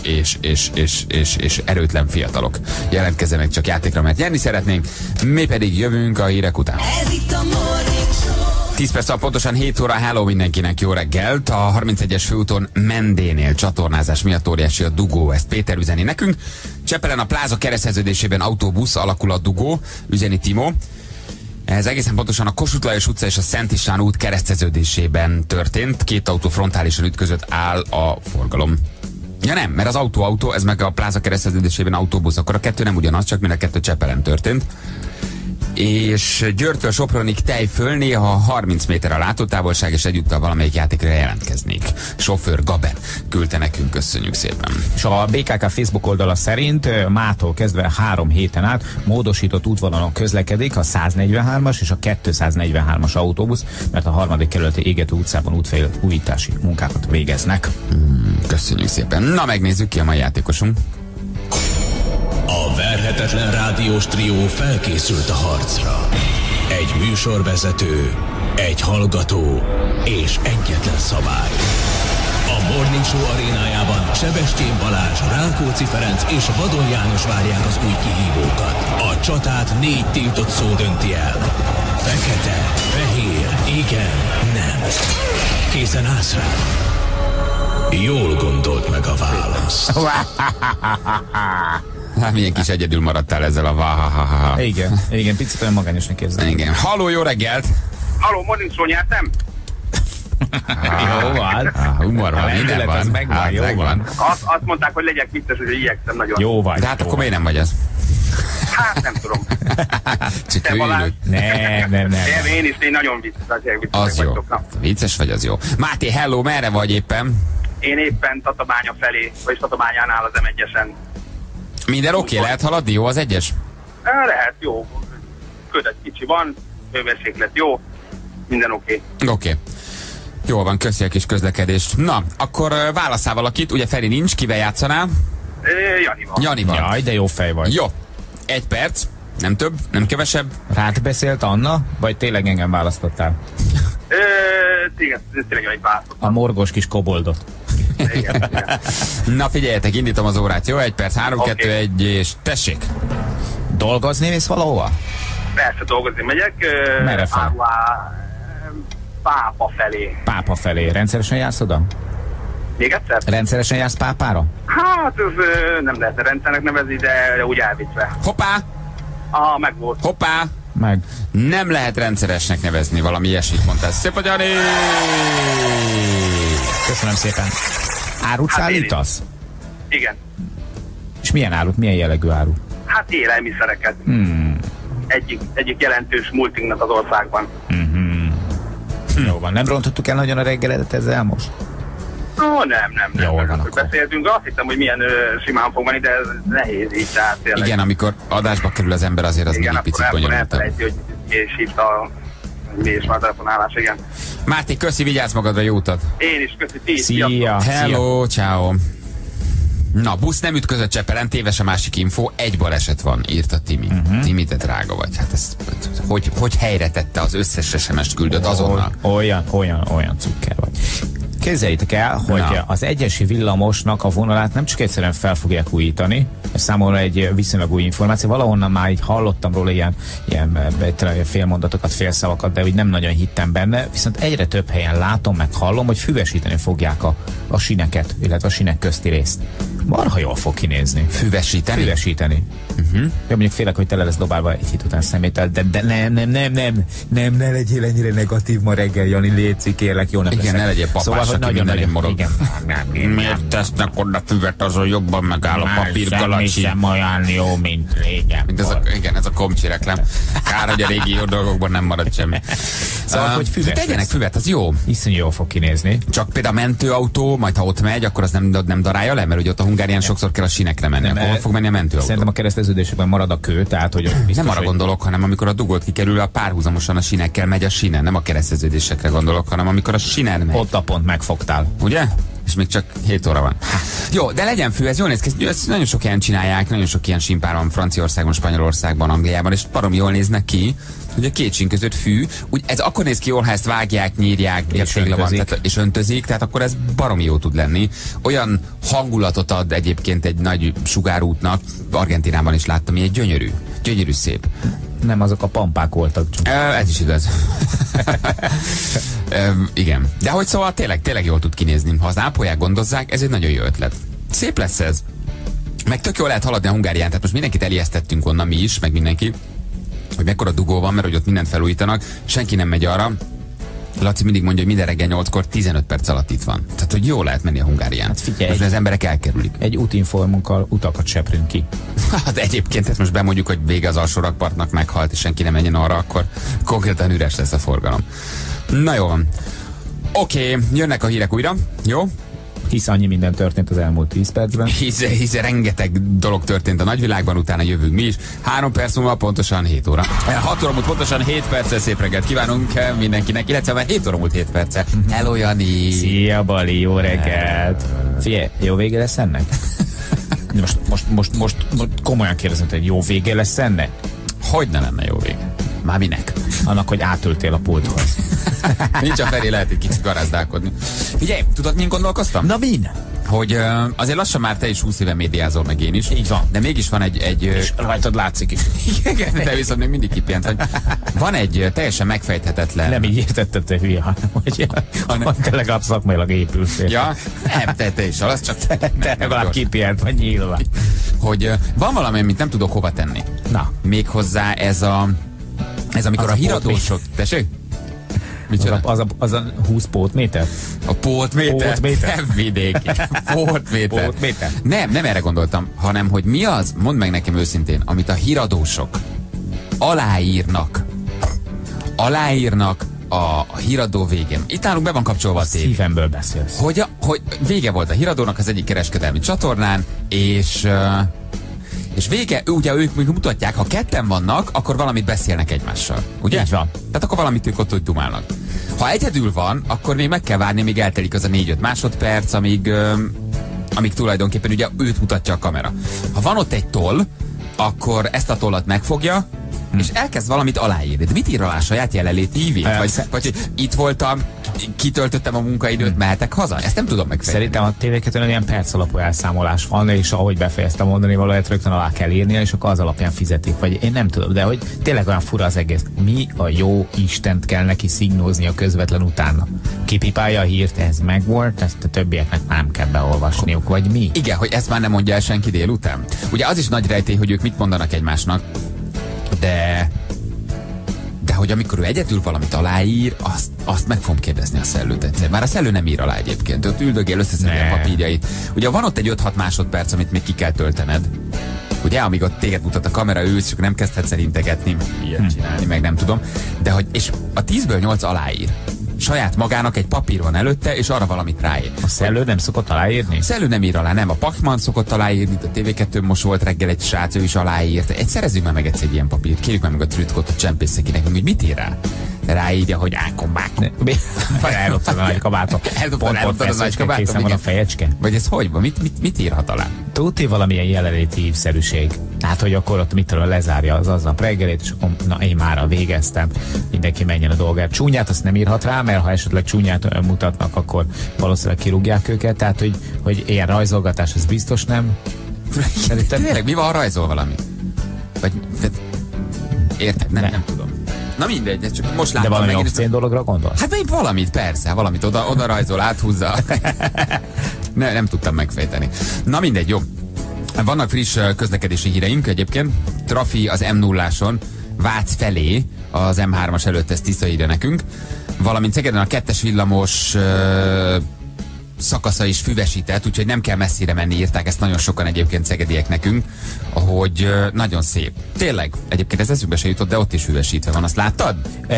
és erőtlen fiatalok. Jelentkezzenek csak játékra, mert nyerni szeretnénk, mi pedig jövünk a hírek után. Ez itt a Morning Show. 10 perc, pontosan 7 óra, hello mindenkinek, jó reggelt! A 31-es főúton Mendénél csatornázás miatt óriási a dugó, ezt Péter üzeni nekünk. Csepelen a pláza kereszteződésében autóbusz alakul a dugó, üzeni Timo. Ez egészen pontosan a Kossuth Lajos utca és a Szent István út kereszteződésében történt. Két autó frontálisan ütközött, áll a forgalom. Ja nem, mert az autó, ez meg a pláza kereszteződésében autóbusz, akkor a kettő nem ugyanaz, csak mind a kettő Csepelen történt. És Győrtől Sopronig Tejföl néha 30 méter a látótávolság, és egyúttal valamelyik játékra jelentkeznék. Sofőr Gaber küldte nekünk, köszönjük szépen. És a BKK Facebook oldala szerint mától kezdve 3 héten át módosított útvonalon közlekedik a 143-as és a 243-as autóbusz, mert a 3. kerületi Égető utcában útfélújítási munkákat végeznek. Köszönjük szépen. Na, megnézzük ki a mai játékosunk. A verhetetlen rádiós trió felkészült a harcra. Egy műsorvezető, egy hallgató és egyetlen szabály. A Morning Show arénájában Sebestyén Balázs, Rákóczi Ferenc és Vadon János várják az új kihívókat. A csatát 4 tiltott szó dönti el. Fekete, fehér, igen, nem. Készen állsz rá? Jól gondolt meg a választ. Hát milyen kis egyedül maradtál ezzel a vahahaha. Igen, picit olyan magányosnak érzem. Igen. Halló, jó reggelt! Halló, Morning Show, nyertem? Jó van. Humor van, minden van. Megvan, jó van. Azt mondták, hogy legyek vicces, hogy igyekszem nagyon. Jó vagy. De hát akkor miért nem vagy az? Hát nem tudom. Csak ő ülő. Nem. Én is nagyon vicces Az jó. vagyok. Na. Vicces vagy, az jó. Máté, hello, merre vagy éppen? Én éppen Tatabánya felé, vagy Tatabányánál az M1-esen. Minden oké, lehet haladni? Jó az egyes? Lehet, jó. Ködet kicsi van, hőmérséklet jó, minden oké. Oké. Jól van, köszi a kis közlekedést. Na, akkor válaszál valakit, ugye Feri nincs, kivel játszanál? Janival. Jaj, de jó fej vagy. Jó. 1 perc, nem több, nem kevesebb. Rád beszélt Anna, vagy tényleg engem választottál? Tényleg egy választottam. A morgos kis koboldot. Igen. Na figyeljetek, indítom az órát, jó? 1 perc, 3, 2, 1, és tessék! Dolgozni mész valahova? Persze, dolgozni megyek. Merre fel? Pápa felé. Pápa felé. Rendszeresen jársz oda? Még egyszer? Rendszeresen jársz Pápára? Hát, ez nem lehetne rendszernek nevezni, de úgy elvittve. Hoppá! Meg volt. Hoppá! Meg. Nem lehet rendszeresnek nevezni, valami ilyesmit mondtál. Szép vagy, Jani! Köszönöm szépen. Árut szállítasz? Igen. És milyen árut, milyen jellegű áru? Hát élelmiszereket. Egyik jelentős multinknak az országban. Jó van, nem rontottuk el nagyon a reggeledet ezzel most? Nem. Jól van, akkor beszéltünk, azt hittem, hogy milyen simán fog menni, de ez nehéz így, tehát tényleg. Igen, amikor adásba kerül az ember, azért az még egy picit bonyolultabb. Igen, hogy és hívta mi is már telefonálás, igen. Máté, köszi, vigyázz magadra, jó utat! Én is, köszi, ti is. Szia! Hello, ciao. Na, busz nem ütközött Csepelen, téves a másik info, 1 baleset van, írta Timi. Timi, te drága vagy. Hát ezt, hogy helyre tette az összes SMS-t küldött azonnal? Olyan cukker vagy. Képzeljétek el, hogy az egyesi villamosnak a vonalát nem csak egyszerűen fel fogják újítani, ez számomra egy viszonylag új információ, valahonnan már így hallottam róla ilyen félmondatokat, félszavakat, de úgy nem nagyon hittem benne, viszont egyre több helyen látom, meg hallom, hogy füvesíteni fogják a sineket, illetve a sinek közti részt. Marha jól fog kinézni. Füvesíteni? Füvesíteni. Ja, mondjuk félek, hogy tele lesz dobálva egy hét után szeméttel, de nem, ne legyél ennyire negatív ma reggel, Jani, létszik, kérlek, jó, nem igen, ne legyél papás, szóval, aki mindenén morog. Igen, miért tesznek oda füvet, azon jobban megáll a papírgalacsi. Sem olyan jó, mint régen. Igen, ez a komcsi reklám. Kár, hogy a régi jó dolgokban nem marad semmi. Szóval, hogy füves tegyenek füvet, az jó. Iszonyú jól fog kinézni. Csak például a mentőautó, majd ha ott megy, akkor az nem darálja le, mert ugye ott a Hungárián sokszor kell a sinekre menni. Hol fog menni a mentőautó? Szerintem a kereszteződésekben marad a kő, tehát hogy biztos, nem arra gondolok, hanem amikor a dugót kikerül, a párhuzamosan a sinekkel megy a sinen. Nem a kereszteződésekre gondolok, hanem amikor a sinen megy. Ott a pont megfogtál. Ugye? És még csak 7 óra van. Jó, de legyen fű, ez jól néz ki. Ezt nagyon sok ilyen csinálják, nagyon sok ilyen simpár van Franciaországban, Spanyolországban, Angliában, és baromi jól néznek ki, hogy a két sín között fű. Úgy, ez akkor néz ki jól, ha ezt vágják, nyírják, és öntözik, tehát akkor ez baromi jó tud lenni. Olyan hangulatot ad egyébként egy nagy sugárútnak, Argentinában is láttam, egy gyönyörű szép. Nem, azok a pampák voltak. Ez is igaz. Igen. De hogy szóval tényleg jól tud kinézni. Ha az ápolják, gondozzák, ez egy nagyon jó ötlet. Szép lesz ez. Meg tök jól lehet haladni a Hungárián, tehát most mindenkit elijesztettünk onnan, mi is, meg mindenki, hogy mekkora dugó van, mert hogy ott mindent felújítanak, senki nem megy arra. Laci mindig mondja, hogy minden reggel 8-kor 15 perc alatt itt van. Tehát, hogy jól lehet menni a Hungárián. Hát figyelj, most az emberek elkerülik. Egy útinformunkkal utakat seprünk ki. Hát egyébként ezt most bemondjuk, hogy vége az alsórakpartnak, meghalt, és senki nem menjen arra, akkor konkrétan üres lesz a forgalom. Na jó van. Oké, jönnek a hírek újra. Jó? Hisz annyi minden történt az elmúlt 10 percben. Hisz rengeteg dolog történt a nagyvilágban, utána jövünk mi is. 3 perc múlva pontosan 7 óra. 6 óra múlt pontosan 7 perccel szép reggelt kívánunk mindenkinek, illetve már 7 óra múlt 7 perccel. Hello, Jani! Szia, Bali, jó reggelt! Figyelj, jó vége lesz ennek? Most komolyan kérdezem, hogy jó vége lesz ennek? Hogy ne lenne jó vége? Már minek? Annak, hogy átültél a pulthoz. Nincs a Feri, lehet egy kicsit garázdálkodni. Figyelj, tudod, mint gondolkoztam? Na min? Hogy azért lassan már te is 20 éve médiázol, meg én is. Így van. De mégis van egy és rajtad látszik is. Igen, de viszont még mindig kipient, hogy van egy teljesen megfejthetetlen... Nem így értetted, te hülye, hanem te legalább szakmailag épültél. Ja, nem, te is, az csak... Te legalább kipient, vagy nyilván. Hogy van valami, amit nem tudok hova tenni. Na. Méghozzá ez amikor az a híradósok... Tessék? Az a 20 pótméter? A pótméter? Vidéki. Pótméter. Nem erre gondoltam, hanem hogy mi az, mondd meg nekem őszintén, amit a híradósok aláírnak a híradó végén. Itt nálunk be van kapcsolva a tévé. Szívemből beszélsz. Hogy vége volt a híradónak az egyik kereskedelmi csatornán, és vége, ugye ők még mutatják, ha ketten vannak, akkor valamit beszélnek egymással. Ugye? Így van. Tehát akkor valamit ők ott dumálnak. Ha egyedül van, akkor még meg kell várni, míg eltelik az a 4-5 másodperc, amíg tulajdonképpen ugye őt mutatja a kamera. Ha van ott egy toll, akkor ezt a tollat megfogja, és elkezd valamit aláírni. De mit ír alá? Saját jelenléti ívét? Vagy itt voltam, kitöltöttem a munkaidőt, mehetek haza? Ezt nem tudom megfejteni. Szerintem a TV2-n ilyen perc alapú elszámolás van, és ahogy befejeztem mondani valóját, rögtön alá kell írnia, és akkor az alapján fizetik. Vagy én nem tudom, de hogy tényleg olyan fura az egész. Mi a jó Istent kell neki szignózni a közvetlen utána? Kipipálja a hírt, ez megvolt, ezt a többieknek nem kell beolvasniuk, vagy mi? Igen, hogy ezt már nem mondja el senki délután. Ugye az is nagy rejtély, hogy ők mit mondanak egymásnak, de hogy amikor ő egyedül valamit aláír, azt meg fogom kérdezni a Szellőt egyszer. Már a Szellő nem ír alá egyébként, ott üldögél, összeszedni a papírjait. Ugye van ott egy 5-6 másodperc, amit még ki kell töltened. Ugye, amíg ott téged mutat a kamera, ő csak nem kezdhetsz el integetni, ilyet csinálni, meg nem tudom. De hogy, és a 10-ből 8 aláír. Saját magának egy papír van előtte, és arra valamit ráír. A Szellő nem szokott aláírni? A Szellő nem ír alá, nem. A Pachman szokott aláírni, a TV2 most volt reggel egy srác, ő is aláírt. Szerezzünk már meg egyszer egy ilyen papírt. Kérjük meg a Trütkot, a csempészek ki nekünk, hogy mit ír rá. Ráírja, hogy ákombák. Elroptad a nagy kabátot. Elroptad a nagy kabátot. Készen van a fejecske. Vagy ez hogy van? Mit írhat alá? Tudti valamilyen jelenléti ívszerűség. Tehát, hogy akkor ott mitől lezárja az aznap reggelét, és akkor na, én már végeztem. Mindenki menjen a dolgát. Csúnyát azt nem írhat rá, mert ha esetleg csúnyát mutatnak, akkor valószínűleg kirúgják őket. Tehát, hogy ilyen rajzolgatás, ez biztos nem. Tényleg, mi van, ha rajzol valami? Vagy érted? Nem tudom. Na mindegy, csak most láttam. De valami obszén dologra gondolsz? Hát még valamit, persze, valamit oda rajzol, áthúzza. Nem tudtam megfejteni. Na mindegy, jó. Vannak friss közlekedési híreink egyébként. Trafi az M0-áson Vác felé, az M3-as előtt, ezt Tisza írja nekünk. Valamint Szegeden a 2-es villamos szakasza is füvesített, úgyhogy nem kell messzire menni, írták ezt nagyon sokan egyébként szegediek nekünk, hogy nagyon szép. Tényleg, egyébként ez eszükbe se jutott, de ott is füvesítve van, azt láttad?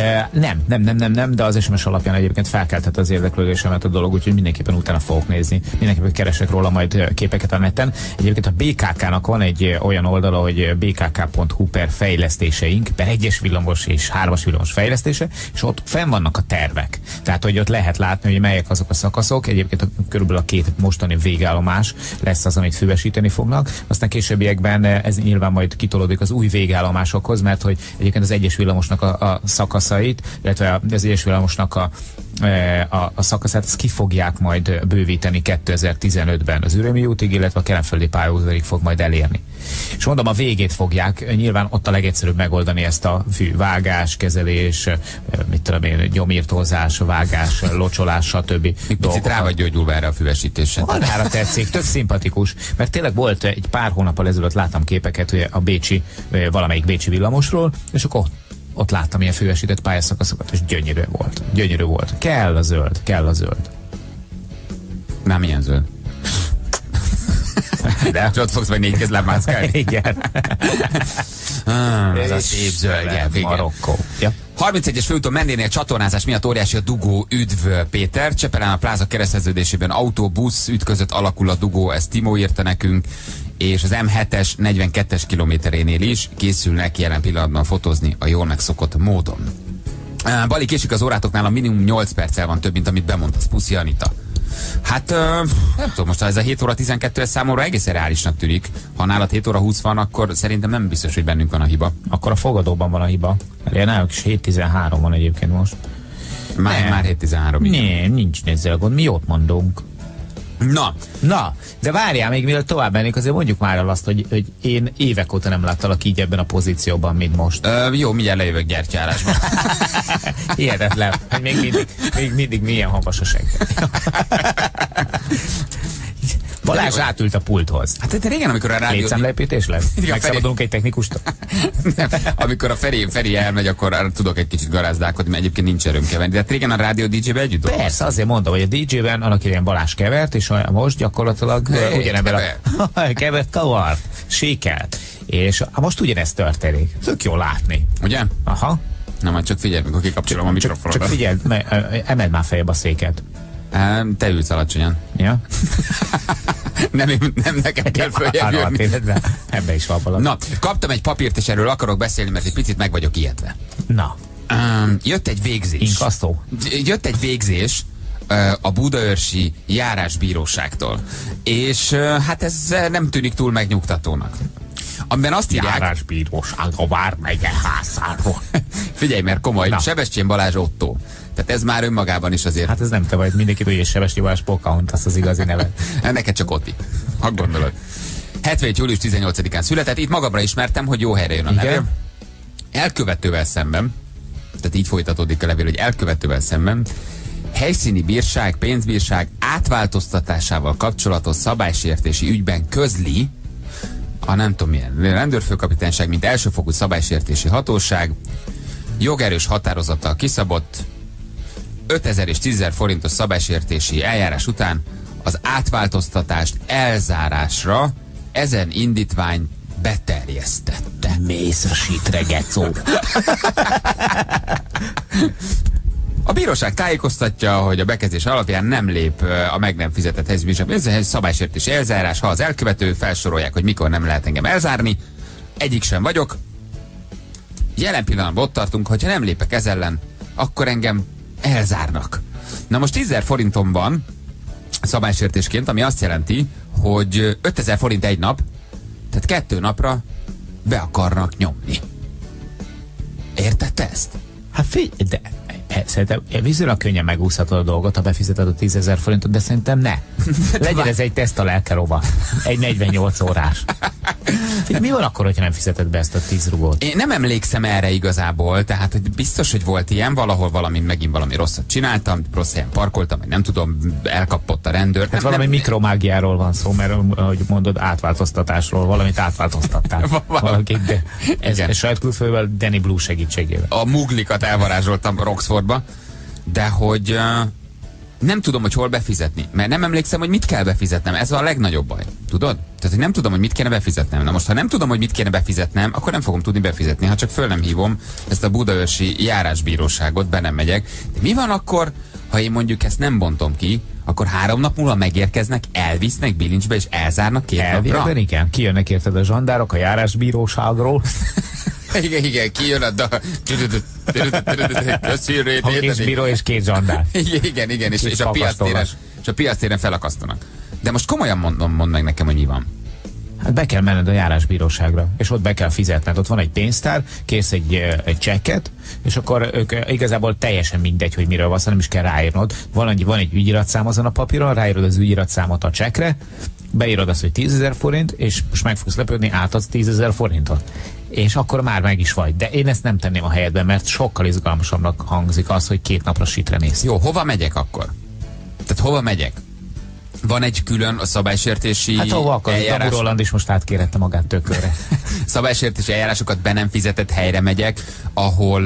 Nem, de az SMS alapján egyébként felkeltett az érdeklődésemet a dolog, úgyhogy mindenképpen utána fogok nézni. Mindenképpen keresek róla majd képeket a neten. Egyébként a BKK-nak van egy olyan oldala, hogy bkk.hu per fejlesztéseink, per 1-es villamos és 3-as villamos fejlesztése, és ott fenn vannak a tervek. Tehát, hogy ott lehet látni, hogy melyek azok a szakaszok. Egyébként körülbelül a 2 mostani végállomás lesz az, amit füvesíteni fognak. Aztán későbbiekben ez nyilván majd kitolódik az új végállomásokhoz, mert hogy egyébként az 1-es villamosnak a szakaszait, illetve az 1-es villamosnak a szakaszát ezt ki fogják majd bővíteni 2015-ben az Ürömi útig, illetve a Kelenföldi pályaudvarig fog majd elérni. És mondom, a végét fogják, nyilván ott a legegyszerűbb megoldani ezt a vágás, kezelés, mit tudom én, gyomírtózás, vágás, locsolás, stb. Picit rá vagy gyógyulva erre a füvesítésre. Halálra tetszik, tök szimpatikus, mert tényleg volt egy pár hónappal ezelőtt láttam képeket hogy a valamelyik bécsi villamosról, és akkor ott láttam ilyen füvesített pályaszakaszokat, és gyönyörű volt. Gyönyörű volt. Kell a zöld. Nem, milyen zöld? De ott fogsz majd 4 kézláb mászkálni. Igen. Ez a szép zöldje. Marokkó. Ja. 31-es főúton Mennénél csatornázás miatt óriási a dugó, üdv Péter. Csepelen a pláza kereszteződésében autóbusz ütközött, alakul a dugó, ezt Timó írta nekünk, és az M7-es 42-es kilométerénél is készülnek jelen pillanatban fotózni a jól megszokott módon. Bali, késik az órátoknál, a minimum 8 perccel van több, mint amit bemondtasz. Puszi Anita. Hát nem tudom, most ha ez a 7 óra 12 ez számomra egészen reálisnak tűnik. Ha nálad 7 óra 20 van, akkor szerintem nem biztos, hogy bennünk van a hiba. Akkor a fogadóban van a hiba. Mert náluk is 7:13 van egyébként most. Már 7:13. Nem, nincs ezzel gond, mi jót mondunk. Na, de várjál, még mielőtt tovább mennék, azért mondjuk már el azt, hogy én évek óta nem láttalak így ebben a pozícióban, mint most. Jó, mindjárt lejövök gyertyárásba. Hihetetlen, hogy még mindig milyen havas a segg. Balázs átült a pulthoz. Hát régen, amikor a rádió... Létszámleépítés lesz? Megszabadulunk egy technikust? Nem, amikor a Feri elmegy, akkor tudok egy kicsit garázdálkodni, mert egyébként nincs erőm keverni. De hát régen a rádió DJ-be együtt dolgozott. Persze, azért mondom, hogy a DJ-ben annak idején Balázs kevert, és most gyakorlatilag ugyanebben a kavart, sékelt. És most ugyanezt történik. Tök jó látni. Ugye? Aha. Na majd csak figyelj, mikor kikapcsolom a mikrofonodat. Csak figyelj, emeld már feljebb a széket. Te ülsz alacsonyan. Ja? nem nekem kell följebb jönni. Ebbe is van valami. Na, kaptam egy papírt, és erről akarok beszélni, mert egy picit meg vagyok ijedve. Na. Jött egy végzés. Inkasztó. Jött egy végzés a budaörsi járásbíróságtól. És hát ez nem tűnik túl megnyugtatónak. Amiben azt írják... Járásbíróság a Vármegye házáról. Figyelj, mert komoly. Na. Sebestyén Balázs Otto. Tehát ez már önmagában is azért... Hát ez nem te vagy, mindenki tudja, hogy Sebestyén Balázs Pocahontas az igazi neve. Neked csak Otti. Ha gondolod. 77. július 18-án született. Itt magamra ismertem, hogy jó helyre jön a neve. Elkövetővel szemben, tehát így folytatódik a levél, hogy elkövetővel szemben helyszíni bírság, pénzbírság átváltoztatásával kapcsolatos szabálysértési ügyben közli a nem tudom milyen rendőrfőkapitányság, mint elsőfokú szabálysértési hatóság jogerős határozattal kiszabott 5000 és 10 000 forintos szabálysértési eljárás után az átváltoztatást elzárásra ezen indítvány beterjesztette. Mész a sítre, gecó. A bíróság tájékoztatja, hogy a bekezdés alapján nem lép a meg nem fizetett helyzbírság. Ez egy szabálysértési elzárás, ha az elkövető, felsorolják, hogy mikor nem lehet engem elzárni. Egyik sem vagyok. Jelen pillanatban ott tartunk, hogyha nem lépek ez ellen, akkor engem elzárnak. Na most 10 000 forintom van szabálysértésként, ami azt jelenti, hogy 5000 forint egy nap, tehát 2 napra be akarnak nyomni. Érted ezt? Hát figyelj, de szerintem viszonylag könnyen megúszhatod a dolgot, ha befizeted a 10 000 forintot, de szerintem ne. Legyen ez egy teszt a lelkerova. Egy 48 órás. Mi van akkor, hogyha nem fizeted be ezt a 10 rugót? Én nem emlékszem erre igazából, tehát hogy biztos, hogy volt ilyen, valahol megint valami rosszat csináltam, rossz helyen parkoltam, vagy nem tudom, elkapott a rendőr. Hát valami mikromágiáról van szó, mert ahogy mondod, átváltoztatásról, valamit átváltoztattál. Valakit, de ez saját külföldvel Danny Blue segítségével. A muglikat elvarázsoltam Roxfordba, de hogy nem tudom, hogy hol befizetni, mert nem emlékszem, hogy mit kell befizetnem. Ez a legnagyobb baj. Tudod? Tehát, hogy nem tudom, hogy mit kéne befizetnem. Na most, ha nem tudom, hogy mit kéne befizetnem, akkor nem fogom tudni befizetni. Ha csak föl nem hívom ezt a budaörsi járásbíróságot, be nem megyek. De mi van akkor, ha én mondjuk ezt nem bontom ki, akkor 3 nap múlva megérkeznek, elvisznek bilincsbe és elzárnak 2 napra? Elvégben igen. Kijönnek érted a zsandárok a járásbíróságról. Igen, kijön a bíró és 2 zsandár. Igen, és a piactéren felakasztanak. De most komolyan mondd meg nekem, hogy mi van. Hát be kell menned a járásbíróságra, és ott be kell fizetned. Ott van egy pénztár, kész egy csekket, és akkor ők igazából teljesen mindegy, hogy miről van, nem is kell ráírnod. Van egy ügyiratszám azon a papíron, ráírod az ügyiratszámot a csekre, beírod azt, hogy 10 000 forint, és most meg fogsz lepődni, átadsz 10 000 forintot. És akkor már meg is vagy. De én ezt nem tenném a helyedben, mert sokkal izgalmasabbnak hangzik az, hogy 2 napra sitre mész. Jó, hova megyek akkor? Tehát hova megyek? Van egy külön a szabálysértési eljárás. Gabu Roland is most átkérette magát tökölre. Szabálysértési eljárásokat be nem fizetett helyre megyek, ahol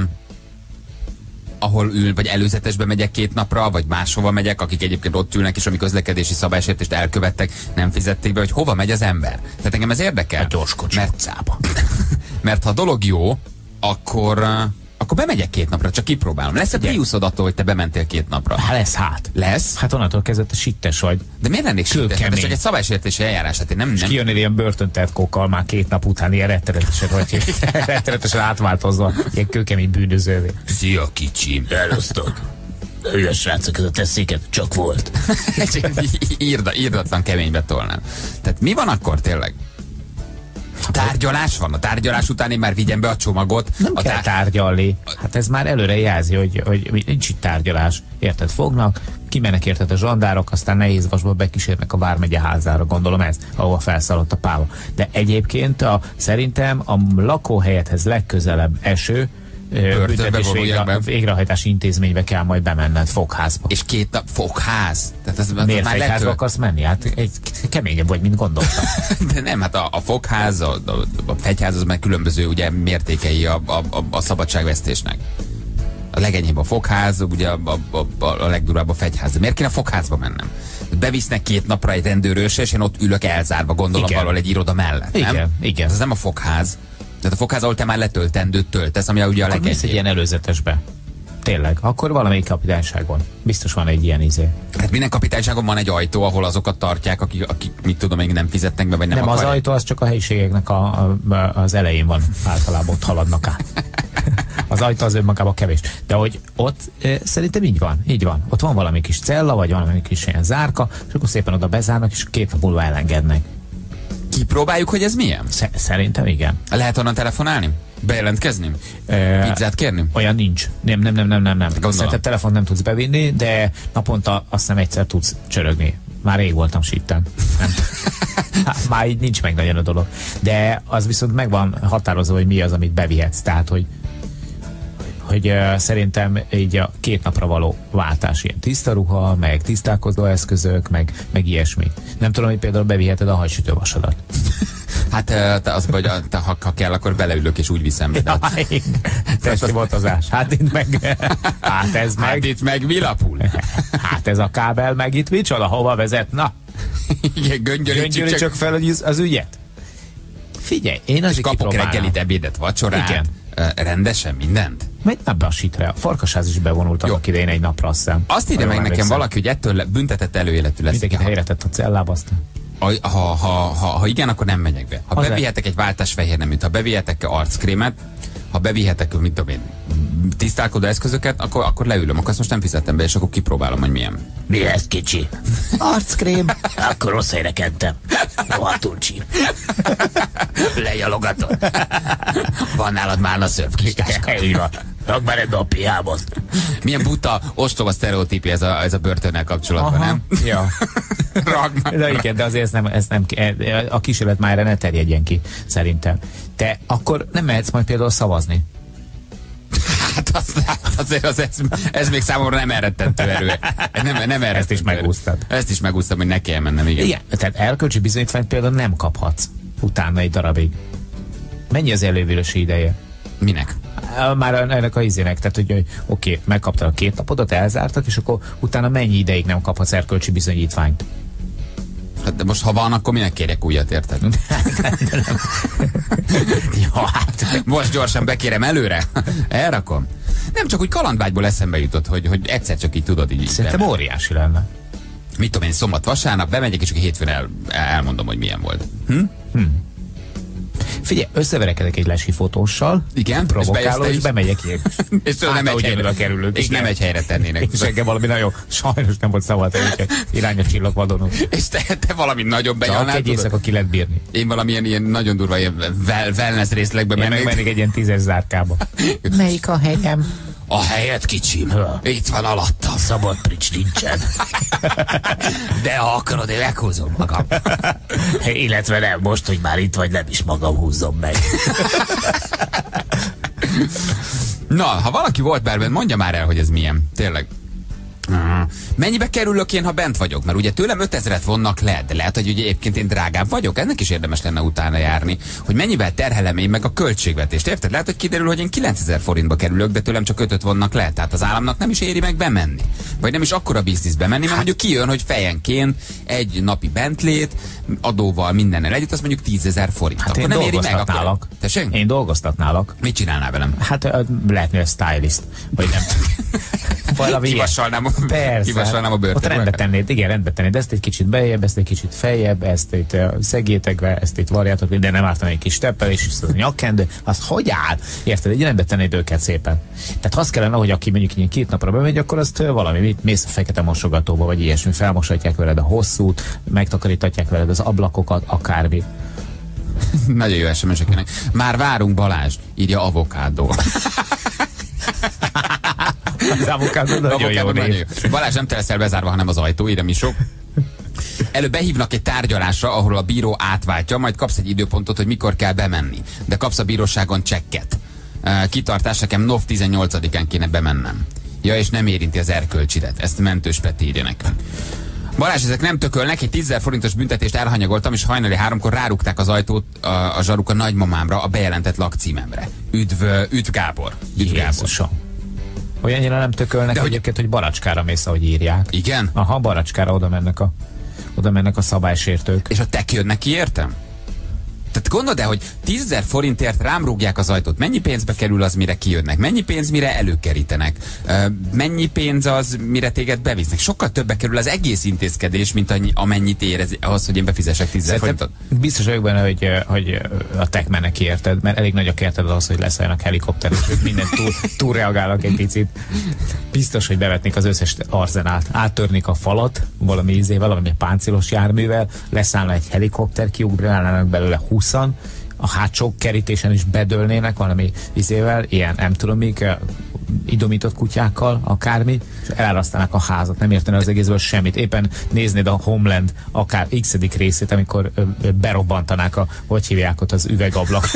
ül, vagy előzetesbe megyek 2 napra, vagy máshova megyek, akik egyébként ott ülnek, és ami közlekedési szabálysértést elkövettek, nem fizették be, hogy hova megy az ember. Tehát engem ez érdekel. A gyorskocsi utcába. Mert ha a dolog jó, akkor bemegyek 2 napra, csak kipróbálom. Lesz a Priusod attól, hogy te bementél 2 napra? Hát lesz hát. Lesz? Hát onnantól kezdve te sittes vagy. De miért lennék sittes? Ez csak egy szabálysértési eljárás. Hát én nem... És kijönnél ilyen börtöntertkókkal már 2 nap után, ilyen rettenetesen átváltozva, ilyen kőkemény bűnözővé. Szia kicsim, elosztok. Ügyes srácok, ez a teszéket csak volt. Írdatlan keménybe tolnám. Tehát mi van akkor tényleg? Tárgyalás van? A tárgyalás után én már vigyem be a csomagot. Nem kell tárgyalni. Hát ez már előre jelzi, hogy nincs itt tárgyalás. Érted, fognak, kimennek érted a zsandárok, aztán Nehézvasból bekísérnek a Vármegye házára, gondolom ez, ahova felszállott a páva. De egyébként szerintem a lakóhelyedhez legközelebb eső büntetés végrehajtási intézménybe kell majd bemenned, fogházba. És 2 nap fogház? Tehát ez miért fogházba akarsz menni? Hát egy keményebb vagy, mint gondoltam. De nem, hát a fogház, a fegyház az meg különböző ugye mértékei a szabadságvesztésnek. A legenyhébb a fogház, ugye a legdurább a fegyház. De miért kéne a fogházba mennem? Bevisznek 2 napra egy rendőrősre, és én ott ülök elzárva, gondolom valahol egy iroda mellett, nem? Igen. Ez nem a fogház. Tehát a fogház, ahol te már letöltendőt töltesz, ami ugye a legenyhébb. Egy ilyen előzetesbe. Tényleg, akkor valamelyik kapitányságon. Biztos van egy ilyen izé. Hát minden kapitányságon van egy ajtó, ahol azokat tartják, akik mit tudom, még nem fizetnek be, vagy nem akarják. Az ajtó az csak a helyiségeknek az elején van. Általában ott haladnak át. Az ajtó az önmagában kevés. De hogy ott szerintem így van. Ott van valami kis cella, vagy valami kis ilyen zárka, és akkor szépen oda bezárnak, és 2 nap múlva elengednek. Kipróbáljuk, hogy ez milyen? Szerintem igen. Lehet onnan telefonálni? Bejelentkezni? Pizzát kérni? Olyan nincs. Nem. Szerintem telefont nem tudsz bevinni, de naponta azt hiszem egyszer tudsz csörögni. Már rég voltam sitten. Már így nincs meg nagyon a dolog. De az viszont meg van határozva, hogy mi az, amit bevihetsz. Tehát, hogy szerintem így a 2 napra való váltás, ilyen tiszta ruha, meg tisztálkozó eszközök, meg ilyesmi. Nem tudom, hogy például beviheted a hajsütővasadat. Hát az, hogy ha kell, akkor beleülök és úgy viszem be. Testi botozás. Hát itt meg... Hát itt meg mi lapul? Hát ez a kábel meg itt micsoda? Hova vezet? Na! Igen, göngyölítsük fel az ügyet. Figyelj, én azért kapok reggelit, ebédet, vacsorát. Igen. Rendesen mindent? Megy ebbe a sitre. A Farkasház is bevonult annak idején egy napra, azt hiszem. Azt írja meg nekem valaki, hogy ettől büntetett előéletű lesz. Mindenkit helyre tett a cellába, aztán. Ha igen, akkor nem megyek be. Ha bevihetek egy váltásfehér neműt, ha bevihetek arckrémet, ha bevihetek, mit tudom én, tisztálkodó eszközöket, akkor leülöm, akkor azt most nem fizettem be, és akkor kipróbálom, hogy milyen. Mi ez, kicsi? Arckrém. Akkor rossz helyre kentem. Rohadtul csíp. Lejalogatod. Van nálad már a szörp kis táska. Így van. Rak már ebbe a piámat. Milyen buta, ostoba sztereotípia ez a börtönnel kapcsolatban, nem? Ja. De igen, de azért ez nem a kísérlet már erre ne terjedjen ki, szerintem. Te akkor nem mehetsz majd például szavazni? Hát azért ez még számomra nem elrettentő erő. Nem ezt is megúsztad. Ezt is megúsztam, hogy ne kelljen mennem, igen. Igen, tehát erkölcsi bizonyítványt például nem kaphatsz utána egy darabig. Mennyi az elővírási ideje? Minek? Már ennek a izének, tehát hogy oké, megkaptad a 2 napodat, elzártak, és akkor utána mennyi ideig nem kaphatsz erkölcsi bizonyítványt? Hát de most ha van, akkor minek kérjek újat, érted? Ja, hát most gyorsan bekérem előre, elrakom. Nem csak úgy kalandvágyból eszembe jutott, hogy egyszer csak így tudod így. Szerintem óriási lenne. Mit tudom én, szombat, vasárnap bemegyek, és hétfőn elmondom, hogy milyen volt. Figyelj, összeverekedek egy lesi fotóssal. Igen, provokáló, és bemegyek én. És nem egy helyre kerülünk. És nem egy helyre tennének. És engem valami nagyon, sajnos nem volt szabad, hogy irány a csillagvadonok. És te valami nagyon benyalnál. Egy éjszaka ki lehet bírni. Én valamilyen ilyen nagyon durva ilyen wellness részlegbe mennék. Én megmennék egy ilyen 10-es zárkába. Melyik a helyem? A helyet, kicsim. Itt van alattam. Szabad prics nincsen. De ha akarod, én meghúzom magam. Illetve nem, most, hogy már itt vagy, nem is magam húzom meg. Na, ha valaki volt bárben, mondja már el, hogy ez milyen. Tényleg. Mennyibe kerülök én, ha bent vagyok? Mert ugye tőlem 5000-et vonnak le, de lehet, hogy ugye egyébként én drágább vagyok. Ennek is érdemes lenne utána járni, hogy mennyivel terhelem én meg a költségvetést. Érted? Lehet, hogy kiderül, hogy én 9000 forintba kerülök, de tőlem csak 5-öt vonnak le. Tehát az államnak nem is éri meg bemenni. Vagy nem is akkora bizniszbe menni, mert mondjuk kijön, hogy fejenként egy napi bentlét, adóval, mindennel együtt, azt mondjuk 10 000 forint. Hát akkor én nem éri meg. Akkor... Én dolgoztatnálak. Mit csinálnál velem? Hát lehetne stylist, vagy nem. Kivasalnám a börtönbe. Ott rendbe tennéd, igen, rendbe tennéd. Ezt egy kicsit beljebb, ezt egy kicsit feljebb, ezt itt szegétek be, ezt itt varjátok, de nem ártani egy kis teppelés, és az nyakkendő, az hogy áll? Érted? Egy rendbe tennéd őket szépen. Tehát azt kellene, hogy aki mondjuk ilyen 2 napra bemegy, akkor azt valami, mész a fekete mosogatóba, vagy ilyesmi, felmosatják veled a hosszút, megtakarítatják veled az ablakokat, akármi. Nagyon jó SMS-eknek. Már várunk, Balázs, írja avokádó. Az avokádó nagyon jó név. Balázs, nem te leszel bezárva, hanem az ajtó, ide Misó. Előbb behívnak egy tárgyalásra, ahol a bíró átváltja, majd kapsz egy időpontot, hogy mikor kell bemenni. De kapsz a bíróságon csekket. Kitartás, nekem NOV 18-án kéne bemennem. Ja, és nem érinti az erkölcsidet. Ezt Mentős Peti írja nekünk. Balázs, ezek nem tökölnek, egy 10 000 forintos büntetést elhanyagoltam, és hajnali 3-kor rárúgták az ajtót a zsaruk a nagymamámra, a bejelentett lakcímemre. Üdv Gábor. Üdv Gábor. Olyannyira nem tökölnek de egyébként, hogy Baracskára mész, ahogy írják. Igen? Aha, Baracskára oda mennek a szabálysértők. És a tek jönnek ki, értem? Tehát gondold el, hogy 10 000 forintért rám rúgják az ajtót. Mennyi pénzbe kerül az, mire kijönnek? Mennyi pénz, mire előkerítenek? Mennyi pénz az, mire téged bevisznek? Sokkal többe kerül az egész intézkedés, mint amennyit ér ahhoz, hogy én befizessek 10 000 forintot. Biztos vagyok benne, hogy a tek mennek ki, érted, mert elég nagy a kérted az, hogy leszálljanak helikopter, és ők mindent túlreagálnak egy picit. Biztos, hogy bevetnék az összes arzenát, áttörnék a falat valami ízével, valami páncélos járművel, leszállna egy helikopter, kiugrálnának belőle 20-an, a hátsó kerítésen is bedőlnének valami izével, ilyen nem tudom még, idomított kutyákkal, akármi, és elárasztanák a házat, nem értene az egészből semmit. Éppen néznéd a Homeland akár x-edik részét, amikor berobbantanák hogy hívják ott az üvegablak.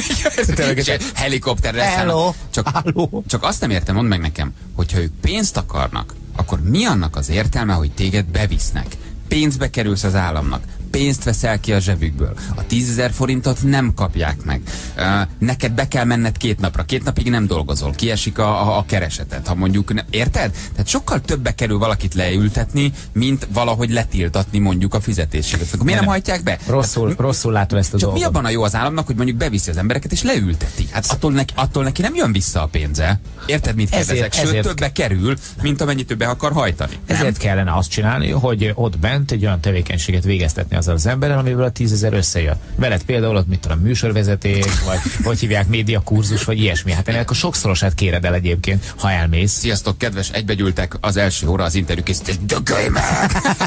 Helikopterre Hello. Csak azt nem értem, mondd meg nekem, hogyha ők pénzt akarnak, akkor mi annak az értelme, hogy téged bevisznek? Pénzbe kerülsz az államnak. Pénzt veszel ki a zsebükből. A 10 000 forintot nem kapják meg. Neked be kell menned 2 napra. 2 napig nem dolgozol. Kiesik a kereseted. Ha mondjuk, érted? Tehát sokkal többe kerül valakit leültetni, mint valahogy letiltatni mondjuk a fizetését. Akkor miért nem hajtják be? Rosszul látod ezt a dolgot. Mi abban a jó az államnak, hogy mondjuk beviszi az embereket és leülteti? Hát attól neki nem jön vissza a pénze. Érted, mit kérdezek? Sőt, többe kerül, mint amennyit többe akar hajtani. Ezért kellene azt csinálni, hogy ott bent egy olyan tevékenységet végeztetni az emberrel, amiből a 10 000 összejön. Veled például ott, mit tudom, műsorvezetés, vagy hogy hívják, médiakurzus, vagy ilyesmi. Hát ennek a sokszorosát kéred el egyébként, ha elmész. Sziasztok, kedves, egybegyűltek az első óra az interjú készítés. Dögölj meg!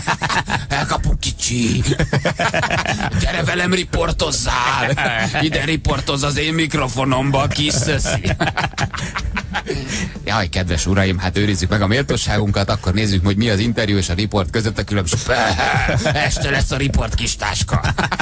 Elkapunk kicsi! Gyere velem, riportozzál! Ide riportozz az én mikrofonomba, kis szöszi! Jaj, kedves uraim, hát őrizzük meg a méltóságunkat, akkor nézzük, hogy mi az interjú és a riport között a különbség. Este lesz a riport, kis táska.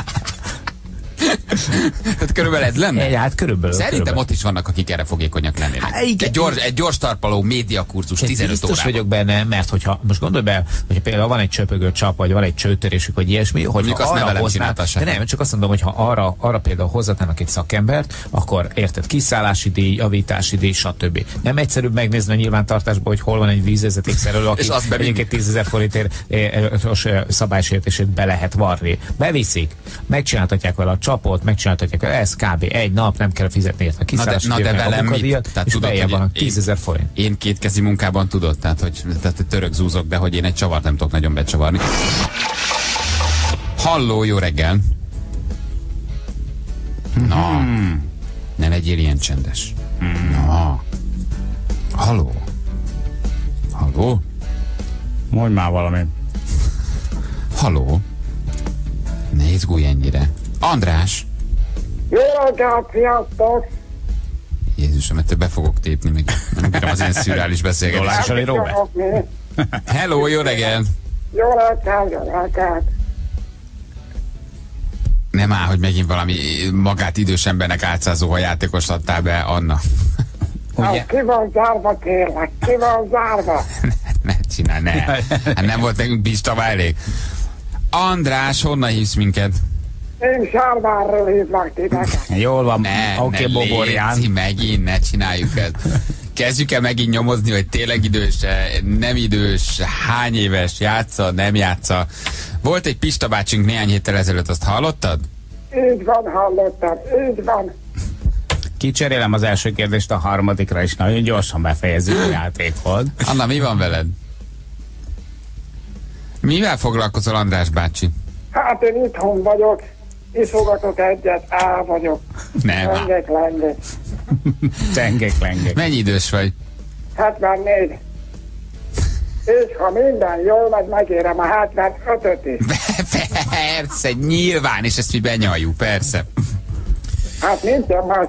Tehát körülbelül ez lenne? Hát körülbelül. Szerintem ott is vannak, akik erre fogékonyak lennének. Egy gyors tarpaló médiakurzus 15 órában. Biztos vagyok benne, mert hogyha most gondolj be, hogy például van egy csöpögő csap, vagy van egy csőtörésük, vagy ilyesmi, hogy arra hoznál, de nem, csak azt mondom, hogy ha arra például hozzátának egy szakembert, akkor érted, kiszállási díj, javítási díj, stb. Nem egyszerűbb megnézni a nyilvántartásban, hogy hol van egy vízvezetékszerelő, aki egyébként 10 000 forintért szabálysértését be lehet varni. Beviszik, megcsináltatják vele a csapot, megcsináltatják, ez kb. Egy nap, nem kell fizetni érte kiszállási díjat, meg a munkadíjat, és bejjel van 10 000 forint. Én kétkezi munkában tudod, tehát török zúzok, de hogy én egy csavart nem tudok nagyon becsavarni. Halló, jó reggel! Na, ne legyél ilyen csendes. Na. Halló? Halló? Mondj már valamit. Halló? Ne izgulj ennyire. András! Jó reggelt, sziasztok! Jézusom, ettől be fogok tépni, még nem bírom az ilyen szürreális beszélgetést. Hello, jó reggelt! Jó reggelt! Nem áll, hogy megint valami magát idős embernek átszázó játékos adtál be, Anna. Hát ki van zárva, kérlek? Ki van zárva? Ne csinálj, ne. Hát nem volt nekünk Pista elég. András, honnan hívsz minket? Én Sárvárról hívlak titeket. Jól van, oké, Boborján. Megint, ne csináljuk ezt. Kezdjük el megint nyomozni, hogy tényleg idős, nem idős, hány éves, játsza, nem játsza. Volt egy Pista bácsink néhány héttel ezelőtt, azt hallottad? Így van, hallottam, így van. Kicserélem az első kérdést a harmadikra, és nagyon gyorsan befejezzük a játékot. Anna, mi van veled? Mivel foglalkozol, András bácsi? Hát én itthon vagyok, iszogatok egyet, vagyok. Nem. Csengek-lengek. Mennyi idős vagy? 74. És ha minden jól megy, megérem a 75-öt is. Persze, nyilván, és ezt mi benyaljuk, persze. Hát nincsen más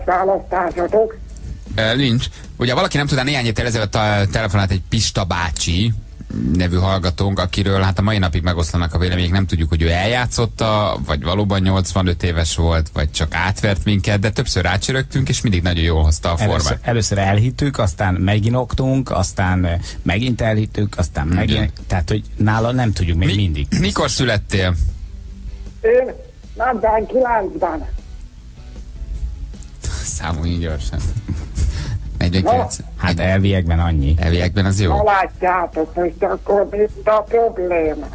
választásotok. Nincs. Ugye valaki nem tudná, néhány héttel ezelőtt telefonált egy Pista bácsi, nevű hallgatónk, akiről hát a mai napig megoszlanak a vélemények, nem tudjuk, hogy ő eljátszotta, vagy valóban 85 éves volt, vagy csak átvert minket, de többször rácsörögtünk, és mindig nagyon jól hozta a formát. Először elhittük, aztán meginoktunk, aztán megint elhittük, aztán megint, tehát hogy nála nem tudjuk még mindig. Mikor születtél? Én 49-ben. Számoljunk gyorsan. 49. Hát elviekben annyi. Elviekben az jó. Na látjátok, most akkor itt a probléma.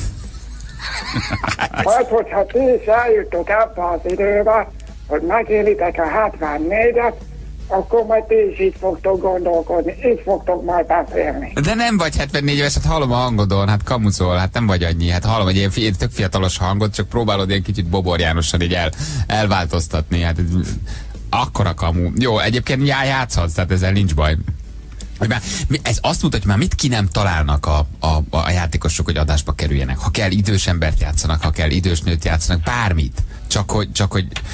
Majd, hogyha ti is eljutok ebbe az időbe, hogy megélitek a 74-et, akkor majd ti is így fogtok gondolkodni, így fogtok majd beszélni. De nem vagy 74 éves, hát hallom a hangodon, hát kamucol, hát nem vagy annyi, hát hallom egy ilyen tök fiatalos hangot, csak próbálod ilyen kicsit Bobor Jánosan így elváltoztatni, hát akkora kamu. Jó, egyébként játszhatsz, tehát ezzel nincs baj. Ez azt mutatja, hogy már mit ki nem találnak a játékosok, hogy adásba kerüljenek. Ha kell, idős embert játszanak, ha kell, idős nőt játszanak, bármit. Csak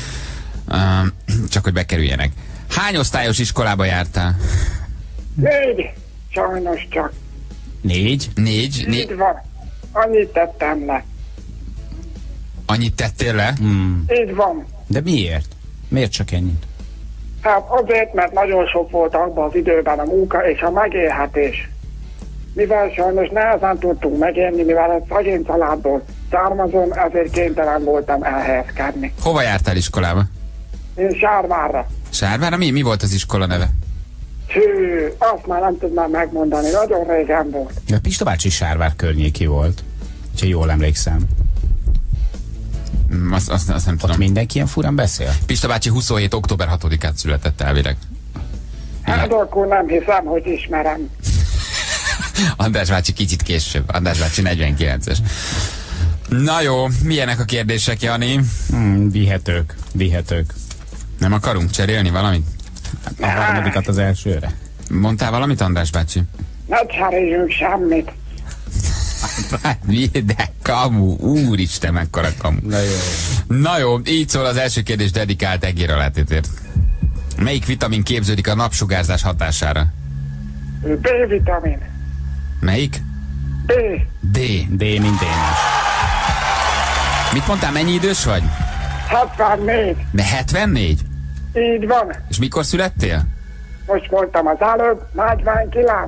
hogy bekerüljenek. Hány osztályos iskolába jártál? 4. Sajnos csak. 4? Így van. Annyit tettem le. Annyit tettél le? Így van. De miért? Miért csak ennyit? Hát azért, mert nagyon sok volt abban az időben a munka és a megélhetés. Mivel sajnos nehezen tudtunk megélni, mivel egy szegény családból származom, ezért kénytelen voltam elhelyezkedni. Hova jártál iskolába? Én Sárvárra. Sárvárra? Mi volt az iskola neve? Hű, azt már nem tudnám megmondani, nagyon régen volt. De Pista bácsi Sárvár környéki volt, ha jól emlékszem. Azt nem tudom. Ott mindenki ilyen furán beszél? Pista bácsi 27. október 6-án született elvileg. Hát akkor nem hiszem, hogy ismerem. András bácsi kicsit később. András bácsi 49-es. Na jó, milyenek a kérdések, Jani? Vihetők. Nem akarunk cserélni valamit? A harmadikat az elsőre. Mondtál valamit, András bácsi? Ne cseréljünk semmit. De kamu, úristen, mekkora kamu. Na jó, így szól az első kérdés dedikált egérrelátétért. Melyik vitamin képződik a napsugárzás hatására? B-vitamin. Melyik? D, mint Dénes. Mit mondtál, mennyi idős vagy? 74. De 74? Így van. És mikor születtél? Most mondtam az előbb, 49.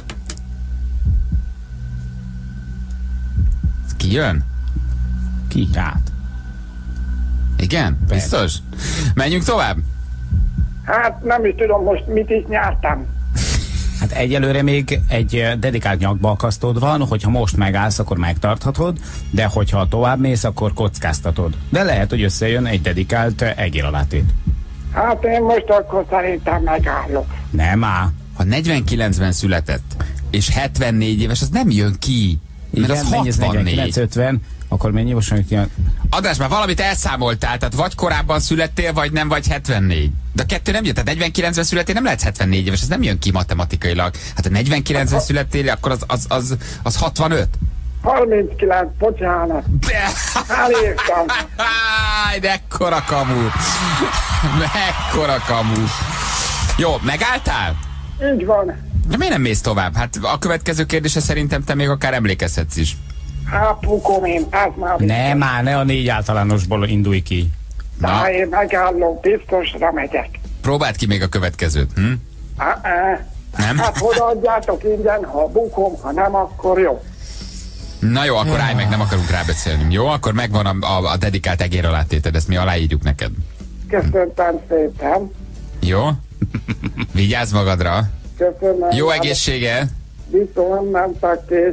Ki jön? Ki? Hát. Igen? Biztos? Menjünk tovább? Hát nem is tudom most mit is nyertem. Hát egyelőre még egy dedikált nyakbalkasztód van, hogyha most megállsz, akkor megtarthatod, de hogyha tovább mész, akkor kockáztatod. De lehet, hogy összejön egy dedikált egéralátét. Hát én most akkor szerintem megállok. Nem áll. Ha 49-ben született, és 74 éves, az nem jön ki. Mert igen, az 64. 50, akkor mennyi most jön? András, már valamit elszámoltál, tehát vagy korábban születtél, vagy nem vagy 74. De a kettő nem jön, tehát 49-ben születtél, nem lehet 74 éves, ez nem jön ki matematikailag. Hát a 49-ben születtél, akkor az 65. 39, bocsánat. Elírtam. De ekkora kamu. Mekkora kamu. Jó, megálltál? Így van. De miért nem mész tovább? Hát a következő kérdése szerintem te még akár emlékezhetsz is. Hát pukom én, ez már... Ne a 4 általánosból indulj ki. Na, én megállom, biztosra megyek. Próbáld ki még a következőt, hm? Nem? Hát odaadjátok ingyen, ha bukom, ha nem, akkor jó. Na jó, akkor állj meg, nem akarunk rábeszélni. Jó, akkor megvan a dedikált egérrelátéted, ezt mi aláírjuk neked. Köszöntöm szépen. Jó? Vigyázz magadra. Köszönöm. Jó egészsége. Viszont nem takés.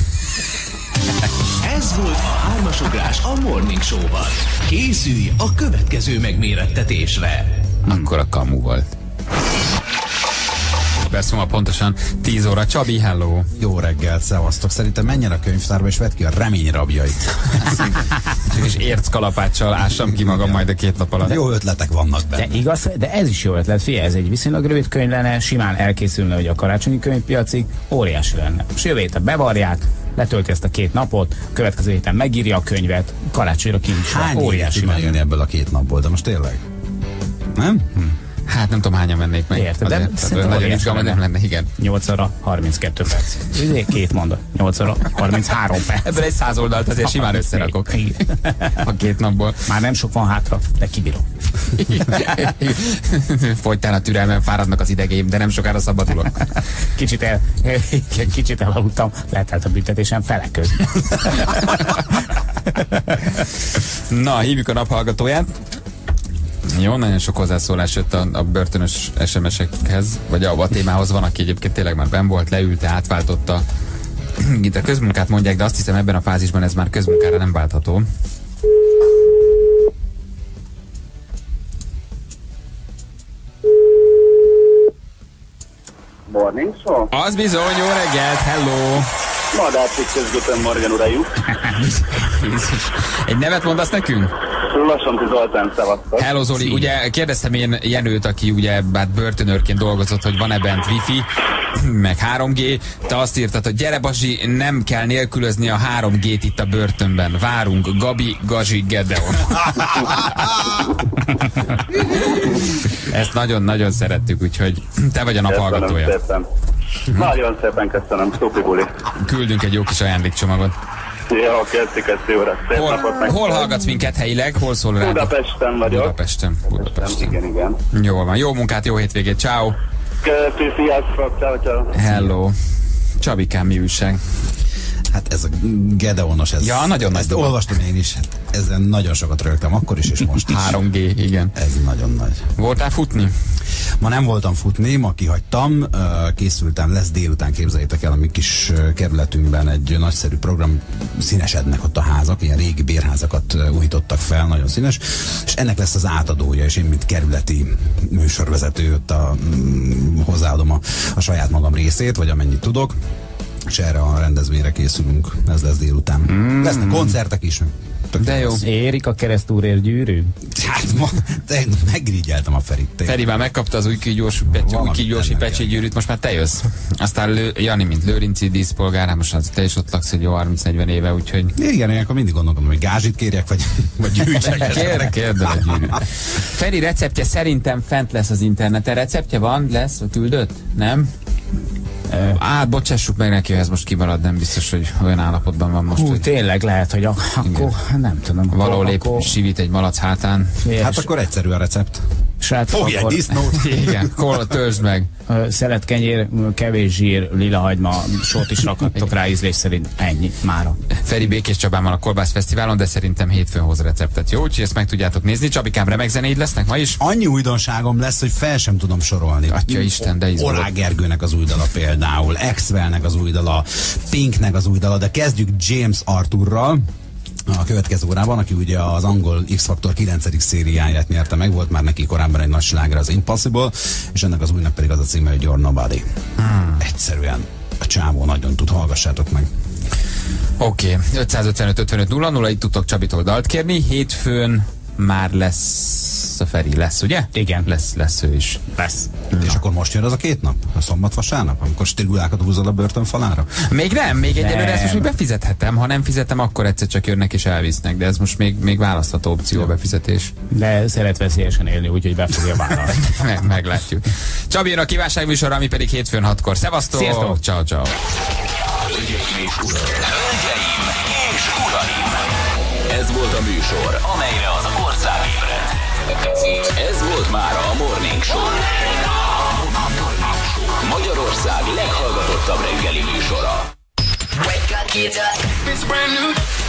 Ez volt a hármasugrás a Morning Show-ban. Készülj a következő megmérettetésre. Akkor a kamu volt. Persze ma pontosan 10 óra. Csabi, hello! Jó reggel, szevasztok! Szerintem menjen a könyvtárba és vedd ki a remény rabjait. És érc kalapáccsal ássam ki magam majd a 2 nap alatt. Jó ötletek vannak benne. De igaz, de ez is jó ötlet. Figyelj, ez egy viszonylag rövid könyv lenne, simán elkészülne, hogy a karácsonyi könyvpiacig óriási lenne. És jövő héten bevarják, letölti ezt a 2 napot, következő héten megírja a könyvet, karácsonyra ki is van. Hány óriási tud megjönni ebből a 2 napból, de most tényleg? Nem? Hát nem tudom, hányan mennék meg. Érted, de nagyon izgalmas nem lenne, igen. 8 óra 32 perc. Ugye, két mondat. 8 óra 33 perc. Ebből egy 100 oldalt azért simán összerakok. A 2 napból. Már nem sok van hátra, de kibírom. Fogytál a türelmem, fáradnak az idegeim, de nem sokára szabadulok. Kicsit elaludtam, letelt a büntetésem fele közben. Na, hívjuk a naphallgatóját. Jó, nagyon sok hozzászólás jött a börtönös SMS-ekhez, vagy a témához. Van, aki egyébként tényleg már benn volt, leülte, átváltotta. Itt a közmunkát mondják, de azt hiszem ebben a fázisban ez már közmunkára nem váltható. Morning Show? Az bizony, jó reggelt, hello! Madárcikköz, guten morgen, urajuk! Egy nevet mondasz nekünk? Lassonti Zoltán, szevasztok. Hello Zoli, ugye kérdeztem én Jenőt, aki ugye börtönőrként dolgozott, hogy van-e bent wifi, meg 3G, te azt írtad, hogy gyere Bazsi, nem kell nélkülözni a 3G-t itt a börtönben. Várunk, Gabi, Gazsi, Gedeon. Ezt nagyon-nagyon szerettük, úgyhogy te vagy a naphallgatója. Nagyon szépen köszönöm, szupi buli. Küldünk egy jó kis ajándékcsomagot. Jó, köszi urat. Szép napot meg. Hol hallgatsz minket helyileg? Hol szól rád? Budapesten vagyok. Budapesten. Igen. Jól van. Jó munkát, jó hétvégét. Ciao. Köszi, sziasztok. Ciao. Hello. Csabikám, mi újság? Hát ez a Gedeonos, ez... Ja, nagyon nagy dolog. Olvastam én is, ezen nagyon sokat rögtem, akkor is és most is. 3G, igen. Ez nagyon nagy. Voltál futni? Ma nem voltam futni, ma kihagytam, készültem, lesz délután, képzeljétek el, a mi kis kerületünkben egy nagyszerű program, színesednek ott a házak, ilyen régi bérházakat újítottak fel, nagyon színes, és ennek lesz az átadója, és én, mint kerületi műsorvezető, ott hozzáadom a saját magam részét, vagy amennyit tudok, és erre a rendezvényre készülünk, ez lesz délután. Lesznek koncertek is. De jó. Érik a keresztúrért gyűrű? Hát ma megrigyeltem a Ferit. Feri már megkapta az új kígyósi pecsétgyűrűt, most már te jössz. Aztán Jani, mint Lőrinci díszpolgár, most az te is ott laksz egy jó 30-40 éve, úgyhogy... Igen, én akkor mindig gondolkodom, hogy gázsit kérjek, vagy gyűjtsek. Kérd el a gyűrűt. Feri receptje szerintem fent lesz az interneten. Receptje van? Lesz? Küldött? Nem? Bocsássuk meg neki, hogy ez most kimarad, nem biztos, hogy olyan állapotban van most. Hogy... tényleg lehet, hogy akkor nem tudom. Valahol lép sivít egy malac hátán. Hát akkor egyszerű a recept. Fogj egy disznót. Igen, törzsd meg. Szeletkenyér, kevés zsír, lilahagyma, sót is rakhattok rá ízlés szerint. Ennyi, mára. Feri Békés Csabán van a Kolbász Fesztiválon, de szerintem hétfőn hoz receptet. Jó, úgyhogy ezt meg tudjátok nézni. Csabikám, remek zenéid lesznek ma is? Annyi újdonságom lesz, hogy fel sem tudom sorolni. Atya Isten, de izolod. Olá Gergőnek az új dala például, Axwellnek az új dala, Pinknek az új dala, de kezdjük James Arthurral a következő órában, aki ugye az angol X-Factor 9. szériáját nyerte meg, volt már neki korábban egy nagy sláger, az Impossible, és ennek az újnak pedig az a címe, hogy You're Nobody. Egyszerűen a csávó nagyon tud, hallgassátok meg. Oké, 555-55-00, itt tudtok Csabitól dalt kérni, hétfőn már lesz a Feri, lesz, ugye? Igen. Lesz ő is. Lesz. És akkor most jön az a 2 nap? A szombat-vasárnap? Amikor strigulákat húzol a börtön falára? Még nem, még egyelőre ezt most még befizethetem. Ha nem fizetem, akkor egyszer csak jönnek és elvisznek, de ez most még választható opció a befizetés. De szeret veszélyesen élni, úgyhogy be fogja vállalni. Meglátjuk. Csabi jön a kívánság műsor, ami pedig hétfőn 6-kor. Szevasztok! Sziasztok! Ciao. Hölgyeim és uraim! Ez volt a műsor, amelyre az ország ébredt. Ez volt már a Morning Show. Magyarország leghallgatottabb reggeli műsora. It's brand new.